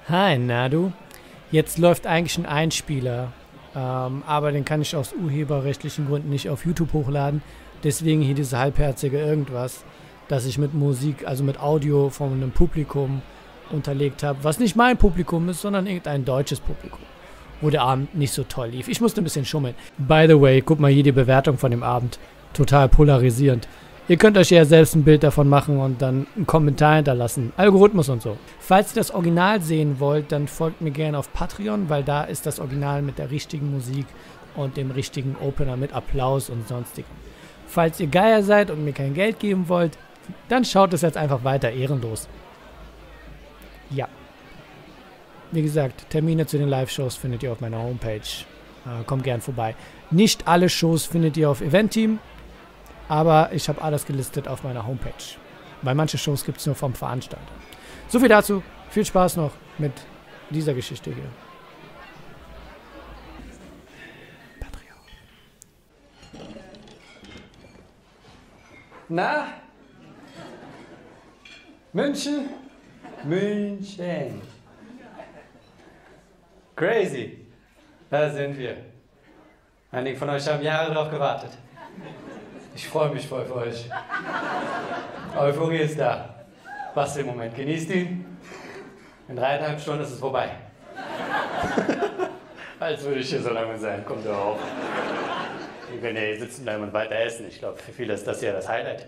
Hi, na du? Jetzt läuft eigentlich ein Einspieler, aber den kann ich aus urheberrechtlichen Gründen nicht auf YouTube hochladen. Deswegen hier diese halbherzige irgendwas, das ich mit Musik, also mit Audio von einem Publikum unterlegt habe, was nicht mein Publikum ist, sondern irgendein deutsches Publikum, wo der Abend nicht so toll lief. Ich musste ein bisschen schummeln. By the way, guck mal hier die Bewertung von dem Abend. Total polarisierend. Ihr könnt euch ja selbst ein Bild davon machen und dann einen Kommentar hinterlassen. Algorithmus und so. Falls ihr das Original sehen wollt, dann folgt mir gerne auf Patreon, weil da ist das Original mit der richtigen Musik und dem richtigen Opener mit Applaus und sonstigem. Falls ihr Geier seid und mir kein Geld geben wollt, dann schaut es jetzt einfach weiter ehrenlos. Ja. Wie gesagt, Termine zu den Live-Shows findet ihr auf meiner Homepage. Kommt gern vorbei. Nicht alle Shows findet ihr auf Eventeam, aber ich habe alles gelistet auf meiner Homepage. Weil manche Shows gibt es nur vom Veranstalter. So viel dazu. Viel Spaß noch mit dieser Geschichte hier. Patreon. Na? München? München. Crazy. Da sind wir. Einige von euch haben Jahre darauf gewartet. Ich freue mich voll für euch. Euphorie ist da. Was im Moment? Genießt ihn. In 3,5 Stunden ist es vorbei. Als würde ich hier so lange sein. Kommt doch auf. Wir können ja hier sitzen bleiben und weiter essen. Ich glaube, für viele ist das ja das Highlight.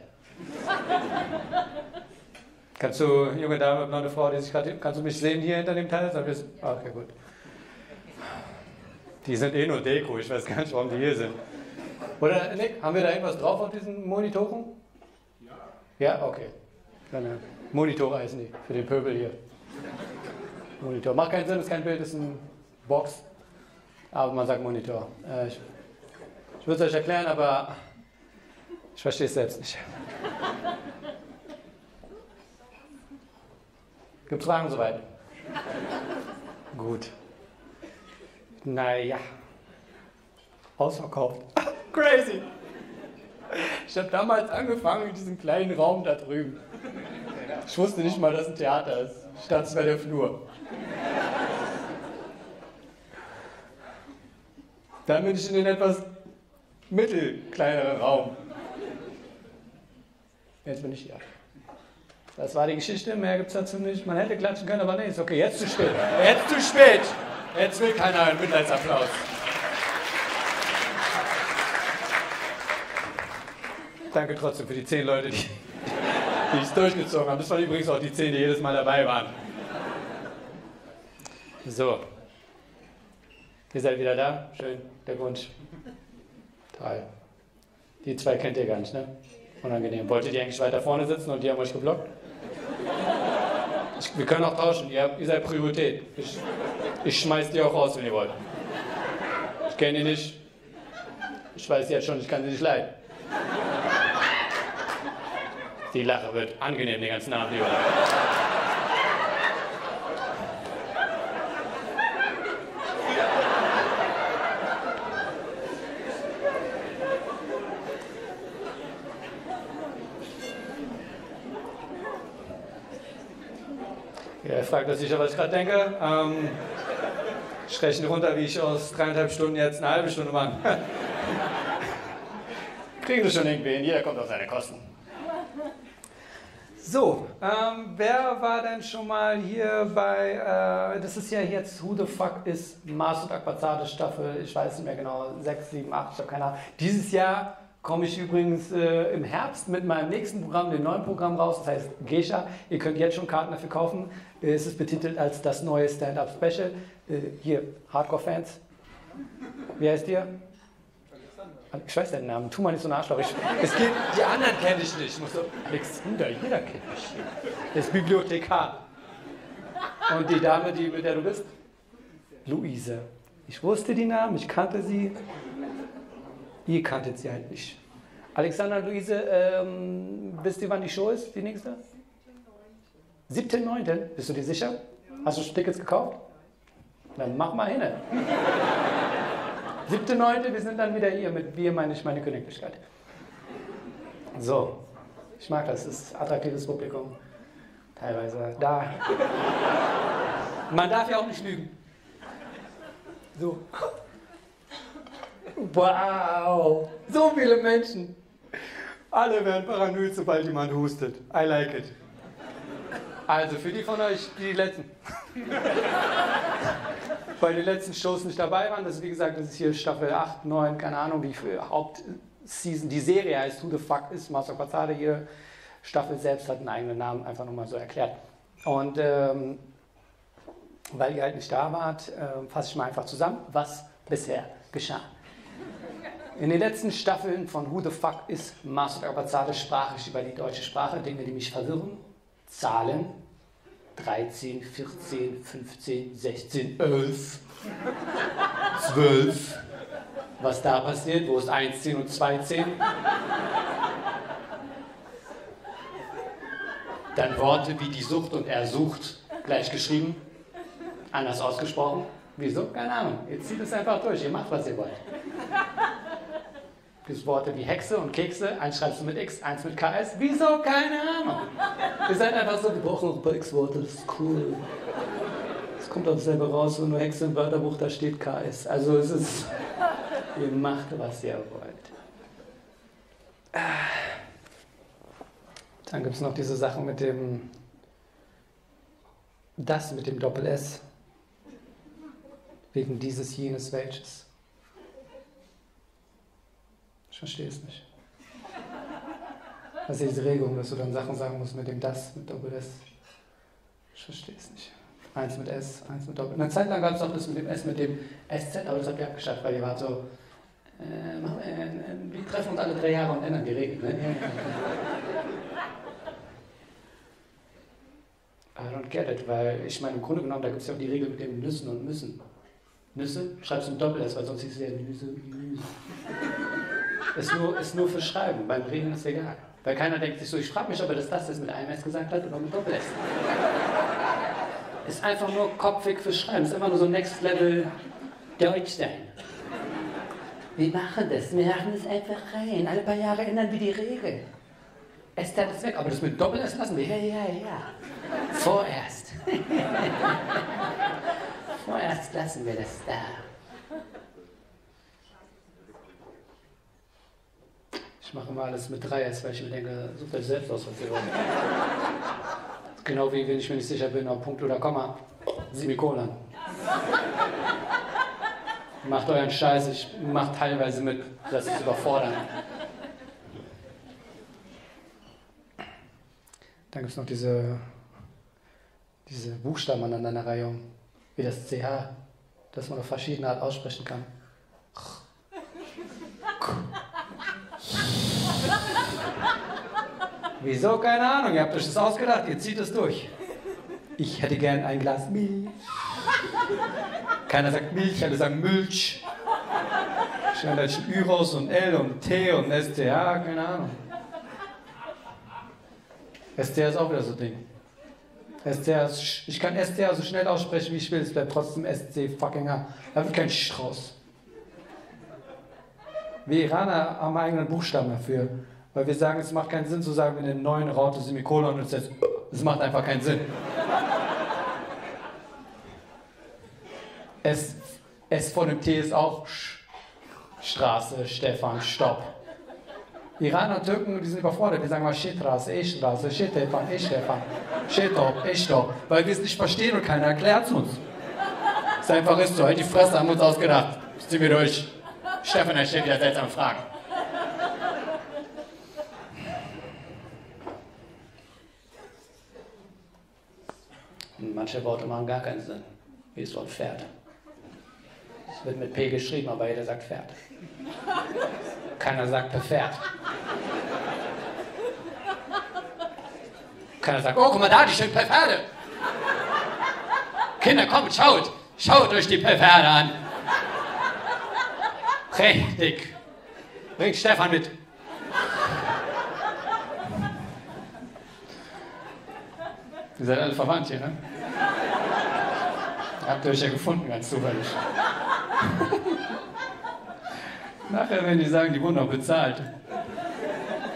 Kannst du, junge Dame, blonde Frau, die sich gerade... Kannst du mich sehen hier hinter dem Teil? Okay, gut. Die sind eh nur Deko. Ich weiß gar nicht, warum die hier sind. Oder, Nick, haben wir da irgendwas drauf auf diesen Monitoren? Ja. Ja, okay. Kleine Monitore heißen die, für den Pöbel hier. Monitor. Macht keinen Sinn, ist kein Bild, ist eine Box. Aber man sagt Monitor. Ich würde es euch erklären, aber ich verstehe es selbst nicht. Gibt es Fragen soweit? Gut. Naja. Ausverkauft. Crazy. Ich habe damals angefangen in diesem kleinen Raum da drüben. Ich wusste nicht mal, dass ein Theater ist. Ich dachte, es wäre der Flur. Dann bin ich in den etwas mittelkleineren Raum. Jetzt bin ich hier. Das war die Geschichte, mehr gibt es dazu nicht. Man hätte klatschen können, aber nee, ist okay. Jetzt zu spät. Jetzt zu spät. Jetzt will keiner einen Mitleidsapplaus. Danke trotzdem für die 10 Leute, die es durchgezogen haben. Das waren übrigens auch die 10, die jedes Mal dabei waren. So. Ihr seid wieder da. Schön. Der Wunsch. Toll. Die 2 kennt ihr gar nicht, ne? Unangenehm. Wolltet ihr eigentlich weiter vorne sitzen und die haben euch geblockt? Wir können auch tauschen. Ihr seid Priorität. Ich schmeiß die auch raus, wenn ihr wollt. Ich kenne die nicht. Ich weiß jetzt schon, ich kann sie nicht leiden. Die Lache wird angenehm den ganzen Abend über. Ja, ihr fragt euch sicher, was ich gerade denke. Ich rechne runter, wie ich aus 3,5 Stunden jetzt eine halbe Stunde mache. Kriegen Sie schon irgendwie hin, jeder kommt auf seine Kosten. So, wer war denn schon mal hier bei, das ist ja jetzt Who the Fuck is Masud Akbazade Staffel, ich weiß nicht mehr genau, 6, 7, 8, ich habe keine Ahnung. Dieses Jahr komme ich übrigens im Herbst mit meinem nächsten Programm, dem neuen Programm raus, das heißt Geisha. Ihr könnt jetzt schon Karten dafür kaufen. Es ist betitelt als das neue Stand-Up-Special. Hier, Hardcore-Fans. Wie heißt ihr? Ich weiß deinen Namen, tu mal nicht so ein Arschloch. Die anderen kenne ich nicht. Ich muss so, Alexander, jeder kennt mich. Der ist Bibliothekar. Und die Dame, mit der du bist? Luise. Ich wusste die Namen, ich kannte sie. Ihr kanntet sie halt nicht. Alexander und Luise, wisst ihr, wann die Show ist, die nächste? 7.9. Bist du dir sicher? Hast du schon Tickets gekauft? Dann mach mal hin. 7.9. Wir sind dann wieder hier. Mit wir meine ich meine Königlichkeit. So, ich mag das. Das ist attraktives Publikum. Teilweise da. Man darf ja auch nicht lügen. So. Wow. So viele Menschen. Alle werden paranoid, sobald jemand hustet. I like it. Also für die von euch, die letzten. Bei den letzten Shows nicht dabei waren, das ist wie gesagt, das ist hier Staffel 8, 9, keine Ahnung, die Hauptseason, die Serie heißt Who the Fuck is Master Quazzade, jede Staffel selbst hat einen eigenen Namen, einfach nochmal so erklärt. Und weil ihr halt nicht da wart, fasse ich mal einfach zusammen, was bisher geschah. In den letzten Staffeln von Who the Fuck is Master Quazzade sprach ich über die deutsche Sprache, Dinge, die mich verwirren, Zahlen, 13, 14, 15, 16, 11, 12. Was da passiert, wo ist 1, 10 und 2, 10? Dann Worte wie die Sucht und er sucht, gleich geschrieben, anders ausgesprochen. Wieso? Keine Ahnung. Ihr zieht es einfach durch, ihr macht, was ihr wollt. Es gibt Worte wie Hexe und Kekse, eins schreibst du mit X, eins mit KS. Wieso? Keine Ahnung. Ihr seid einfach so, wir brauchen noch ein paar X-Worte, das ist cool. Es kommt auch selber raus, wenn nur Hexe im Wörterbuch, da steht KS. Also es ist, ihr macht, was ihr wollt. Dann gibt es noch diese Sachen mit dem, das mit dem Doppel-S. Wegen dieses, jenes, welches. Ich verstehe es nicht. Was ist diese Regelung, dass du dann Sachen sagen musst mit dem das, mit Doppel-S? Ich verstehe es nicht. Eins mit S, eins mit Doppel. Eine Zeit lang gab es auch das mit dem S, mit dem SZ, aber das habt ihr abgeschafft, weil ihr wart so, wir treffen uns alle 3 Jahre und ändern die Regeln. Ne? I don't get it, weil ich meine, im Grunde genommen, da gibt es ja auch die Regel mit dem Nüssen und Müssen. Nüsse schreibst du mit Doppel-S, weil sonst hieß es ja Nüsse. Ist nur für Schreiben, beim Reden ist es egal. Weil keiner denkt sich so, ich frage mich, ob er das ist mit einem S gesagt hat oder mit Doppel-S. Ist einfach nur kopfig für Schreiben, ist einfach nur so Next Level Deutsch sein. Wir machen das einfach rein. Alle paar Jahre ändern wir die Regel. S ist weg, aber das mit Doppel-S lassen wir. Ja. Vorerst. Vorerst lassen wir das da. Ich mache immer alles mit 3S, weil ich mir denke, sucht euch selbst aus, was ihr wollt. Genau wie wenn ich mir nicht sicher bin, ob Punkt oder Komma. Semikolon. Macht euren Scheiß, ich mache teilweise mit, das ist überfordern. Dann gibt es noch diese Buchstaben Aneinanderreihung, wie das CH, das man auf verschiedene Art aussprechen kann. Wieso? Keine Ahnung, ihr habt euch das ausgedacht, ihr zieht es durch. Ich hätte gern ein Glas Milch. Keiner sagt Milch, alle sagen Milch. Schneiden euch ein Ü raus und L und T und STH, keine Ahnung. STH ist auch wieder so ein Ding. Ich kann STH so schnell aussprechen, wie ich will, es bleibt trotzdem SC fucking H. Da wird kein Sch raus. Wir Iraner haben einen eigenen Buchstaben dafür. Weil wir sagen, es macht keinen Sinn zu sagen, in den neuen Raute Semikolon und es macht einfach keinen Sinn. S vor dem T ist auch Straße, Stefan, Stopp. Iraner und Türken, die sind überfordert, die sagen mal Straße, Straße, Stefan, Stefan, Stopp, weil wir es nicht verstehen und keiner erklärt es uns. Es ist einfach so, halt die Fresse, haben wir uns ausgedacht. Ziehen wir durch. Stefan, er stellt wieder seltsame Fragen. Manche Worte machen gar keinen Sinn, wie das Wort Pferd. Es wird mit P geschrieben, aber jeder sagt Pferd. Keiner sagt per Pferd. Keiner sagt, oh, guck mal da, die schönen Pferde. Kinder, kommt, schaut euch die Pferde an. Richtig. Bringt Stefan mit. Ihr seid alle verwandt hier, ne? Habt ihr euch ja gefunden, ganz zufällig. Nachher werden die sagen, die wurden auch bezahlt.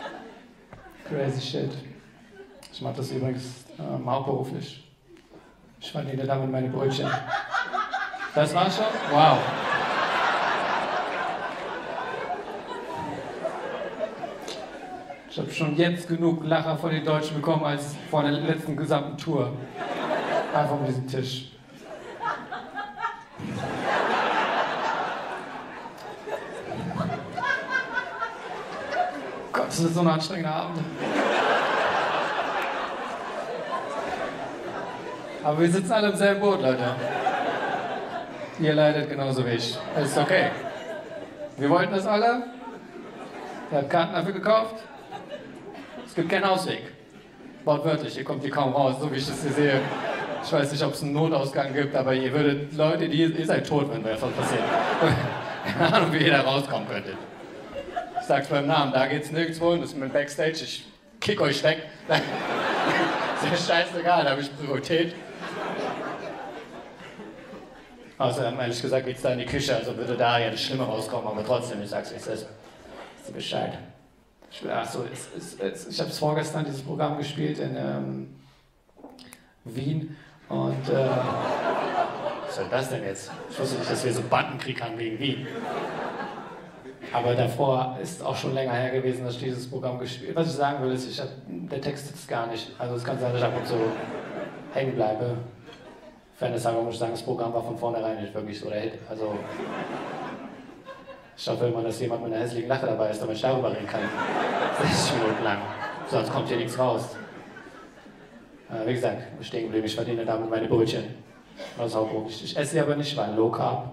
Crazy shit. Ich mache das übrigens hauptberuflich. Ich verdiene damit meine Brötchen. Das war's schon? Wow. Ich habe schon jetzt genug Lacher von den Deutschen bekommen als vor der letzten gesamten Tour. Einfach um diesen Tisch. Gott, das ist so ein anstrengender Abend. Aber wir sitzen alle im selben Boot, Leute. Ihr leidet genauso wie ich. Das ist okay. Wir wollten das alle. Ihr habt Karten dafür gekauft. Es gibt keinen Ausweg. Wortwörtlich, ihr kommt hier kaum raus, so wie ich das hier sehe. Ich weiß nicht, ob es einen Notausgang gibt, aber ihr würdet, Leute, ihr seid tot, wenn etwas passiert. Keine Ahnung, wie ihr da rauskommen könntet. Ich sag's beim Namen, da geht's nirgendwo hin, das ist mit Backstage, ich kick euch weg. Ist ja scheißegal, da habe ich Priorität. Außerdem, ehrlich gesagt, geht's da in die Küche, also würde da ja das Schlimme rauskommen, aber trotzdem, ich sag's, wie es ist. Ist Bescheid. Achso, ich habe vorgestern dieses Programm gespielt in Wien und was soll das denn jetzt? Ich wusste nicht, dass wir so einen Bandenkrieg haben gegen Wien. Aber davor ist auch schon länger her gewesen, dass ich dieses Programm gespielt habe. Was ich sagen will, ist, der Text sitzt gar nicht. Also es kann sein, dass ich ab und zu hängen bleibe. Fairness-halber muss ich sagen, das Programm war von vornherein nicht wirklich so der Hit. Also ich hoffe immer, dass jemand mit einer hässlichen Lache dabei ist, damit ich darüber reden kann. 60 Minuten lang. Sonst kommt hier nichts raus. Wie gesagt, ich bin stehen geblieben, ich verdiene damit meine Brötchen. Das ist auch wirklich. Ich esse sie aber nicht, weil Low Carb.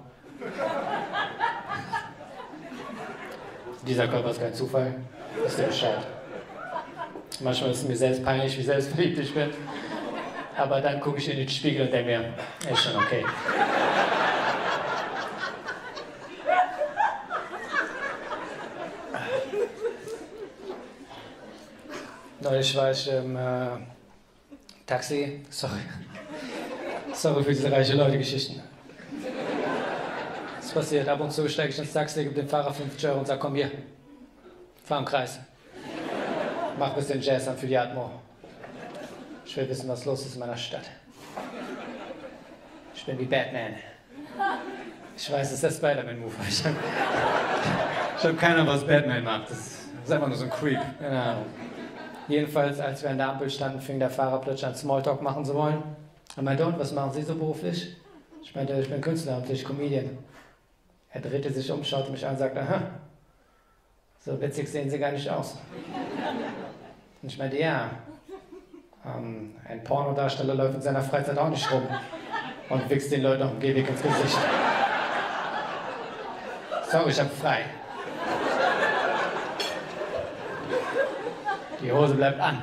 Dieser Körper ist kein Zufall. Wisst ihr Bescheid. Manchmal ist es mir selbst peinlich, wie selbstverliebt ich bin. Aber dann gucke ich in den Spiegel und denke mir, ist schon okay. Neulich war ich im Taxi. Sorry für diese reiche Leute-Geschichten. Das passiert. Ab und zu steige ich ins Taxi, gebe dem Fahrer 50 € und sage, komm hier, fahr im Kreis. Mach ein bisschen Jazz an für die Atmo. Ich will wissen, was los ist in meiner Stadt. Ich bin wie Batman. Ich weiß, es ist der Spider-Man-Move. Ich hab keine Ahnung, was Batman macht. Das ist einfach nur so ein Creep. Keine Ahnung. Jedenfalls, als wir an der Ampel standen, fing der Fahrer plötzlich an, Smalltalk machen zu wollen. Er meinte, und was machen Sie so beruflich? Ich meinte, ich bin Künstler und ich Comedian. Er drehte sich um, schaute mich an und sagte, aha, so witzig sehen Sie gar nicht aus. Und ich meinte, ja, ein Pornodarsteller läuft in seiner Freizeit auch nicht rum und wichst den Leuten auf dem Gehweg ins Gesicht. Sorry, ich hab frei. Die Hose bleibt an.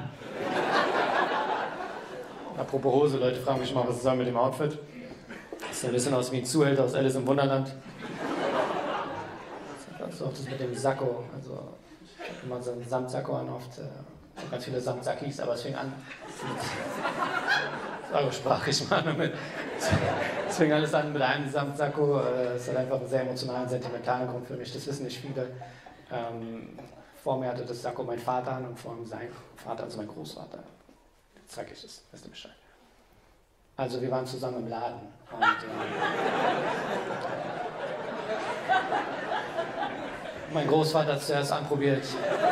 Apropos Hose, Leute fragen mich mal, was ist da mit dem Outfit? Das sieht ein bisschen aus wie ein Zuhälter aus Alice im Wunderland. Das ist auch das mit dem Sakko. Also, ich habe immer so einen Samtsakko an, oft ganz viele Samtsackis, aber es fing an. Sprachlich mal damit. Es fing alles an mit einem Samtsakko. Es hat einfach einen sehr emotionalen, sentimentalen Grund für mich. Das wissen nicht viele. Vor mir hatte das Sakko mein Vater an und vor ihm sein Vater, also mein Großvater. Jetzt zeige ich es, weißt du Bescheid. Also wir waren zusammen im Laden und mein Großvater hat es zuerst anprobiert.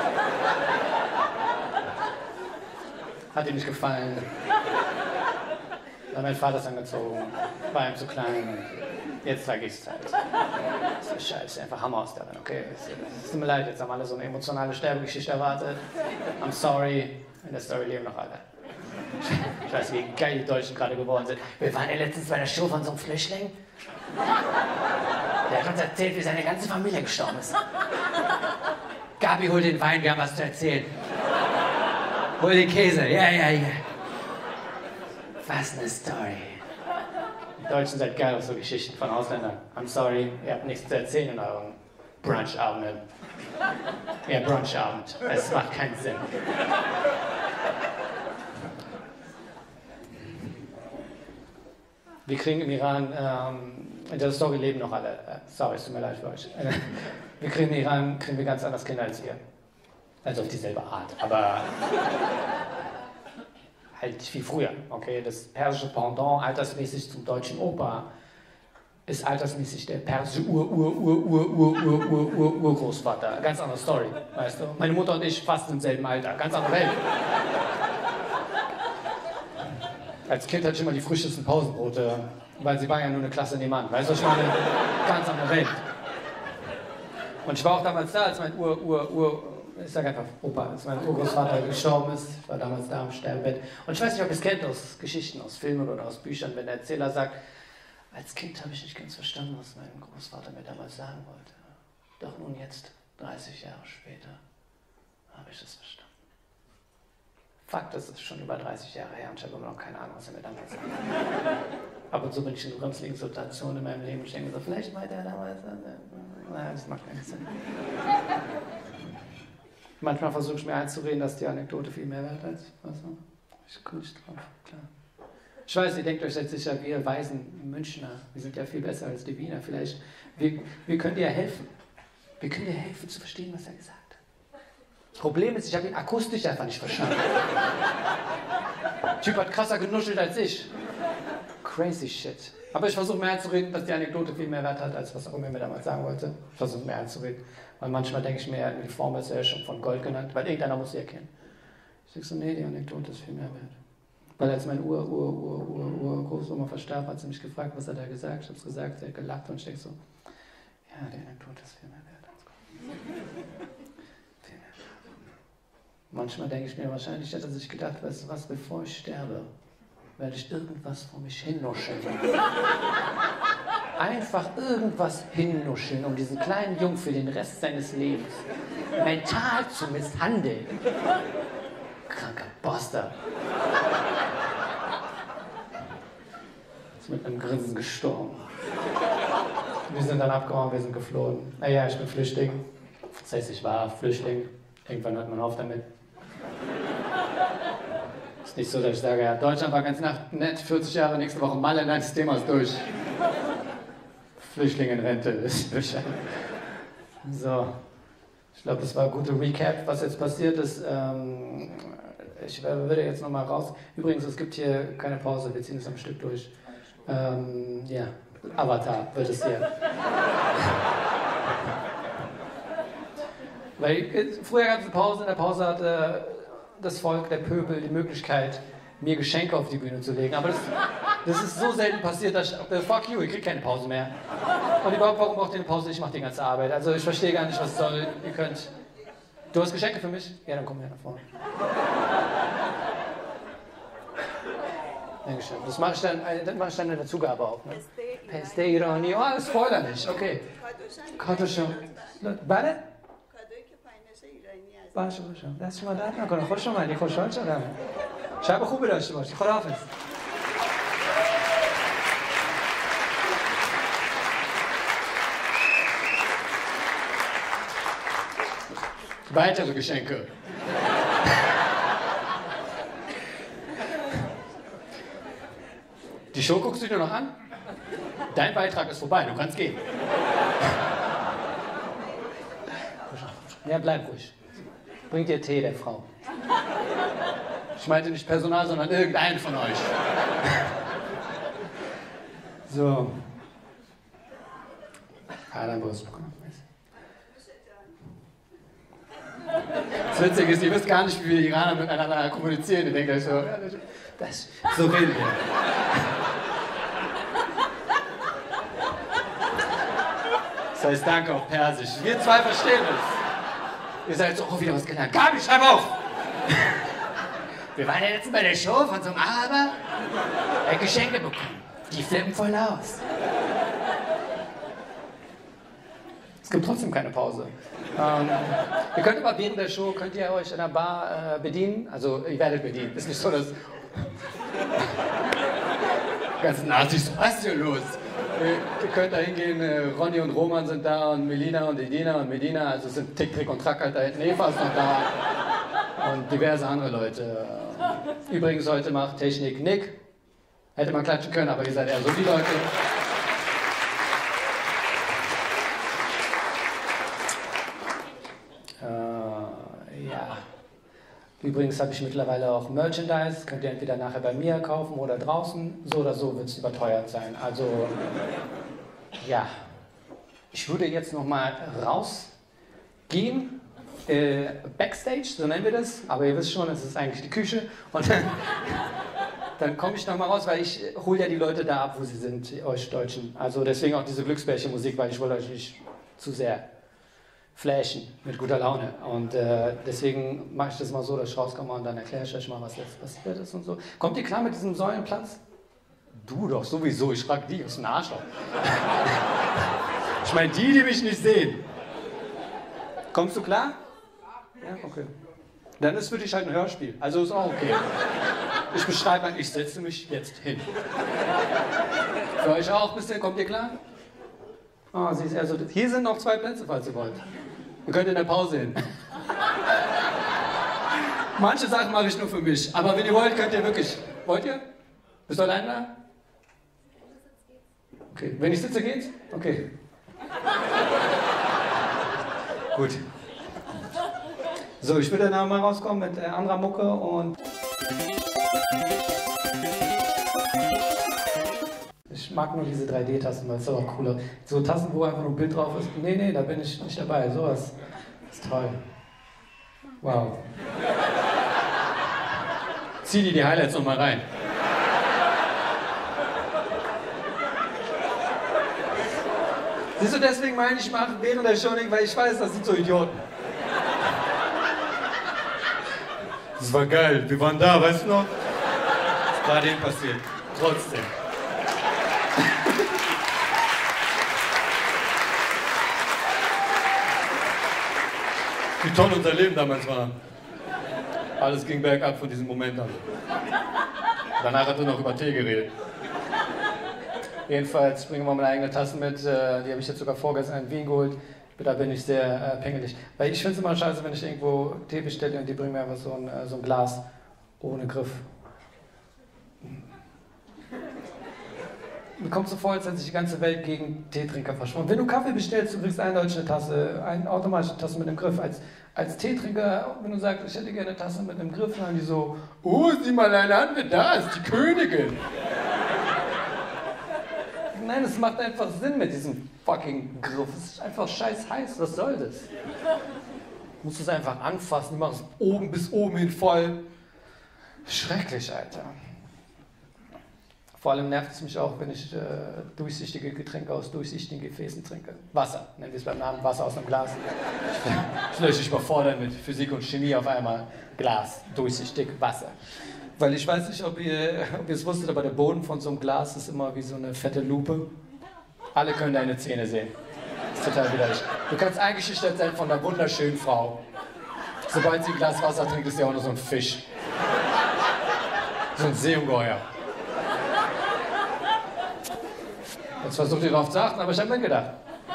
Hat ihm nicht gefallen. Dann mein Vater ist angezogen, war ihm zu klein. Jetzt zeige ich es halt. Das ist scheiße, einfach Hammer aus darin, okay? Es tut mir leid, jetzt haben alle so eine emotionale Sterbegeschichte erwartet. I'm sorry, in der Story leben noch alle. Ich weiß, wie geil die Deutschen gerade geworden sind. Wir waren ja letztens bei einer Show von so einem Flüchtling. Der hat uns erzählt, wie seine ganze Familie gestorben ist. Gabi, hol den Wein, wir haben was zu erzählen. Hol den Käse, ja. Was eine Story. Die Deutschen seid geil auf so Geschichten von Ausländern. I'm sorry, ihr habt nichts zu erzählen in euren Brunchabenden. Ja, Brunchabend. Es macht keinen Sinn. Wir kriegen im Iran, in der Story leben noch alle. Sorry, es tut mir leid für euch. Wir kriegen im Iran ganz anders Kinder als ihr. Also auf dieselbe Art. Aber halt nicht wie früher. Okay? Das persische Pendant altersmäßig zum deutschen Opa ist altersmäßig der persische Urgroßvater. Ganz andere Story, weißt du? Meine Mutter und ich fast im selben Alter, ganz andere Welt. Als Kind hatte ich immer die frischesten Pausenbrote, weil sie war ja nur eine Klasse nebenan. Weißt du, ich meine, ganz andere Welt. Und ich war auch damals da, als mein ich sag einfach Opa, als mein Urgroßvater gestorben ist. Ich war damals da am Sterbebett. Und ich weiß nicht, ob ihr es kennt aus Geschichten, aus Filmen oder aus Büchern, wenn der Erzähler sagt, als Kind habe ich nicht ganz verstanden, was mein Großvater mir damals sagen wollte. Doch nun jetzt, 30 Jahre später, habe ich es verstanden. Fakt, das ist schon über 30 Jahre her und ich habe immer noch keine Ahnung, was er mir damals sagt. Ab und zu bin ich in brenzligen Situationen in meinem Leben und ich denke so, vielleicht meinte er damals, nein, das macht keinen Sinn. Manchmal versuche ich mir einzureden, dass die Anekdote viel mehr wert ist. Also, ich komme nicht drauf, klar. Ich weiß, ihr denkt euch jetzt sicher, wir weisen Münchner, wir sind ja viel besser als die Wiener. Vielleicht, wir können dir helfen. Wir können dir helfen zu verstehen, was er gesagt hat. Das Problem ist, ich habe ihn akustisch einfach nicht verstanden. Der Typ hat krasser genuschelt als ich. Crazy shit. Aber ich versuche mir einzureden, dass die Anekdote viel mehr Wert hat, als was auch immer mir damals sagen wollte. Ich versuche mir einzureden. Weil manchmal denke ich mir, die Formel ist ja schon von Gold genannt, weil irgendeiner muss sie erkennen. Ich sage so, nee, die Anekdote ist viel mehr wert. Weil als mein Großoma verstarb, hat sie mich gefragt, was hat er gesagt. Ich habe es gesagt, sie hat gelacht und ich denke so, ja, die Anekdote ist viel mehr wert. Viel mehr wert. Manchmal denke ich mir, wahrscheinlich hätte er sich gedacht, weißt du was, bevor ich sterbe, werde ich irgendwas vor mich hinnuscheln. Einfach irgendwas hinnuscheln, um diesen kleinen Jungen für den Rest seines Lebens mental zu misshandeln. Kranker Bastard. Ist mit einem Grinsen gestorben. Wir sind dann abgehauen, wir sind geflohen. Naja, ich bin Flüchtling. Das heißt, ich war Flüchtling. Irgendwann hört man auf damit. Ist nicht so, dass ich sage, ja, Deutschland war ganz nett, 40 Jahre, nächste Woche Malle, nein, das Thema ist durch. Flüchtling in Rente ist durch. So, ich glaube, das war ein guter Recap, was jetzt passiert ist. Ich würde jetzt nochmal raus. Übrigens, es gibt hier keine Pause, wir ziehen es am Stück durch. Ja, Avatar wird es hier. Weil früher gab es eine Pause, in der Pause hatte das Volk, der Pöbel, die Möglichkeit, mir Geschenke auf die Bühne zu legen. Aber das ist so selten passiert, dass ich fuck you, ich krieg keine Pause mehr. Und überhaupt, warum braucht ihr eine Pause? Ich mache die ganze Arbeit. Also ich verstehe gar nicht, was soll. Ihr könnt. Du hast Geschenke für mich? Ja, dann komm her nach vorne. Dankeschön. Das mache ich dann in der Zugabe auf. Ne? Peste Ironie. Oh, Spoiler nicht. Okay. Kartoşum. بله؟ باشه دست شما درد نکنه خوش اومدی خوشحال شدم شب خوبی داشته باشی خداحافظ Weitere Geschenke. Die Show guckst du dir noch an? Dein Beitrag ist vorbei, du kannst gehen. Ja, bleib ruhig. Bringt dir Tee, der Frau. Ich meinte nicht Personal, sondern irgendeinen von euch. So. Das Witzige ist, ihr wisst gar nicht, wie wir Iraner miteinander kommunizieren. Ihr denkt euch so, ja, so reden wir. Das heißt Danke auf Persisch. Wir zwei verstehen es. Ihr seid so, oh, wieder was gelernt. Gabi, schreib auf! Wir waren ja letztens bei der Show von so einem Araber. Er hat Geschenke bekommen. Die flippen voll aus. Es gibt trotzdem keine Pause. Ihr könnt aber während der Show, könnt ihr euch in der Bar bedienen. Also, ihr werdet bedient. Ist nicht so, dass... Ganzen Nazis, was ist hier los? Ihr könnt da hingehen, Ronny und Roman sind da und Melina und Edina und Medina, also sind Tick, Trick und Track halt da hinten, Eva ist noch da und diverse andere Leute. Übrigens heute macht Technik Nick, hätte man klatschen können, aber ihr seid eher so die Leute. Ja. Übrigens habe ich mittlerweile auch Merchandise, könnt ihr entweder nachher bei mir kaufen oder draußen. So oder so wird es überteuert sein. Also, ja. Ich würde jetzt nochmal rausgehen. Backstage, so nennen wir das, aber ihr wisst schon, es ist eigentlich die Küche und dann komme ich nochmal raus, weil ich hole ja die Leute da ab, wo sie sind, euch Deutschen. Also deswegen auch diese Glücksbärchen-Musik, weil ich wollte euch nicht zu sehr flashen mit guter Laune und deswegen mache ich das mal so, dass ich rauskomme und dann erkläre ich euch mal, was jetzt passiert ist und so. Kommt ihr klar mit diesem Säulenplatz? Du doch sowieso, ich frage die aus dem Arschloch. Ich meine die mich nicht sehen. Kommst du klar? Ja, okay. Dann ist für dich halt ein Hörspiel. Also ist auch okay. Ich beschreibe ich setze mich jetzt hin. Für euch auch, kommt ihr klar? Oh, sie ist eher so, hier sind noch 2 Plätze, falls ihr wollt. Ihr könnt in der Pause hin. Manche Sachen mache ich nur für mich. Aber wenn ihr wollt, könnt ihr wirklich. Wollt ihr? Bist du allein da? Okay. Wenn ich sitze, geht's? Okay. Gut. So, ich würde dann mal rauskommen mit anderer Mucke und ich mag nur diese 3D-Tassen, weil es aber cooler. So Tassen, wo einfach nur ein Bild drauf ist. Nee, da bin ich nicht dabei. Sowas ist toll. Wow. Zieh dir die Highlights nochmal rein. Siehst du, deswegen meine ich, mache während der Show nicht, weil ich weiß, das sind so Idioten. Das war geil, wir waren da, weißt du noch? Das ist gerade eben passiert. Trotzdem. Wie toll unser Leben damals war. Alles ging bergab von diesem Moment an. Danach hat er noch über Tee geredet. Jedenfalls bringen wir meine eigene Tassen mit, die habe ich jetzt sogar vorgestern in Wien geholt. Da bin ich sehr pingelig. Weil ich finde es immer scheiße, wenn ich irgendwo Tee bestelle und die bringen mir einfach so ein Glas ohne Griff. Mir kommt so vor, als hätte sich die ganze Welt gegen Teetrinker verschworen. Wenn du Kaffee bestellst, du kriegst eindeutig eine Tasse, eine automatische Tasse mit einem Griff. Als Teetrinker, wenn du sagst, ich hätte gerne eine Tasse mit einem Griff, dann haben die so, oh, sieh mal eine an, wer da ist, die Königin. Nein, es macht einfach Sinn mit diesem fucking Griff. Es ist einfach scheiß heiß, was soll das? Du musst es einfach anfassen, du machst es oben bis oben hin voll. Schrecklich, Alter. Vor allem nervt es mich auch, wenn ich durchsichtige Getränke aus durchsichtigen Gefäßen trinke. Wasser, nennen wir es beim Namen, Wasser aus einem Glas. Ich löse mich überfordern mit Physik und Chemie auf einmal. Glas, durchsichtig, Wasser. Weil ich weiß nicht, ob ihr es wusstet, aber der Boden von so einem Glas ist immer wie so eine fette Lupe. Alle können deine Zähne sehen. Das ist total widerlich. Du kannst eingeschüchtert sein von einer wunderschönen Frau. Sobald sie ein Glas Wasser trinkt, ist sie auch nur so ein Fisch. So ein Seeungeheuer. Jetzt versucht ihr darauf zu achten, aber ich habe mitgedacht.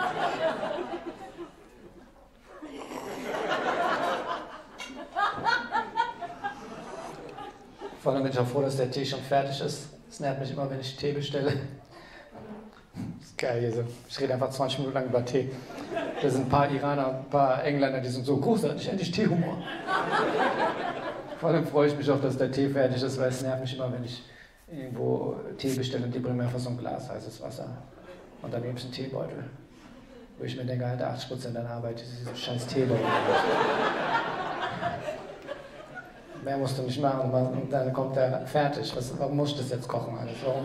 Vor allem bin ich auch froh, dass der Tee schon fertig ist. Es nervt mich immer, wenn ich Tee bestelle. Das ist geil hier so. Ich rede einfach 20 Minuten lang über Tee. Da sind ein paar Iraner, ein paar Engländer, die sind so großartig, endlich Teehumor. Vor allem freue ich mich auch, dass der Tee fertig ist, weil es nervt mich immer, wenn ich irgendwo Tee bestelle und die bringen mir einfach so ein Glas heißes Wasser. Und daneben ist ein Teebeutel. Wo ich mir denke, halt 80% deiner Arbeit ist dieser scheiß Teebeutel. Mehr musst du nicht machen und dann kommt der fertig. Warum muss ich das jetzt kochen alles? Warum?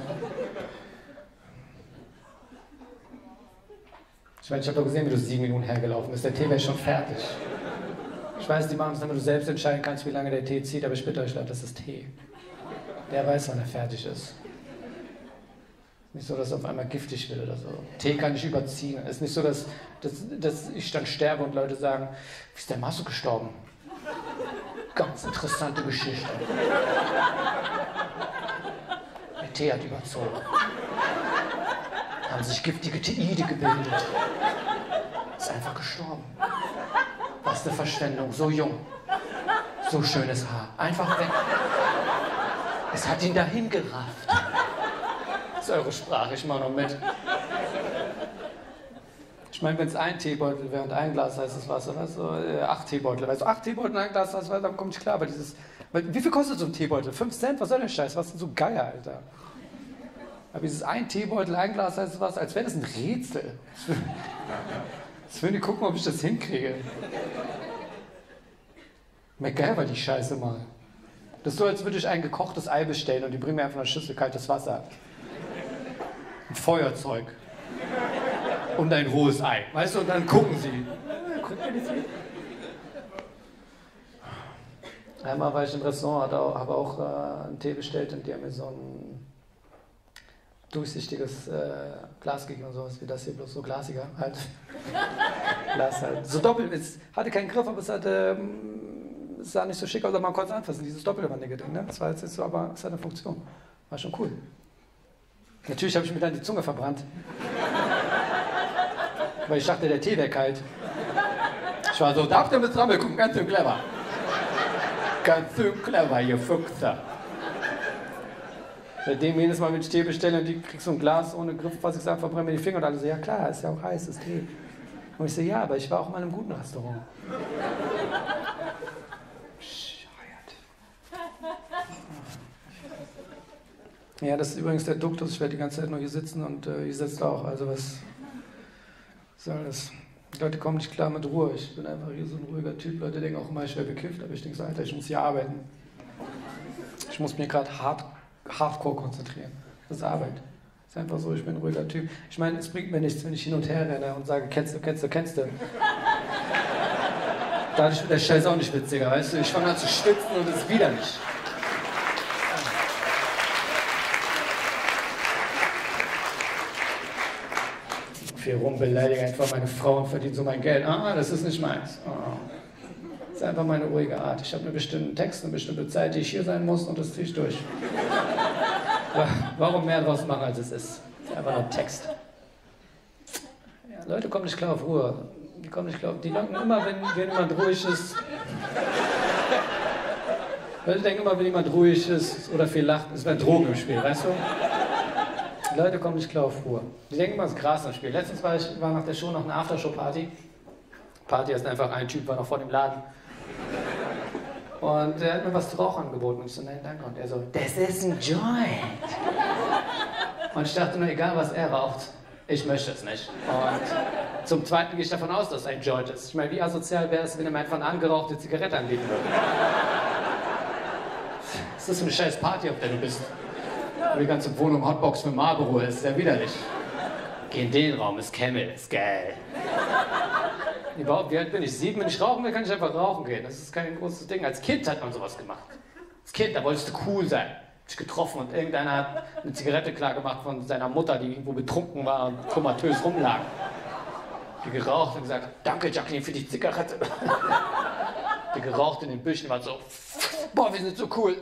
Ich meine, ich habe doch gesehen, wie du 7 Minuten hergelaufen bist. Der Tee wäre schon fertig. Ich weiß, die machen es, damit du selbst entscheiden kannst, wie lange der Tee zieht, aber ich bitte euch, Leute, das ist Tee. Der weiß, wann er fertig ist. Nicht so, dass er auf einmal giftig wird oder so. Tee kann ich überziehen. Es ist nicht so, dass ich dann sterbe und Leute sagen, wie ist der Masso gestorben? Ganz interessante Geschichte. Der Tee hat überzogen. Haben sich giftige Teide gebildet. Ist einfach gestorben. Was eine Verschwendung, so jung. So schönes Haar. Einfach weg. Es hat ihn dahin gerafft. Das ist eure Sprache, ich mach noch mit. Ich meine, wenn es ein Teebeutel wäre und ein Glas heißes Wasser, weißt du, 8 Teebeutel, weißt du, 8 Teebeutel und ein Glas heißes Wasser, dann komme ich klar. Aber wie viel kostet so ein Teebeutel? 5 Cent? Was soll der Scheiß? Was ist denn so geil, Alter? Aber dieses ein Teebeutel, ein Glas heißes Wasser, als wäre das ein Rätsel. Jetzt will ich gucken, ob ich das hinkriege. MacGyver die Scheiße mal. Das ist so, als würde ich ein gekochtes Ei bestellen und die bringen mir einfach eine Schüssel kaltes Wasser. Ein Feuerzeug. Und ein rohes Ei. Weißt du, und dann gucken sie. Einmal war ich im Restaurant, habe auch einen Tee bestellt und die haben mir so ein durchsichtiges Glas gegeben und sowas wie das hier, bloß so glasiger halt. Glas halt. So doppelt, es hatte keinen Griff, aber es sah nicht so schick aus, aber man konnte es anfassen, dieses doppelwandige Ding. Ne? Das war jetzt nicht so, aber es hat eine Funktion. War schon cool. Natürlich habe ich mir dann die Zunge verbrannt. Weil ich dachte, der Tee wäre kalt. Ich war so, darf der mit Trommel gucken, ganz schön clever. Ganz schön clever, ihr Füchse. Seitdem jedes Mal, wenn ich Tee bestelle und die kriegst so ein Glas ohne Griff, was ich sage, verbrenne mir die Finger und alle so, ja klar, ist ja auch heiß, ist Tee. Und ich so, ja, aber ich war auch mal in einem guten Restaurant. Ja, das ist übrigens der Duktus, ich werde die ganze Zeit nur hier sitzen und hier sitzt auch, also was soll das? Die Leute kommen nicht klar mit Ruhe, ich bin einfach hier so ein ruhiger Typ, Leute denken auch immer, ich wäre bekifft, aber ich denke so, Alter, ich muss hier arbeiten. Ich muss mir gerade hardcore konzentrieren, das ist Arbeit. Das ist einfach so, ich bin ein ruhiger Typ. Ich meine, es bringt mir nichts, wenn ich hin und her renne und sage, kennst du, kennst du, kennst du. Dadurch wird der Scheiß auch nicht witziger, weißt du, ich fange an zu schwitzen und es ist widerlich. Viel rumbeleidige einfach meine Frau und verdiene so mein Geld. Ah, das ist nicht meins. Oh. Das ist einfach meine ruhige Art. Ich habe einen bestimmten Text, eine bestimmte Zeit, die ich hier sein muss und das ziehe ich durch. Warum mehr draus machen, als es ist? Das ist einfach nur Text. Ja, Leute kommen nicht klar auf Ruhe. Die kommen nicht klar auf. Die denken immer, wenn jemand ruhig ist. Leute denken immer, wenn jemand ruhig ist oder viel lacht, ist bei Drogen im Spiel, weißt du? Die Leute kommen nicht klar auf Ruhe. Die denken immer, es ist Gras im Spiel. Letztens war nach der Show noch eine Aftershow-Party. Party ist einfach ein Typ, war noch vor dem Laden. Und er hat mir was zu rauchen angeboten. Und ich so, nein, danke. Und er so, das ist ein Joint. Und ich dachte nur, egal was er raucht, ich möchte es nicht. Und zum Zweiten gehe ich davon aus, dass es ein Joint ist. Ich meine, wie asozial wäre es, wenn er mir einfach eine angerauchte Zigarette anbieten würde? Was ist das für eine scheiß Party, auf der du bist? Wo die ganze Wohnung Hotbox für Marlboro ist, sehr widerlich. Geh in den Raum, ist Camel, ist geil. Überhaupt, wie alt bin ich? 7, wenn ich rauchen will, kann ich einfach rauchen gehen. Das ist kein großes Ding. Als Kind hat man sowas gemacht. Als Kind, da wolltest du cool sein. Hab ich getroffen und irgendeiner hat eine Zigarette klar gemacht von seiner Mutter, die irgendwo betrunken war und komatös rumlag. Die geraucht und gesagt, danke Jacqueline für die Zigarette. Die geraucht in den Büschen, war so, boah, wir sind so cool.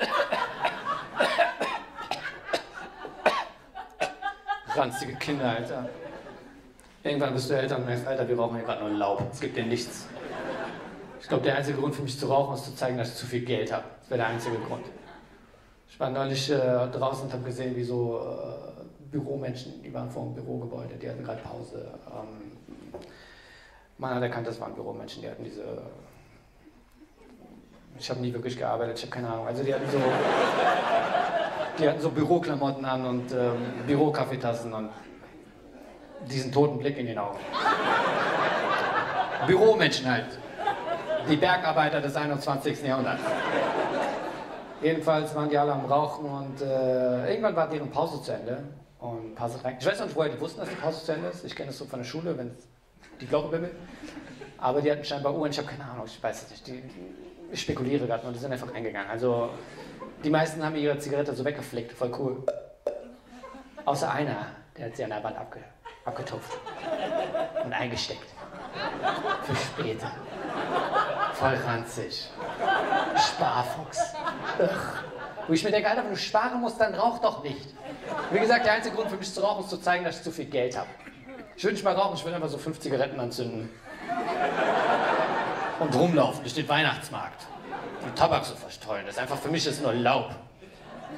Ranzige Kinder, Alter. Irgendwann bist du älter und merkst, Alter, wir rauchen hier gerade nur Laub. Es gibt dir nichts. Ich glaube, der einzige Grund für mich zu rauchen ist zu zeigen, dass ich zu viel Geld habe. Das wäre der einzige Grund. Ich war neulich draußen und habe gesehen, wie so Büromenschen, die waren vor dem Bürogebäude, die hatten gerade Pause. Man hat erkannt, das waren Büromenschen, die hatten diese... Ich habe nie wirklich gearbeitet, ich habe keine Ahnung. Also die hatten so Büroklamotten an und Bürokaffeetassen und diesen toten Blick in den Augen. Büromenschen halt. Die Bergarbeiter des 21. Jahrhunderts. Jedenfalls waren die alle am Rauchen und irgendwann war deren Pause zu Ende. Und ein paar sind rein. Ich weiß nicht, woher die wussten, dass die Pause zu Ende ist. Ich kenne es so von der Schule, wenn die Glocke bimmelt. Aber die hatten scheinbar Uhren, ich habe keine Ahnung, ich weiß es nicht. Ich spekuliere gerade nur, die sind einfach reingegangen. Also die meisten haben ihre Zigarette so weggeflickt, voll cool. Außer einer, der hat sie an der Wand abgetupft und eingesteckt. Für später. Voll ranzig. Sparfuchs. Ugh. Wo ich mir denke, Alter, wenn du sparen musst, dann rauch doch nicht. Wie gesagt, der einzige Grund für mich zu rauchen ist zu zeigen, dass ich zu viel Geld habe. Ich will nicht mal rauchen, ich will einfach so 5 Zigaretten anzünden. Und rumlaufen durch den Weihnachtsmarkt. Den Tabak so verstreuen. Das ist einfach, für mich ist nur Laub.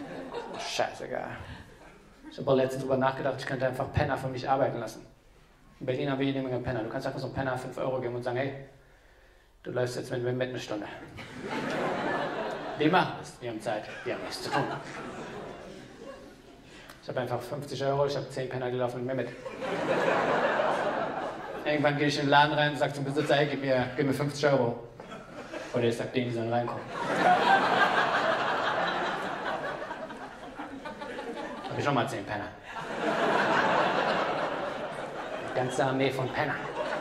Scheißegal. Ich habe auch letztens drüber nachgedacht, ich könnte einfach Penner für mich arbeiten lassen. In Berlin haben wir jede Menge Penner. Du kannst einfach so einen Penner 5 Euro geben und sagen, hey, du läufst jetzt mit mir mit eine Stunde. Wir machen das, wir haben Zeit, wir haben nichts zu tun. Ich habe einfach 50 Euro, ich habe 10 Penner, die laufen mit mir mit. Irgendwann gehe ich in den Laden rein und sage zum Besitzer, hey, gib mir 50 Euro. Oder ich sage denen, die sollen reinkommen. Habe ich schon mal 10 Penner. Eine ganze Armee von Penner.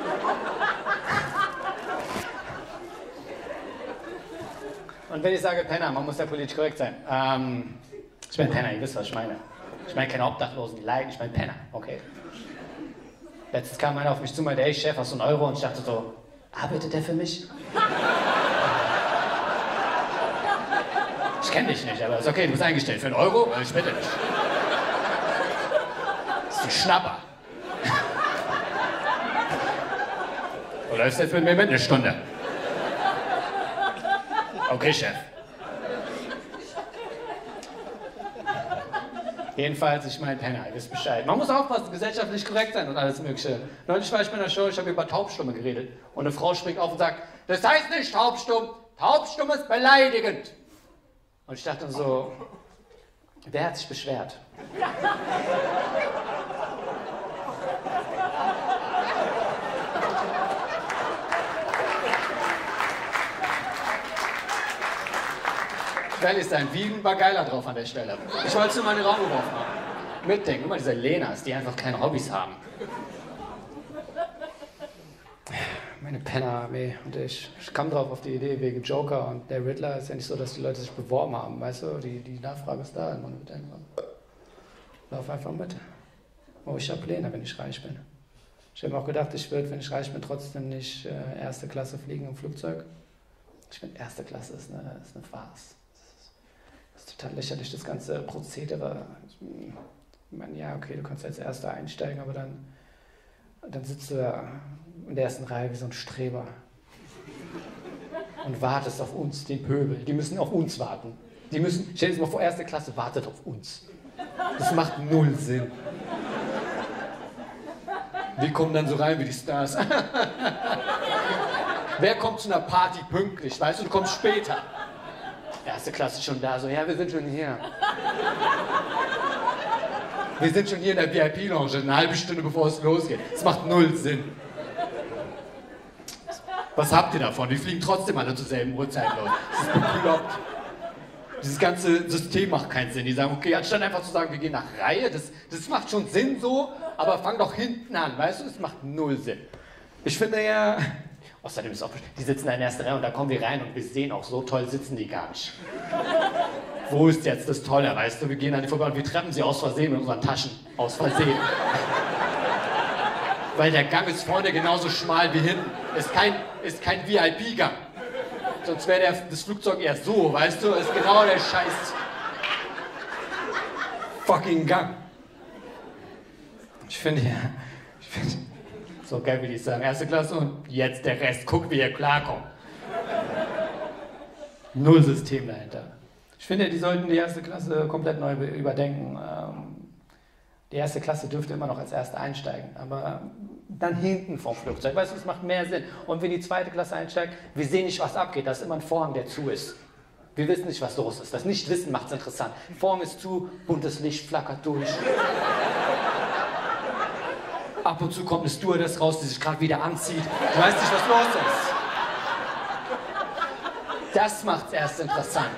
Und wenn ich sage Penner, man muss ja politisch korrekt sein. Ich meine Penner, ihr wisst, was ich meine. Ich meine keine Obdachlosen, die leiden, ich meine Penner, okay? Letztens kam einer auf mich zu, meinte, hey Chef, hast du einen Euro? Und ich dachte so, arbeitet der für mich? Ich kenne dich nicht, aber ist okay, du bist eingestellt. Für einen Euro? Ich bitte nicht. Das ist ein Schnapper. Du läufst jetzt mit mir mit eine Stunde. Okay, Chef. Jedenfalls, ich meine Penner, ihr wisst Bescheid. Man muss aufpassen, gesellschaftlich korrekt sein und alles Mögliche. Neulich war ich bei einer Show, ich habe über Taubstumme geredet. Und eine Frau springt auf und sagt, das heißt nicht taubstumm, taubstumm ist beleidigend. Und ich dachte so, wer hat sich beschwert? Ich will ehrlich sein, Wiegen war geiler drauf an der Stelle. Ich wollte es nur mal in den Raum geworfen haben. Mitdenken, guck mal, diese Lenas, die einfach keine Hobbys haben. Meine Penner-Armee. Und ich kam drauf auf die Idee wegen Joker und der Riddler. Ist ja nicht so, dass die Leute sich beworben haben, weißt du? Die Nachfrage ist da. Man wird einfach. Lauf einfach mit. Oh, ich habe Pläne, wenn ich reich bin. Ich habe auch gedacht, ich würde, wenn ich reich bin, trotzdem nicht erste Klasse fliegen im Flugzeug. Ich finde, erste Klasse ist eine Farce. Das ist total lächerlich, das ganze Prozedere. Ich meine, ja, okay, du kannst als Erster einsteigen, aber dann sitzt du da in der ersten Reihe wie so ein Streber und wartest auf uns, den Pöbel. Die müssen auf uns warten. Stell dir das mal vor, erste Klasse wartet auf uns. Das macht null Sinn. Wir kommen dann so rein wie die Stars. Wer kommt zu einer Party pünktlich? Weißt du, du kommst später. Erste Klasse schon da, so, ja, wir sind schon hier. Wir sind schon hier in der VIP-Lounge, eine halbe Stunde bevor es losgeht. Das macht null Sinn. Was habt ihr davon? Die fliegen trotzdem alle zur selben Uhrzeit los. Das ist bekloppt. Dieses ganze System macht keinen Sinn. Die sagen, okay, anstatt einfach zu sagen, wir gehen nach Reihe, das macht schon Sinn so, aber fang doch hinten an, weißt du, das macht null Sinn. Ich finde ja, außerdem ist auch, die sitzen da in erster Reihe und da kommen wir rein und wir sehen auch, so toll sitzen die gar nicht. Wo ist jetzt das Tolle, weißt du, wir gehen an die vorbei und wir treffen sie aus Versehen mit unseren Taschen, aus Versehen. Weil der Gang ist vorne genauso schmal wie hinten, ist kein VIP-Gang. Sonst wäre das Flugzeug eher so, weißt du, ist genau der scheiß fucking Gang. Ich finde, so geil, wie die sagen, erste Klasse und jetzt der Rest, guck, wie ihr klarkommt. Null System dahinter. Ich finde, die sollten die erste Klasse komplett neu überdenken. Die erste Klasse dürfte immer noch als erste einsteigen, aber dann hinten vom Flugzeug. Weißt du, es macht mehr Sinn. Und wenn die zweite Klasse einsteigt, wir sehen nicht, was abgeht. Da ist immer ein Vorhang, der zu ist. Wir wissen nicht, was los ist. Das Nichtwissen macht es interessant. Vorhang ist zu, buntes Licht flackert durch. Ab und zu kommt eine Stewardess raus, die sich gerade wieder anzieht. Du weißt nicht, was los ist. Das macht es erst interessant.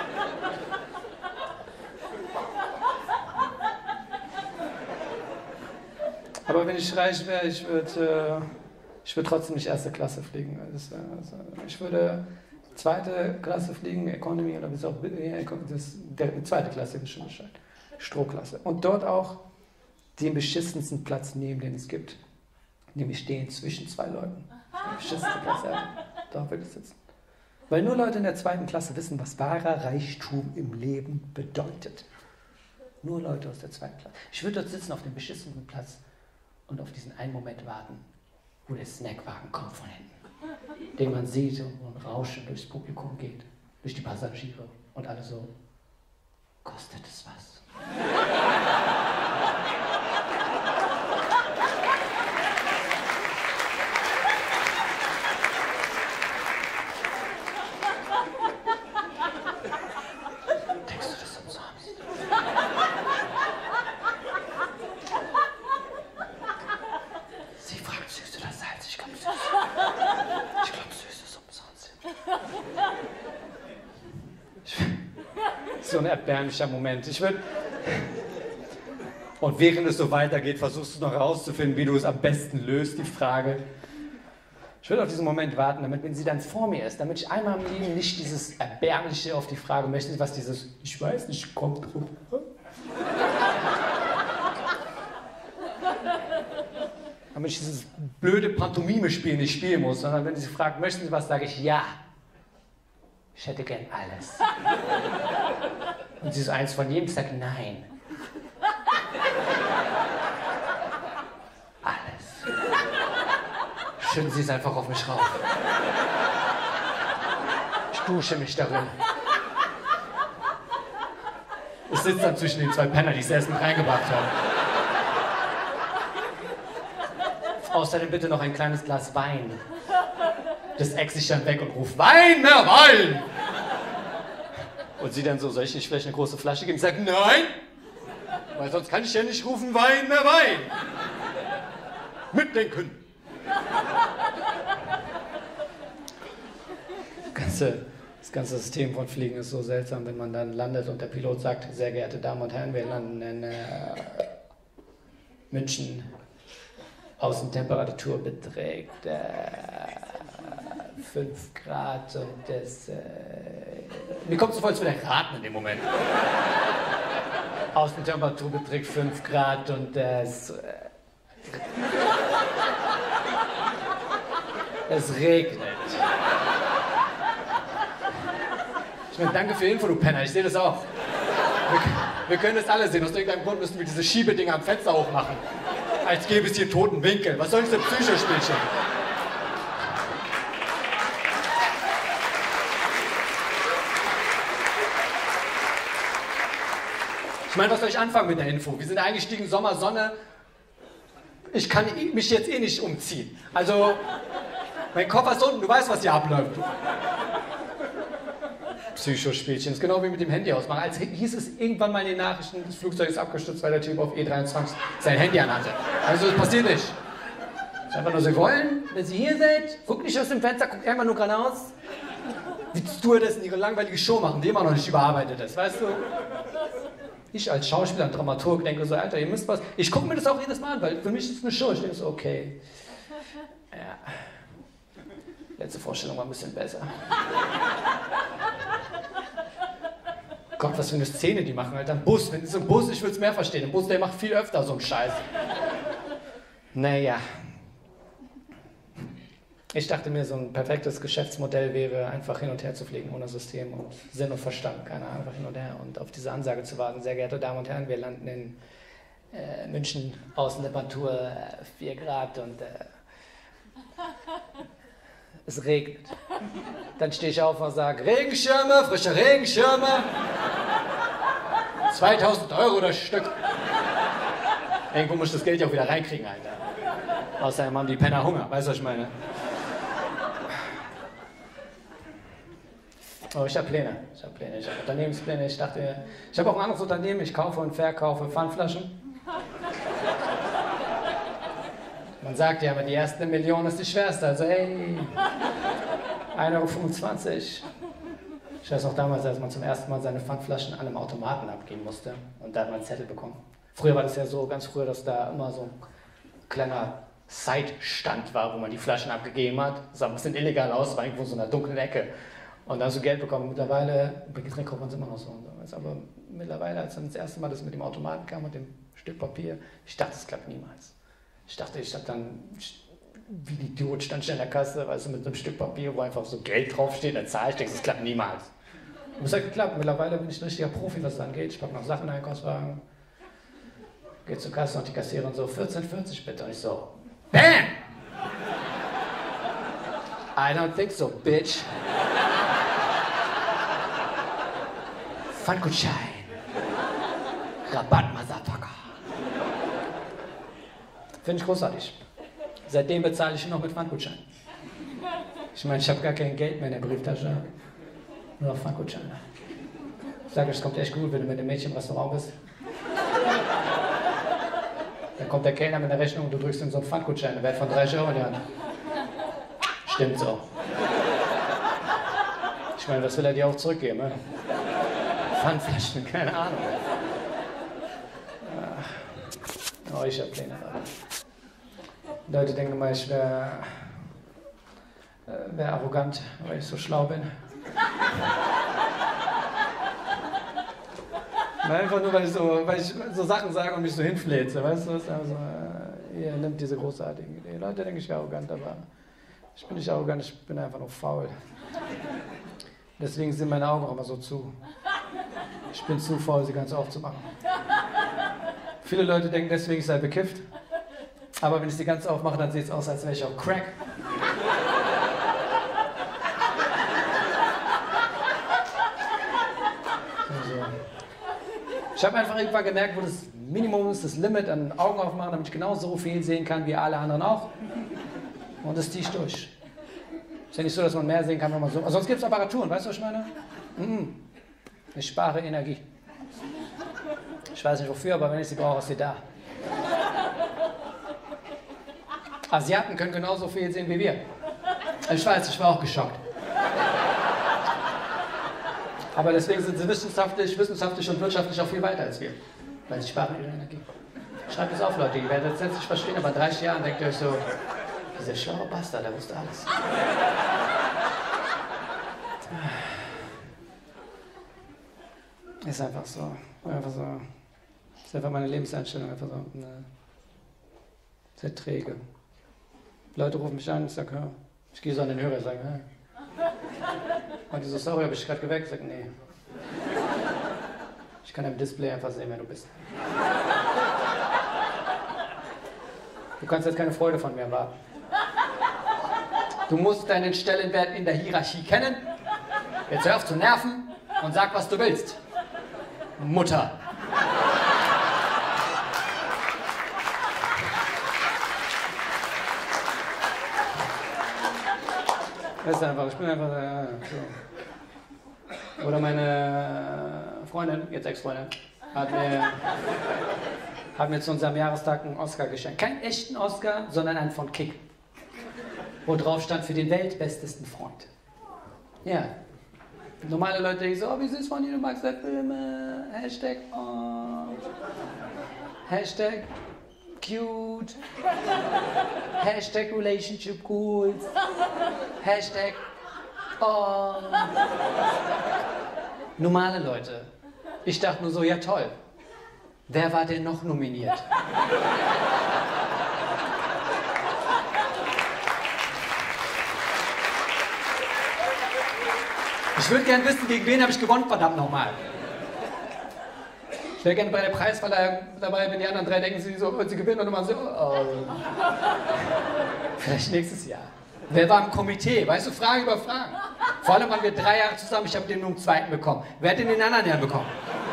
Aber wenn ich reich wäre, ich würde trotzdem nicht erste Klasse fliegen. Ich würde zweite Klasse fliegen, Economy oder bis auch der zweite Klasse bestimmt Bescheid. Strohklasse. Und dort auch den beschissensten Platz nehmen, den es gibt. Nämlich stehen zwischen zwei Leuten. Der beschissenste Platz, ja. Da würde ich sitzen. Weil nur Leute in der zweiten Klasse wissen, was wahrer Reichtum im Leben bedeutet. Nur Leute aus der zweiten Klasse. Ich würde dort sitzen auf dem beschissenen Platz und auf diesen einen Moment warten, wo der Snackwagen kommt von hinten. Den man sieht und ein Rauschen durchs Publikum geht, durch die Passagiere und alle so, kostet es was? So ein erbärmlicher Moment. Und während es so weitergeht, versuchst du noch herauszufinden, wie du es am besten löst, die Frage. Ich würde auf diesen Moment warten, damit, wenn sie dann vor mir ist, damit ich einmal im Leben nicht dieses Erbärmliche auf die Frage möchte, was dieses, ich weiß nicht, kommt drüber. Damit ich dieses blöde Pantomime-Spiel nicht spielen muss, sondern wenn sie fragt, möchten Sie was, sage ich ja. Ich hätte gern alles. Und sie ist eins von jedem, sagt nein. Alles. Schütten Sie es einfach auf mich rauf. Ich dusche mich darin. Ich sitze dann zwischen den zwei Penner, die ich selbst mit reingebracht habe. Außerdem bitte noch ein kleines Glas Wein. Das Ex sich dann weg und ruft, Wein, mehr Wein! Und sie dann so, soll ich nicht vielleicht eine große Flasche geben? Ich sage, nein! Weil sonst kann ich ja nicht rufen, Wein, mehr Wein! Mitdenken! Das ganze System von Fliegen ist so seltsam, wenn man dann landet und der Pilot sagt, sehr geehrte Damen und Herren, wir landen in München. Außentemperatur beträgt 5 Grad und das... mir kommt es so vor, als würde er raten in dem Moment. Außentemperatur beträgt 5 Grad und es regnet. Ich meine, danke für die Info, du Penner, ich sehe das auch. Wir können das alle sehen, aus irgendeinem Grund müssen wir diese Schiebedinger am Fenster hochmachen. Als gäbe es hier toten Winkel. Was soll das für Psychospielchen? Ich meine, was soll ich anfangen mit der Info? Wir sind eingestiegen, Sommer, Sonne. Ich kann mich jetzt eh nicht umziehen. Also, mein Koffer ist unten, du weißt, was hier abläuft. Psychospielchen, ist genau wie mit dem Handy ausmachen. Als hieß es irgendwann mal in den Nachrichten, das Flugzeug ist abgestürzt, weil der Typ auf E23 sein Handy anhatte. Also das passiert nicht. Es ist einfach nur, Sie wollen, wenn Sie hier seid, guckt nicht aus dem Fenster, guckt einfach nur geradeaus. Wie Stewardessen ihre langweilige Show machen, die immer noch nicht überarbeitet ist, weißt du? Ich als Schauspieler und Dramaturg denke so, Alter, ihr müsst was... Ich gucke mir das auch jedes Mal an, weil für mich ist es eine Show. Ich denke so, okay. Ja. Letzte Vorstellung war ein bisschen besser. Gott, was für eine Szene die machen, Alter. Ein Bus, wenn es so ein Bus, ich würde es mehr verstehen. Ein Bus, der macht viel öfter so einen Scheiß. Naja. Ich dachte mir, so ein perfektes Geschäftsmodell wäre, einfach hin und her zu fliegen, ohne System und Sinn und Verstand. Keine Ahnung, einfach hin und her und auf diese Ansage zu warten. Sehr geehrte Damen und Herren, wir landen in München, Außentemperatur 4 Grad und es regnet. Dann stehe ich auf und sage, Regenschirme, frische Regenschirme. 2000 € das Stück. Irgendwo muss ich das Geld ja auch wieder reinkriegen, Alter. Außerdem haben die Penner Hunger, weißt du, was ich meine? Oh, ich habe Pläne. Ich habe Unternehmenspläne. Ich dachte mir, ich habe auch ein anderes Unternehmen. Ich kaufe und verkaufe Pfandflaschen. Man sagt ja, aber die erste Million ist die schwerste. Also, hey, 1,25 €. Ich weiß noch damals, als man zum ersten Mal seine Pfandflaschen an einem Automaten abgeben musste. Und da hat man einen Zettel bekommen. Früher war das ja so, ganz früher, dass da immer so ein kleiner Side-Stand war, wo man die Flaschen abgegeben hat. Das sah ein bisschen illegal aus, war irgendwo in so einer dunklen Ecke. Und dann hast du Geld bekommen. Mittlerweile, bei Getränk kauft man es immer noch so. Aber mittlerweile, als dann das erste Mal das mit dem Automaten kam und dem Stück Papier, ich dachte, das klappt niemals. Ich dachte dann, wie ein Idiot, stand ich in der Kasse, weißt du, mit so einem Stück Papier, wo einfach so Geld draufsteht, dann zahle ich, denke, das klappt niemals. Und es hat geklappt. Mittlerweile bin ich ein richtiger Profi, was das angeht. Ich packe noch Sachen in den Einkaufswagen, gehe zur Kasse und die Kassiererin so, 14,40 bitte. Und ich so, BAM! I don't think so, bitch. Pfandgutschein. Rabatt, Motherfucker. Finde ich großartig. Seitdem bezahle ich nur noch mit Pfandgutschein. Ich meine, ich habe gar kein Geld mehr in der Brieftasche. Nur noch Pfandgutscheine. Ich sage, es kommt echt gut, wenn du mit dem Mädchen im Restaurant bist. Dann kommt der Kellner mit der Rechnung und du drückst ihm so einen Pfandgutschein, der Wert von 30 € in die Hand. Stimmt so. Ich meine, was will er dir auch zurückgeben, ne? Pfandflaschen, keine Ahnung. Oh, ich hab Pläne. Leute denken mal, ich wäre arrogant, weil ich so schlau bin. Einfach nur, weil ich so Sachen sage und mich so hinfläze, weißt du? Also, ihr nimmt diese großartigen Ideen. Leute denken, ich wäre arrogant, aber ich bin nicht arrogant, ich bin einfach nur faul. Deswegen sind meine Augen auch immer so zu. Ich bin zu faul, sie ganz aufzumachen. Viele Leute denken deswegen, ich sei bekifft. Aber wenn ich sie ganz aufmache, dann sieht es aus, als wäre ich auf Crack. Ich habe einfach irgendwann gemerkt, wo das Minimum ist, das Limit an Augen aufmachen, damit ich genau so viel sehen kann wie alle anderen auch. Und das ziehe ich durch. Ist ja nicht so, dass man mehr sehen kann, wenn man so... Sonst gibt es Apparaturen, weißt du, was ich meine? Ich spare Energie. Ich weiß nicht wofür, aber wenn ich sie brauche, ist sie da. Asiaten können genauso viel sehen wie wir. Ich weiß, ich war auch geschockt. Aber deswegen sind sie wissenschaftlich und wirtschaftlich auch viel weiter als wir. Weil sie sparen ihre Energie. Schreibt es auf, Leute, ihr werdet es jetzt nicht verstehen, aber in 30 Jahren denkt ihr euch so, dieser schlaue Bastard, der wusste alles. Ist einfach so. Ist einfach meine Lebenseinstellung, einfach so sehr träge. Leute rufen mich an, ich sage, ja. Ich gehe so an den Hörer und sage, ja. Und die so, sorry, habe ich gerade geweckt? Ich sage, nee. Ich kann im Display einfach sehen, wer du bist. Du kannst jetzt keine Freude von mir erwarten. Du musst deinen Stellenwert in der Hierarchie kennen. Jetzt hör auf zu nerven und sag, was du willst. Mutter. Das ist einfach, ich bin einfach so. Oder meine Freundin, jetzt Ex-Freundin, hat mir zu unserem Jahrestag einen Oscar geschenkt. Keinen echten Oscar, sondern einen von Kick. Wo drauf stand für den weltbestesten Freund. Ja. Normale Leute denken so, oh, wie süß von dir, du magst der Filme. Hashtag, oh. Hashtag, cute. Hashtag, relationship goals. Hashtag, oh. Normale Leute. Ich dachte nur so, ja toll. Wer war denn noch nominiert? Ich würde gerne wissen, gegen wen habe ich gewonnen, verdammt nochmal. Ich wäre gerne bei der Preisverleihung dabei, wenn die anderen drei denken, sie gewinnen und immer so, oh. Vielleicht nächstes Jahr. Wer war im Komitee? Weißt du, Frage über Fragen. Vor allem waren wir 3 Jahre zusammen, ich habe den nur im 2. bekommen. Wer hat den in den anderen Jahren bekommen?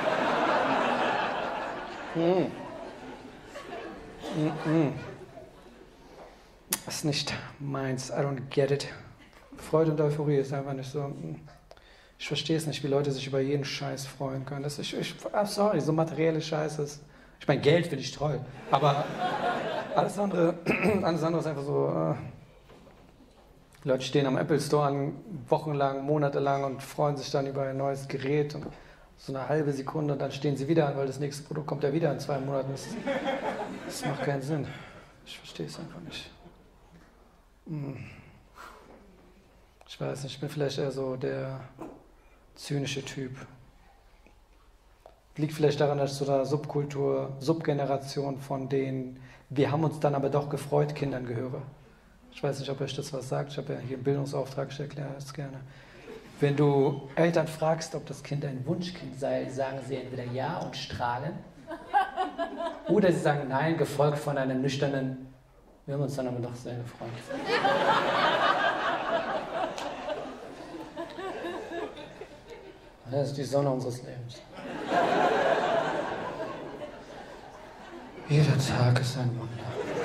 Das ist nicht meins, I don't get it. Freude und Euphorie ist einfach nicht so. Ich verstehe es nicht, wie Leute sich über jeden Scheiß freuen können. Sorry, so materielle Scheiße ist. Ich meine, Geld finde ich toll, aber alles andere ist einfach so. Die Leute stehen am Apple Store an, wochenlang, monatelang und freuen sich dann über ein neues Gerät und so eine halbe Sekunde und dann stehen sie wieder an, weil das nächste Produkt kommt ja wieder in 2 Monaten. Das macht keinen Sinn. Ich verstehe es einfach nicht. Ich weiß nicht, ich bin vielleicht eher so der zynische Typ. Liegt vielleicht daran, dass ich zu einer Subgeneration von denen, wir haben uns dann aber doch gefreut, Kindern gehöre. Ich weiß nicht, ob euch das was sagt. Ich habe ja hier einen Bildungsauftrag, ich erkläre das gerne. Wenn du Eltern fragst, ob das Kind ein Wunschkind sei, sagen sie entweder ja und strahlen. Oder sie sagen nein, gefolgt von einem nüchternen, wir haben uns dann aber doch sehr gefreut. Das ist die Sonne unseres Lebens. Jeder Tag ist ein Wunder.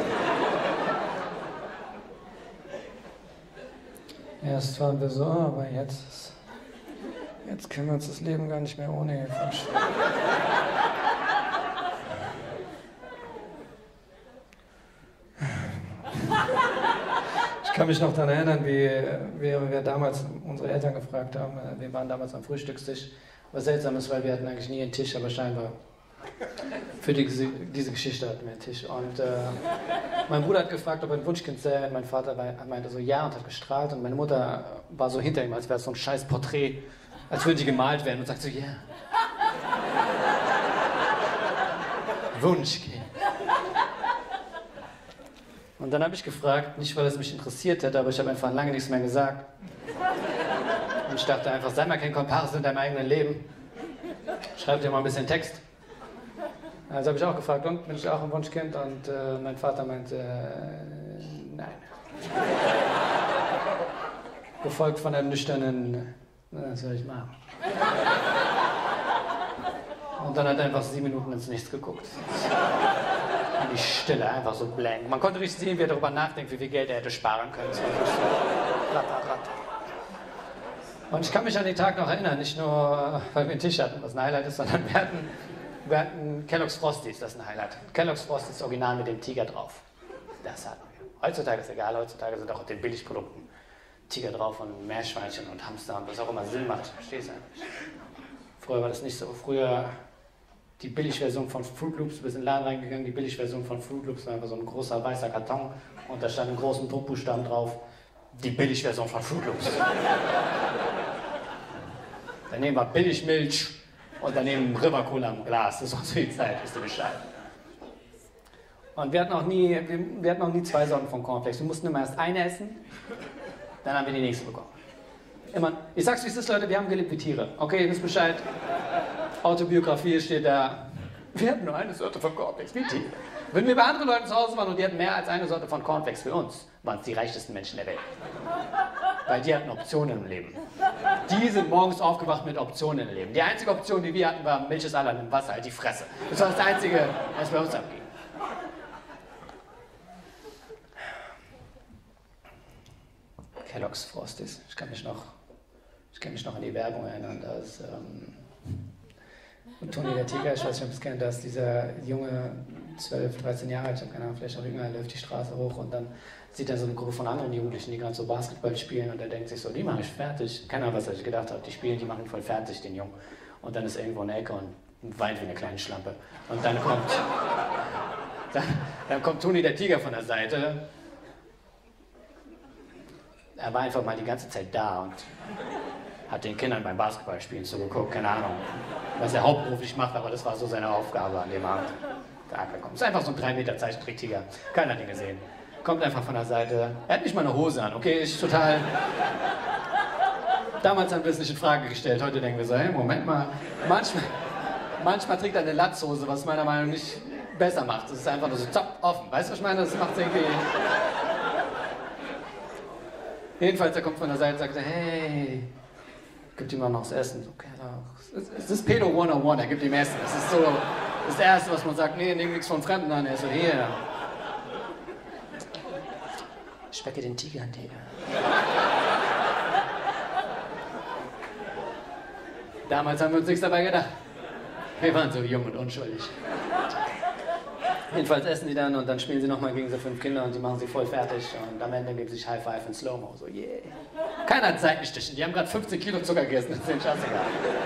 Erst waren wir so, aber jetzt können wir uns das Leben gar nicht mehr ohne Hilfe vorstellen. Ich kann mich noch daran erinnern, wie wir damals unsere Eltern gefragt haben. Wir waren damals am Frühstückstisch Was seltsam ist, weil wir hatten eigentlich nie einen Tisch, aber scheinbar für diese Geschichte hatten wir einen Tisch. Und mein Bruder hat gefragt, ob er ein Wunschkind sei. Mein Vater meinte so ja und hat gestrahlt. Und meine Mutter war so hinter ihm, als wäre es so ein scheiß Porträt, als würde die gemalt werden und sagt so, ja. Yeah. Wunschkind. Und dann habe ich gefragt, nicht weil es mich interessiert hätte, aber ich habe einfach lange nichts mehr gesagt. Und ich dachte einfach, sei mal kein Komparse in deinem eigenen Leben. Schreib dir mal ein bisschen Text. Also habe ich auch gefragt, und bin ich auch ein Wunschkind? Und mein Vater meinte, nein. Gefolgt von einem nüchternen, was soll ich machen? Und dann hat er einfach 7 Minuten ins Nichts geguckt. In die Stille, einfach so blank. Man konnte richtig sehen, wie er darüber nachdenkt, wie viel Geld er hätte sparen können. So ratter, ratter. Und ich kann mich an den Tag noch erinnern, nicht nur, weil wir einen Tisch hatten, was ein Highlight ist, sondern wir hatten Kellogg's Frosties, das ist ein Highlight. Kellogg's Frosties original mit dem Tiger drauf. Das hatten wir. Heutzutage ist egal, heutzutage sind auch auf den Billigprodukten Tiger drauf und Meerschweinchen und Hamster und was auch immer Sinn macht. Verstehst du eigentlich? Früher war das nicht so. Früher die Billigversion von Fruit Loops, du bist in den Laden reingegangen, die Billigversion von Fruit Loops war einfach so ein großer weißer Karton und da stand in großen Druckbuchstaben drauf, die Billigversion von Fruit Loops. Daneben war Billigmilch und daneben River Cola im Glas. Das war so die Zeit, wisst ihr Bescheid. Und wir hatten auch nie 2 Sorten von Cornflakes. Wir mussten immer erst eine essen, dann haben wir die nächste bekommen. Immer, ich sag's wie es ist, Leute, wir haben gelebt wie Tiere. Okay, ihr wisst Bescheid. Autobiografie steht da. Wir hatten nur eine Sorte von Cornflakes, wie Tiere. Wenn wir bei anderen Leuten zu Hause waren und die hatten mehr als eine Sorte von Cornflakes für uns, waren es die reichsten Menschen der Welt. Weil die hatten Optionen im Leben. Die sind morgens aufgewacht mit Optionen im Leben. Die einzige Option, die wir hatten, war Milch ist allerlei im Wasser, halt die Fresse. Das war das Einzige, was bei uns abging. Kellogg's Frosties. Ich kann mich noch an die Werbung erinnern. Da ist Toni der Tiger, ich weiß nicht, ob ihr es kennt, da ist dieser junge, 12, 13 Jahre alt, ich habe keine Ahnung, vielleicht auch jünger, er läuft die Straße hoch und dann sieht er so eine Gruppe von anderen Jugendlichen, die gerade so Basketball spielen und er denkt sich so, die mache ich fertig. Keine Ahnung, was er sich gedacht hat, die spielen, die machen voll fertig, den Jungen. Und dann ist er irgendwo in der Ecke und weint wie eine kleine Schlampe. Und dann kommt Toni der Tiger von der Seite. Er war einfach mal die ganze Zeit da und hat den Kindern beim Basketballspielen zugeguckt, keine Ahnung, was er hauptberuflich macht, aber das war so seine Aufgabe an dem Abend. Da kommt. Ist einfach so ein 3 Meter Zeichentricktiger, keiner hat ihn gesehen. Kommt einfach von der Seite, er hat nicht mal eine Hose an, okay, ist total... Damals haben wir es nicht in Frage gestellt, heute denken wir so, hey, Moment mal, manchmal trägt er eine Latzhose, was meiner Meinung nach nicht besser macht. Das ist einfach nur so zapp, offen, weißt du, was ich meine? Das macht irgendwie... Jedenfalls, er kommt von der Seite und sagt, hey, gibt ihm mal noch das Essen. So, okay, es ist Pedo 101, er gibt ihm Essen. Das ist so das Erste, was man sagt, nee, nimm nichts von Fremden an. Er so, hier. Schmecke den Tiger an, Digga. Damals haben wir uns nichts dabei gedacht. Wir waren so jung und unschuldig. Jedenfalls essen die dann und dann spielen sie nochmal gegen so 5 Kinder und die machen sie voll fertig und am Ende geben sie sich High Five in Slow-Mo, so yeah. Keiner hat Zeit gestichen, die haben gerade 15 Kilo Zucker gegessen, das ist denen scheißegal.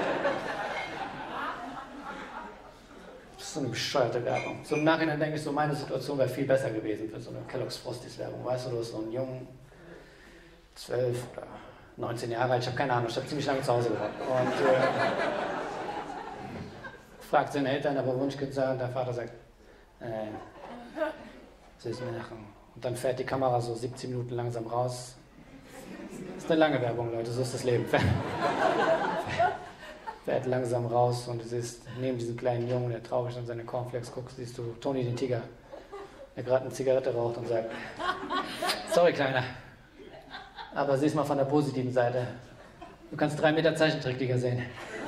Das ist so eine bescheuerte Werbung. So im Nachhinein denke ich so, meine Situation wäre viel besser gewesen für so eine Kellogg's Frosties Werbung. Weißt du, du hast so einen Jungen, 12 oder 19 Jahre alt, ich habe keine Ahnung, ich habe ziemlich lange zu Hause gehabt. Und fragt seine Eltern, aber Wunschkind sein, und der Vater sagt, süß machen. Und dann fährt die Kamera so 17 Minuten langsam raus. Das ist eine lange Werbung, Leute, so ist das Leben. Fährt langsam raus und du siehst neben diesem kleinen Jungen, der traurig an seine Cornflakes guckt, siehst du Toni den Tiger, der gerade eine Zigarette raucht und sagt, sorry Kleiner, aber sieh's mal von der positiven Seite. Du kannst 3 Meter Zeichentricktiger sehen.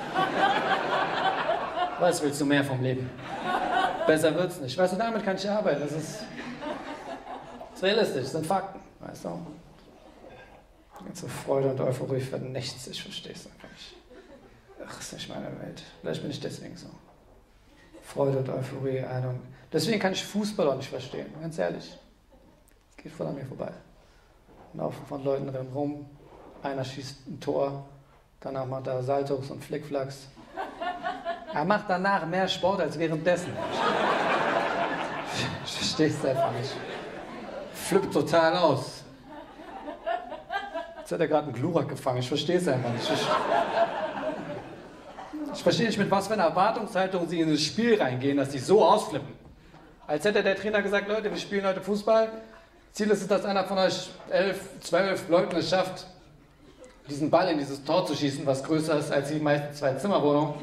Was willst du mehr vom Leben? Besser wird's nicht. Weißt du, damit kann ich arbeiten. Das ist realistisch, das sind Fakten. Weißt du? Die ganze Freude und Euphorie vernichtet sich, verstehst du? Ach, ist nicht meine Welt. Vielleicht bin ich deswegen so. Freude und Euphorie, Ahnung. Deswegen kann ich Fußball auch nicht verstehen, ganz ehrlich. Es geht voll an mir vorbei. Laufen von Leuten rum, einer schießt ein Tor, danach macht er Saltos und Flickflacks. Er macht danach mehr Sport als währenddessen. Ich verstehe es einfach nicht. Flippt total aus. Jetzt hat er gerade einen Glurak gefangen. Ich verstehe es einfach nicht. Ich verstehe nicht, mit was für einer Erwartungshaltung sie in das Spiel reingehen, dass sie so ausflippen. Als hätte der Trainer gesagt, Leute, wir spielen heute Fußball. Ziel ist es, dass einer von euch 11, 12 Leuten es schafft, diesen Ball in dieses Tor zu schießen, was größer ist als die meisten Zwei-Zimmer-Wohnungen.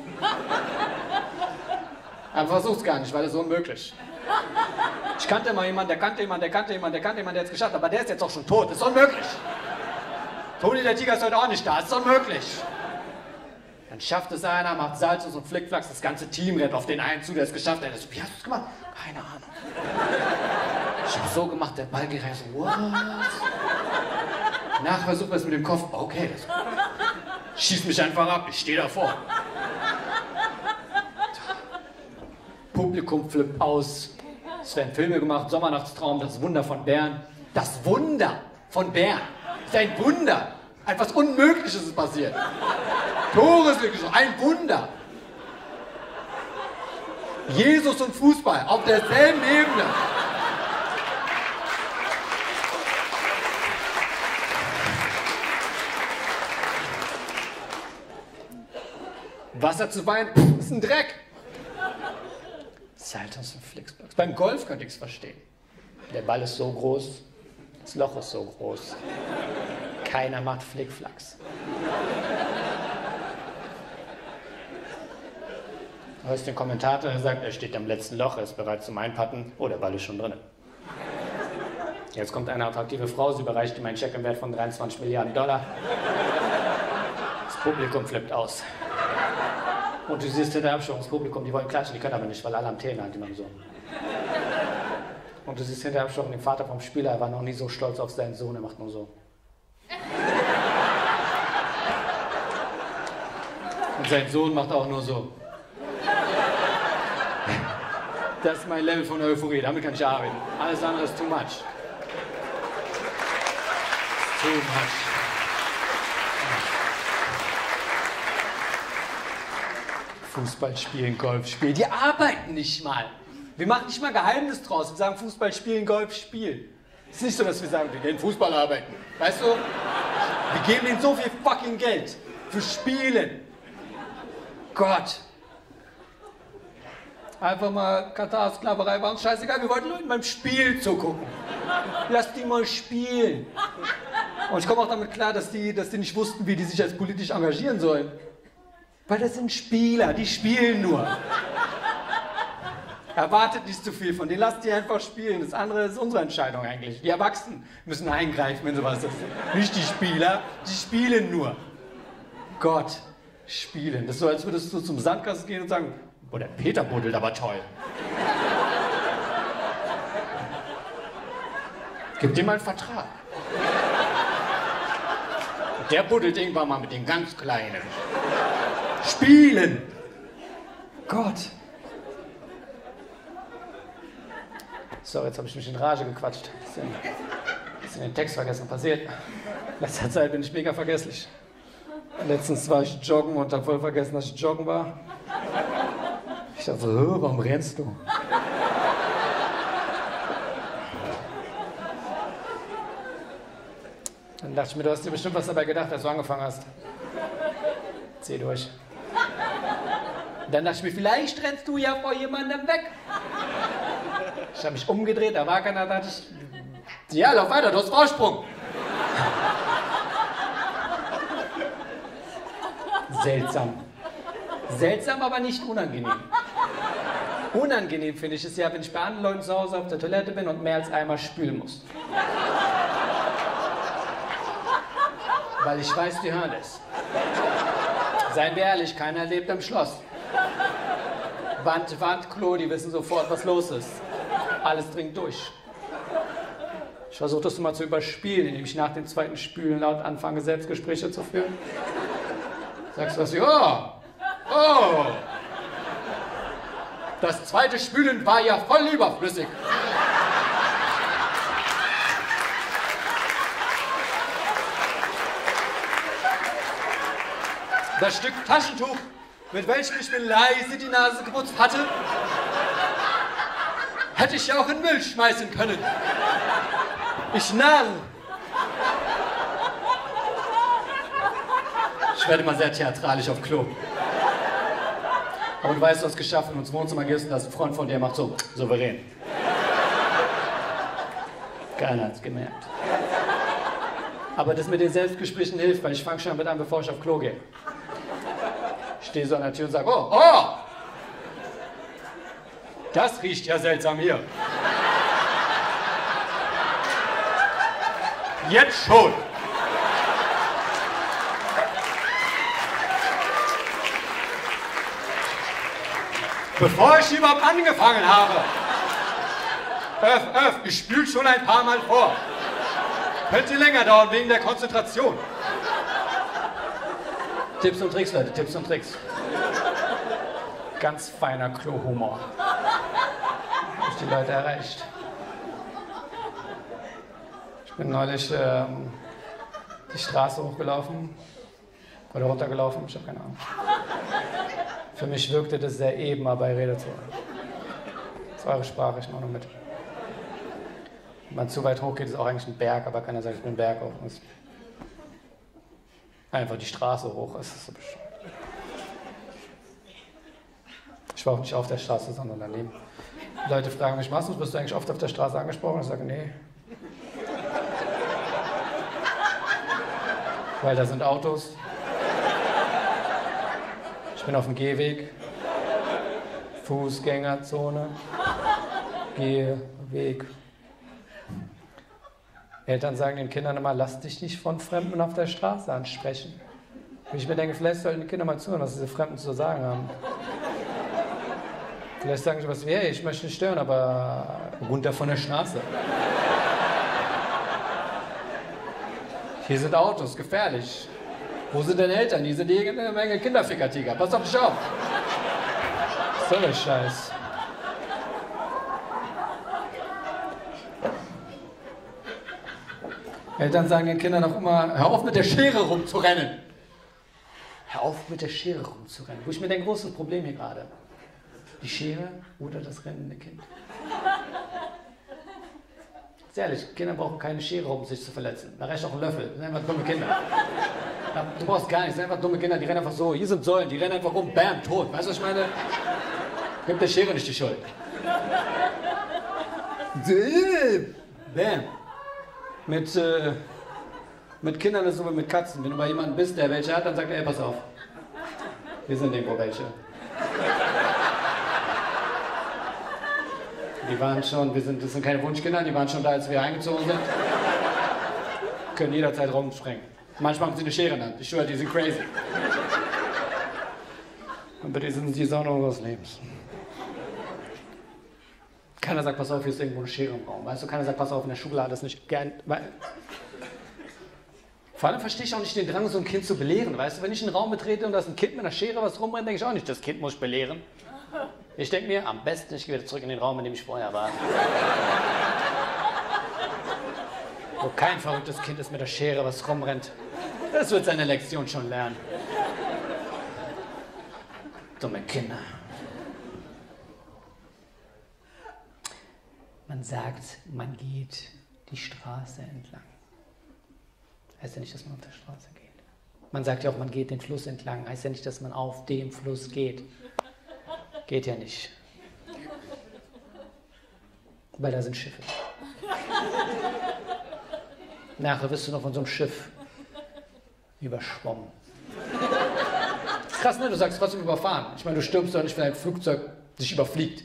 Aber versucht's gar nicht, weil es ist unmöglich. Ich kannte mal jemanden, der kannte jemanden, der hat es geschafft, aber der ist jetzt auch schon tot. Das ist unmöglich. Toni der Tiger ist heute auch nicht da, das ist unmöglich. Dann schafft es einer, macht Salzus und Flickflacks, das ganze Team rennt auf den einen zu, der es geschafft hat. So, wie hast du es gemacht? Keine Ahnung. Ich habe so gemacht, der Ball geht rein, so, what? Nach versuchen wir es mit dem Kopf, okay, das schießt mich einfach ab, ich stehe davor. Publikum flippt aus, es werden Filme gemacht, Sommernachtstraum, das Wunder von Bern. Das Wunder von Bern ist ein Wunder, etwas Unmögliches ist passiert. Tore ist wirklich so, ein Wunder. Jesus und Fußball auf derselben Ebene. Wasser zu weinen, ist ein Dreck. Saltos und Flickflacks. Beim Golf könnte ich es verstehen. Der Ball ist so groß, das Loch ist so groß. Keiner macht Flickflacks. Du hörst den Kommentator, der sagt, er steht am letzten Loch, er ist bereit zum Einpatten. Oh, der Ball ist schon drin. Jetzt kommt eine attraktive Frau, sie überreicht ihm einen Scheck im Wert von 23 Milliarden $. Das Publikum flippt aus. Und du siehst hinter Abstimmung das Publikum, die wollen klatschen, die können aber nicht, weil alle am Tee in der Hand haben so. Und du siehst hinter Abstimmung den Vater vom Spieler, er war noch nie so stolz auf seinen Sohn, er macht nur so. Und sein Sohn macht auch nur so. Das ist mein Level von Euphorie, damit kann ich arbeiten. Alles andere ist too much. Too much. Fußball spielen, Golf spielen. Die arbeiten nicht mal. Wir machen nicht mal Geheimnis draus. Wir sagen Fußball spielen, Golf spielen. Es ist nicht so, dass wir sagen, wir gehen Fußball arbeiten. Weißt du? Wir geben ihnen so viel fucking Geld für Spielen. Gott. Einfach mal Katar, Sklaverei war uns scheißegal. Wir wollten Leuten beim Spiel zugucken. Lass die mal spielen. Und ich komme auch damit klar, dass die nicht wussten, wie die sich jetzt politisch engagieren sollen. Weil das sind Spieler, die spielen nur. Erwartet nicht zu viel von denen, lasst die einfach spielen. Das andere ist unsere Entscheidung eigentlich. Die Erwachsenen müssen eingreifen, wenn sowas ist. Nicht die Spieler, die spielen nur. Gott, spielen. Das ist so, als würdest du zum Sandkasten gehen und sagen, boah, der Peter buddelt aber toll. Gib dem mal einen Vertrag. Und der buddelt irgendwann mal mit den ganz Kleinen. Spielen! Gott! Sorry, jetzt habe ich mich in Rage gequatscht. Bisschen den Text vergessen. Passiert. In letzter Zeit bin ich mega vergesslich. Letztens war ich joggen und habe voll vergessen, dass ich joggen war. Ich dachte so, warum rennst du? Dann dachte ich mir, du hast dir bestimmt was dabei gedacht, als du angefangen hast. Zieh durch. Dann dachte ich mir, vielleicht rennst du ja vor jemandem weg. Ich habe mich umgedreht, da war keiner, da dachte ich, ja, lauf weiter, du hast Vorsprung. Seltsam. Seltsam, aber nicht unangenehm. Unangenehm finde ich es ja, wenn ich bei anderen Leuten zu Hause auf der Toilette bin und mehr als einmal spülen muss. Weil ich weiß, die hören es. Seien wir ehrlich, keiner lebt im Schloss. Wand, Klo, die wissen sofort, was los ist. Alles dringt durch. Ich versuche das mal zu überspielen, indem ich nach dem zweiten Spülen laut anfange, Selbstgespräche zu führen. Sagst du was wie, oh, das zweite Spülen war ja voll überflüssig. Das Stück Taschentuch mit welchem ich mir leise die Nase geputzt hatte, hätte ich ja auch in Müll schmeißen können. Ich Narr. Ich werde mal sehr theatralisch auf Klo. Aber du weißt, du hast es geschafft, wenn du ins Wohnzimmer gehst und das ein Freund von dir macht so souverän. Keiner hat's gemerkt. Aber das mit den Selbstgesprächen hilft, weil ich fange schon damit an, bevor ich auf Klo gehe. Ich stehe so an der Tür und sage, oh, das riecht ja seltsam hier. Jetzt schon. Bevor ich überhaupt angefangen habe. Ich spül schon ein paar Mal vor. Könnte länger dauern wegen der Konzentration. Tipps und Tricks, Leute, Tipps und Tricks. Ganz feiner Klohumor. Hab ich die Leute erreicht. Ich bin neulich die Straße hochgelaufen oder runtergelaufen, ich habe keine Ahnung. Für mich wirkte das sehr eben, aber ihr redet so. Das ist eure Sprache, ich mache nur mit. Wenn man zu weit hoch geht, ist auch eigentlich ein Berg, aber keiner sagt, ich bin Berg hoch. Einfach die Straße hoch, es ist so bescheuert. Ich war auch nicht auf der Straße, sondern daneben. Die Leute fragen mich, Massus, bist du eigentlich oft auf der Straße angesprochen? Ich sage, nee. Weil da sind Autos. Ich bin auf dem Gehweg. Fußgängerzone. Gehweg. Eltern sagen den Kindern immer, lass dich nicht von Fremden auf der Straße ansprechen. Und ich mir denke, vielleicht sollten die Kinder mal zuhören, was diese Fremden zu sagen haben. Vielleicht sagen sie was wie, hey, ich möchte nicht stören, aber runter von der Straße. Hier sind Autos, gefährlich. Wo sind denn Eltern? Hier sind eine Menge Kinderfickertiger. Pass auf dich auf. Was soll der Scheiß? Eltern sagen den Kindern auch immer, hör auf mit der Schere rumzurennen. Hör auf mit der Schere rumzurennen. Wo ich mir denke, wo ist das Problem hier gerade? Die Schere oder das rennende Kind? Sehr ehrlich, Kinder brauchen keine Schere, um sich zu verletzen. Da reicht auch ein Löffel. Das sind einfach dumme Kinder. Du brauchst gar nichts, das sind einfach dumme Kinder, die rennen einfach so. Hier sind Säulen, die rennen einfach rum, bam, tot. Weißt du, was ich meine? Gib der Schere nicht die Schuld. Bam. Mit Kindern ist es so wie mit Katzen. Wenn du bei jemandem bist, der welche hat, dann sagt er, ey, pass auf. Wir sind irgendwo welche. Die waren schon, das sind keine Wunschkinder, die waren schon da, als wir eingezogen sind. Können jederzeit rumsprengen. Manchmal haben sie eine Schere in der Hand. Ich schwöre, die sind crazy. Aber die sind die Sonne unseres Lebens. Keiner sagt, pass auf, hier ist irgendwo eine Schere im Raum. Weißt du, keiner sagt, pass auf, in der Schublade ist nicht gern. Vor allem verstehe ich auch nicht den Drang, so ein Kind zu belehren. Weißt du, wenn ich einen Raum betrete und da ist ein Kind mit einer Schere was rumrennt, denke ich auch nicht, das Kind muss ich belehren. Ich denke mir, am besten, ich gehe wieder zurück in den Raum, in dem ich vorher war. Wo kein verrücktes Kind ist mit der Schere, was rumrennt. Das wird seine Lektion schon lernen. Dumme Kinder. Man sagt, man geht die Straße entlang. Heißt ja nicht, dass man auf der Straße geht. Man sagt ja auch, man geht den Fluss entlang. Heißt ja nicht, dass man auf dem Fluss geht. Geht ja nicht. Weil da sind Schiffe. Nachher wirst du noch von so einem Schiff überschwommen. Krass, ne? Du sagst trotzdem überfahren. Ich meine, du stirbst doch nicht, wenn ein Flugzeug dich überfliegt.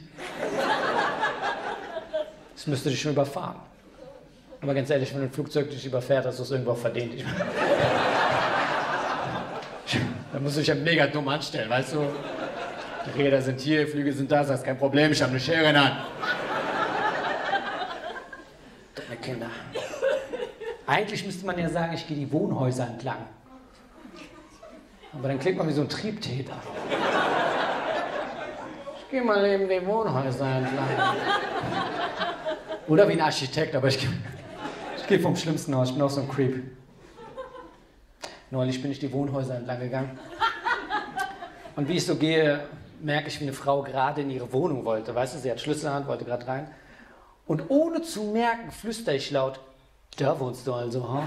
Das müsste dich schon überfahren. Aber ganz ehrlich, wenn ein Flugzeug dich überfährt, hast du es irgendwo verdient. Da musst du dich ja mega dumm anstellen, weißt du? Die Räder sind hier, Flügel sind da, sagst kein Problem, ich habe eine Schere in der Hand. Dumme Kinder. Eigentlich müsste man ja sagen, ich gehe die Wohnhäuser entlang. Aber dann klingt man wie so ein Triebtäter. Ich gehe mal eben die Wohnhäuser entlang. Oder wie ein Architekt, aber ich gehe vom Schlimmsten aus, ich bin auch so ein Creep. Neulich bin ich die Wohnhäuser entlang gegangen. Und wie ich so gehe, merke ich, wie eine Frau gerade in ihre Wohnung wollte. Weißt du, sie hat Schlüssel in der Hand, wollte gerade rein. Und ohne zu merken, flüstere ich laut, da wohnst du also, ha?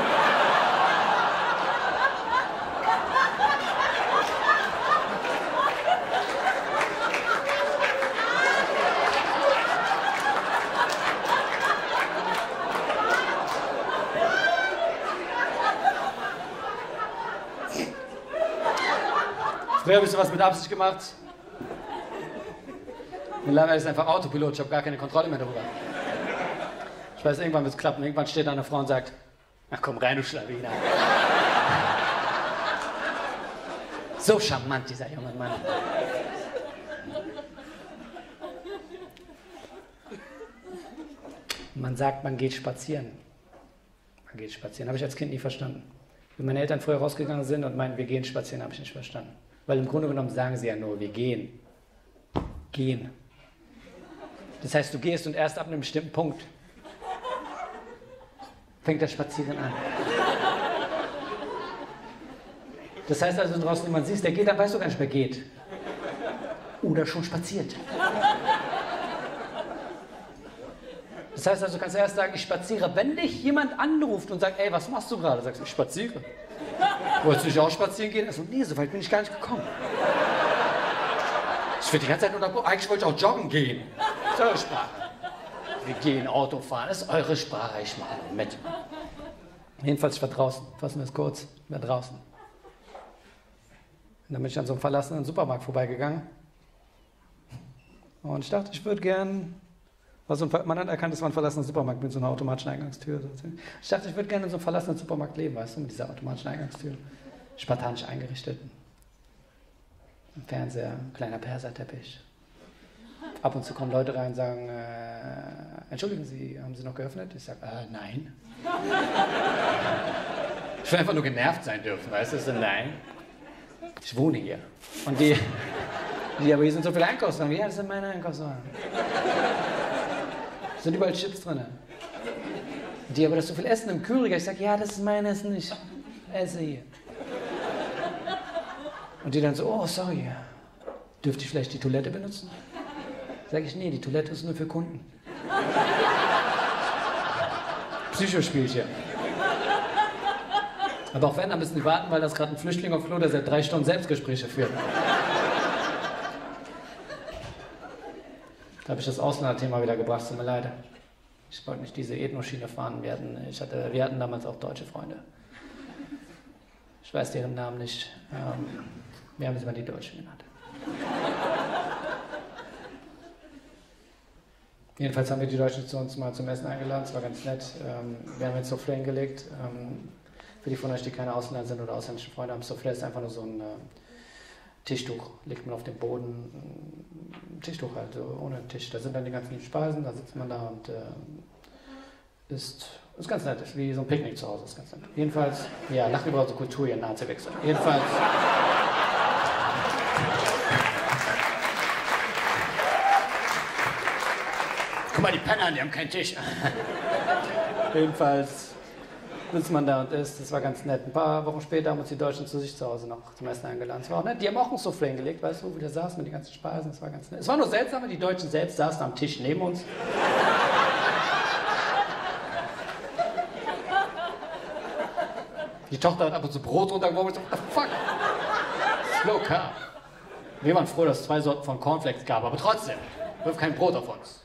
Früher habe ich sowas mit Absicht gemacht. Mittlerweile ist es einfach Autopilot, ich habe gar keine Kontrolle mehr darüber. Ich weiß, irgendwann wird es klappen. Irgendwann steht da eine Frau und sagt, ach komm rein, du Schlawiner. So charmant, dieser junge Mann. Man sagt, man geht spazieren. Man geht spazieren. Habe ich als Kind nie verstanden. Wenn meine Eltern früher rausgegangen sind und meinten, wir gehen spazieren, habe ich nicht verstanden. Weil im Grunde genommen sagen sie ja nur, wir gehen. Gehen. Das heißt, du gehst und erst ab einem bestimmten Punkt fängt das Spazieren an. Das heißt also, wenn draußen jemand siehst, der geht, dann weißt du gar nicht, wer geht. Oder schon spaziert. Das heißt also, du kannst erst sagen, ich spaziere. Wenn dich jemand anruft und sagt, ey, was machst du gerade? Sagst du, ich spaziere. Wolltest du nicht auch spazieren gehen? Also, nee, so weit bin ich gar nicht gekommen. Ich will die ganze Zeit nur, eigentlich wollte ich auch joggen gehen. Das ist eure Sprache. Wir gehen Auto fahren, das ist eure Sprache, ich mache mit. Jedenfalls, ich war draußen, fassen wir es kurz, ich war draußen. Und dann bin ich an so einem verlassenen Supermarkt vorbeigegangen. Und ich dachte, ich würde gern, man hat erkannt, es war ein verlassener Supermarkt mit so einer automatischen Eingangstür. Ich dachte, ich würde gerne in so einem verlassenen Supermarkt leben, weißt du, mit dieser automatischen Eingangstür. Spartanisch eingerichtet. Ein Fernseher, ein kleiner Perserteppich. Ab und zu kommen Leute rein und sagen, entschuldigen Sie, haben Sie noch geöffnet? Ich sage, nein. Ich will einfach nur genervt sein dürfen, weißt du? So, nein. Ich wohne hier. Und die aber hier sind so viele Einkaufswagen. Ja, das sind meine Einkaufswagen. Da sind überall Chips drin. Die aber, das ist so viel Essen im Kühlregal. Ich sage, ja, das ist mein Essen, ich esse hier. Und die dann so, oh, sorry, dürfte ich vielleicht die Toilette benutzen? Sag ich, nee, die Toilette ist nur für Kunden. Psychospielchen. Aber auch wenn, dann müssen die warten, weil das gerade ein Flüchtling auf Klo, der seit 3 Stunden Selbstgespräche führt. Da habe ich das Ausländerthema wieder gebracht, tut mir leid. Ich wollte nicht diese Ethnoschiene fahren. Wir hatten damals auch deutsche Freunde. Ich weiß deren Namen nicht. Wir haben es immer die Deutschen genannt. Jedenfalls haben wir die Deutschen zu uns mal zum Essen eingeladen, es war ganz nett. Wir haben jetzt Soufflé hingelegt. Für die von euch, die keine Ausländer sind oder ausländische Freunde haben, Soufflé ist einfach nur so ein Tischtuch. Legt man auf den Boden, ein Tischtuch halt, so ohne Tisch. Da sind dann die ganzen Speisen, da sitzt man da und ist ganz nett, ist wie so ein Picknick zu Hause, ist ganz nett. Jedenfalls, ja, lacht über unsere Kultur hier, Nazi-Wechsel. Jedenfalls. Guck mal, die Penner, die haben keinen Tisch. Jedenfalls sitzt man da und isst, das war ganz nett. Ein paar Wochen später haben uns die Deutschen zu sich zu Hause noch zum Essen eingeladen. Das war auch nett. Die haben auch ein Soufflé hingelegt, weißt du, wo wir saßen mit den ganzen Speisen, das war ganz nett. Es war nur seltsam, die Deutschen selbst saßen am Tisch neben uns. Die Tochter hat ab und zu Brot runtergeworfen und so, what the fuck? Slow carb. Wir waren froh, dass es 2 Sorten von Cornflakes gab, aber trotzdem, wirf kein Brot auf uns.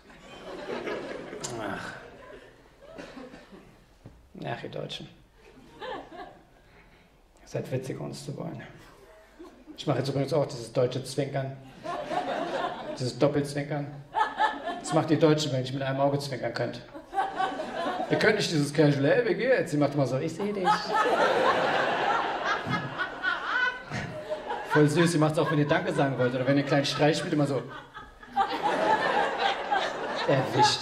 Ach, ihr Deutschen. Ihr seid witzig, uns zu wollen. Ich mache jetzt übrigens auch dieses deutsche Zwinkern. Dieses Doppelzwinkern. Das macht die Deutschen, wenn ich mit einem Auge zwinkern könnt. Ihr könnt nicht dieses Casual, hey, wie geht's? Sie macht immer so, ich sehe dich. Voll süß, sie macht es auch, wenn ihr Danke sagen wollt oder wenn ihr einen kleinen Streich spielt, immer so. Erwischt.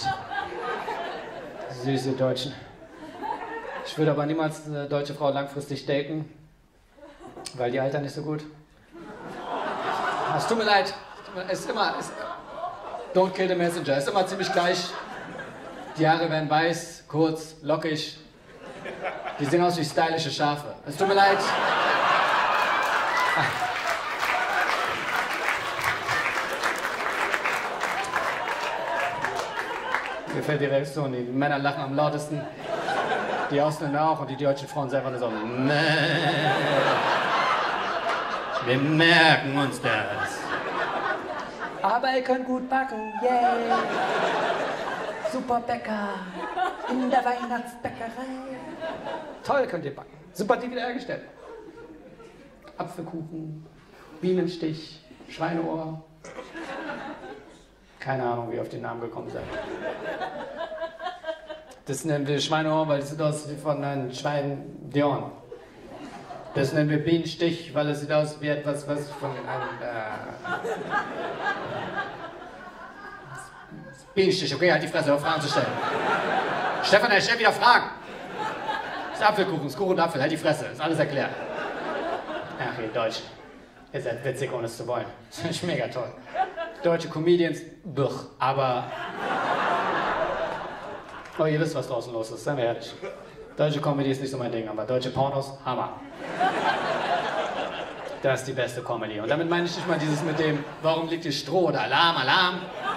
Süße Deutschen. Ich würde aber niemals eine deutsche Frau langfristig daten, weil die altern nicht so gut. Es tut mir leid, don't kill the messenger, ist immer ziemlich gleich. Die Haare werden weiß, kurz, lockig. Die sehen aus wie stylische Schafe. Es tut mir leid. Gefällt die Reaktion nicht. Die Männer lachen am lautesten, die Ausländer auch und die deutschen Frauen selber nur so. Wir merken uns das. Aber ihr könnt gut backen, yay! Super Bäcker in der Weihnachtsbäckerei. Toll könnt ihr backen. Super die wiederhergestellt. Apfelkuchen, Bienenstich, Schweineohr. Keine Ahnung, wie ihr auf den Namen gekommen seid. Das nennen wir Schweineohr, weil es sieht aus wie von einem Schwein Dion. Das nennen wir Bienenstich, weil es sieht aus wie etwas, was von einem... Bienenstich, okay, halt die Fresse, auf Fragen zu stellen. Stefan, stell wieder Fragen. Das ist Apfelkuchen, das Kuchen und Apfel, halt die Fresse, ist alles erklärt. Ach, ihr Deutschen. Ihr seid witzig, ohne es zu wollen. Das finde ich mega toll. Deutsche Comedians, aber... Oh, ihr wisst, was draußen los ist, seien wir ehrlich. Deutsche Comedy ist nicht so mein Ding, aber deutsche Pornos, Hammer. Das ist die beste Comedy. Und damit meine ich nicht mal dieses mit dem, warum liegt hier Stroh oder Alarm, Alarm.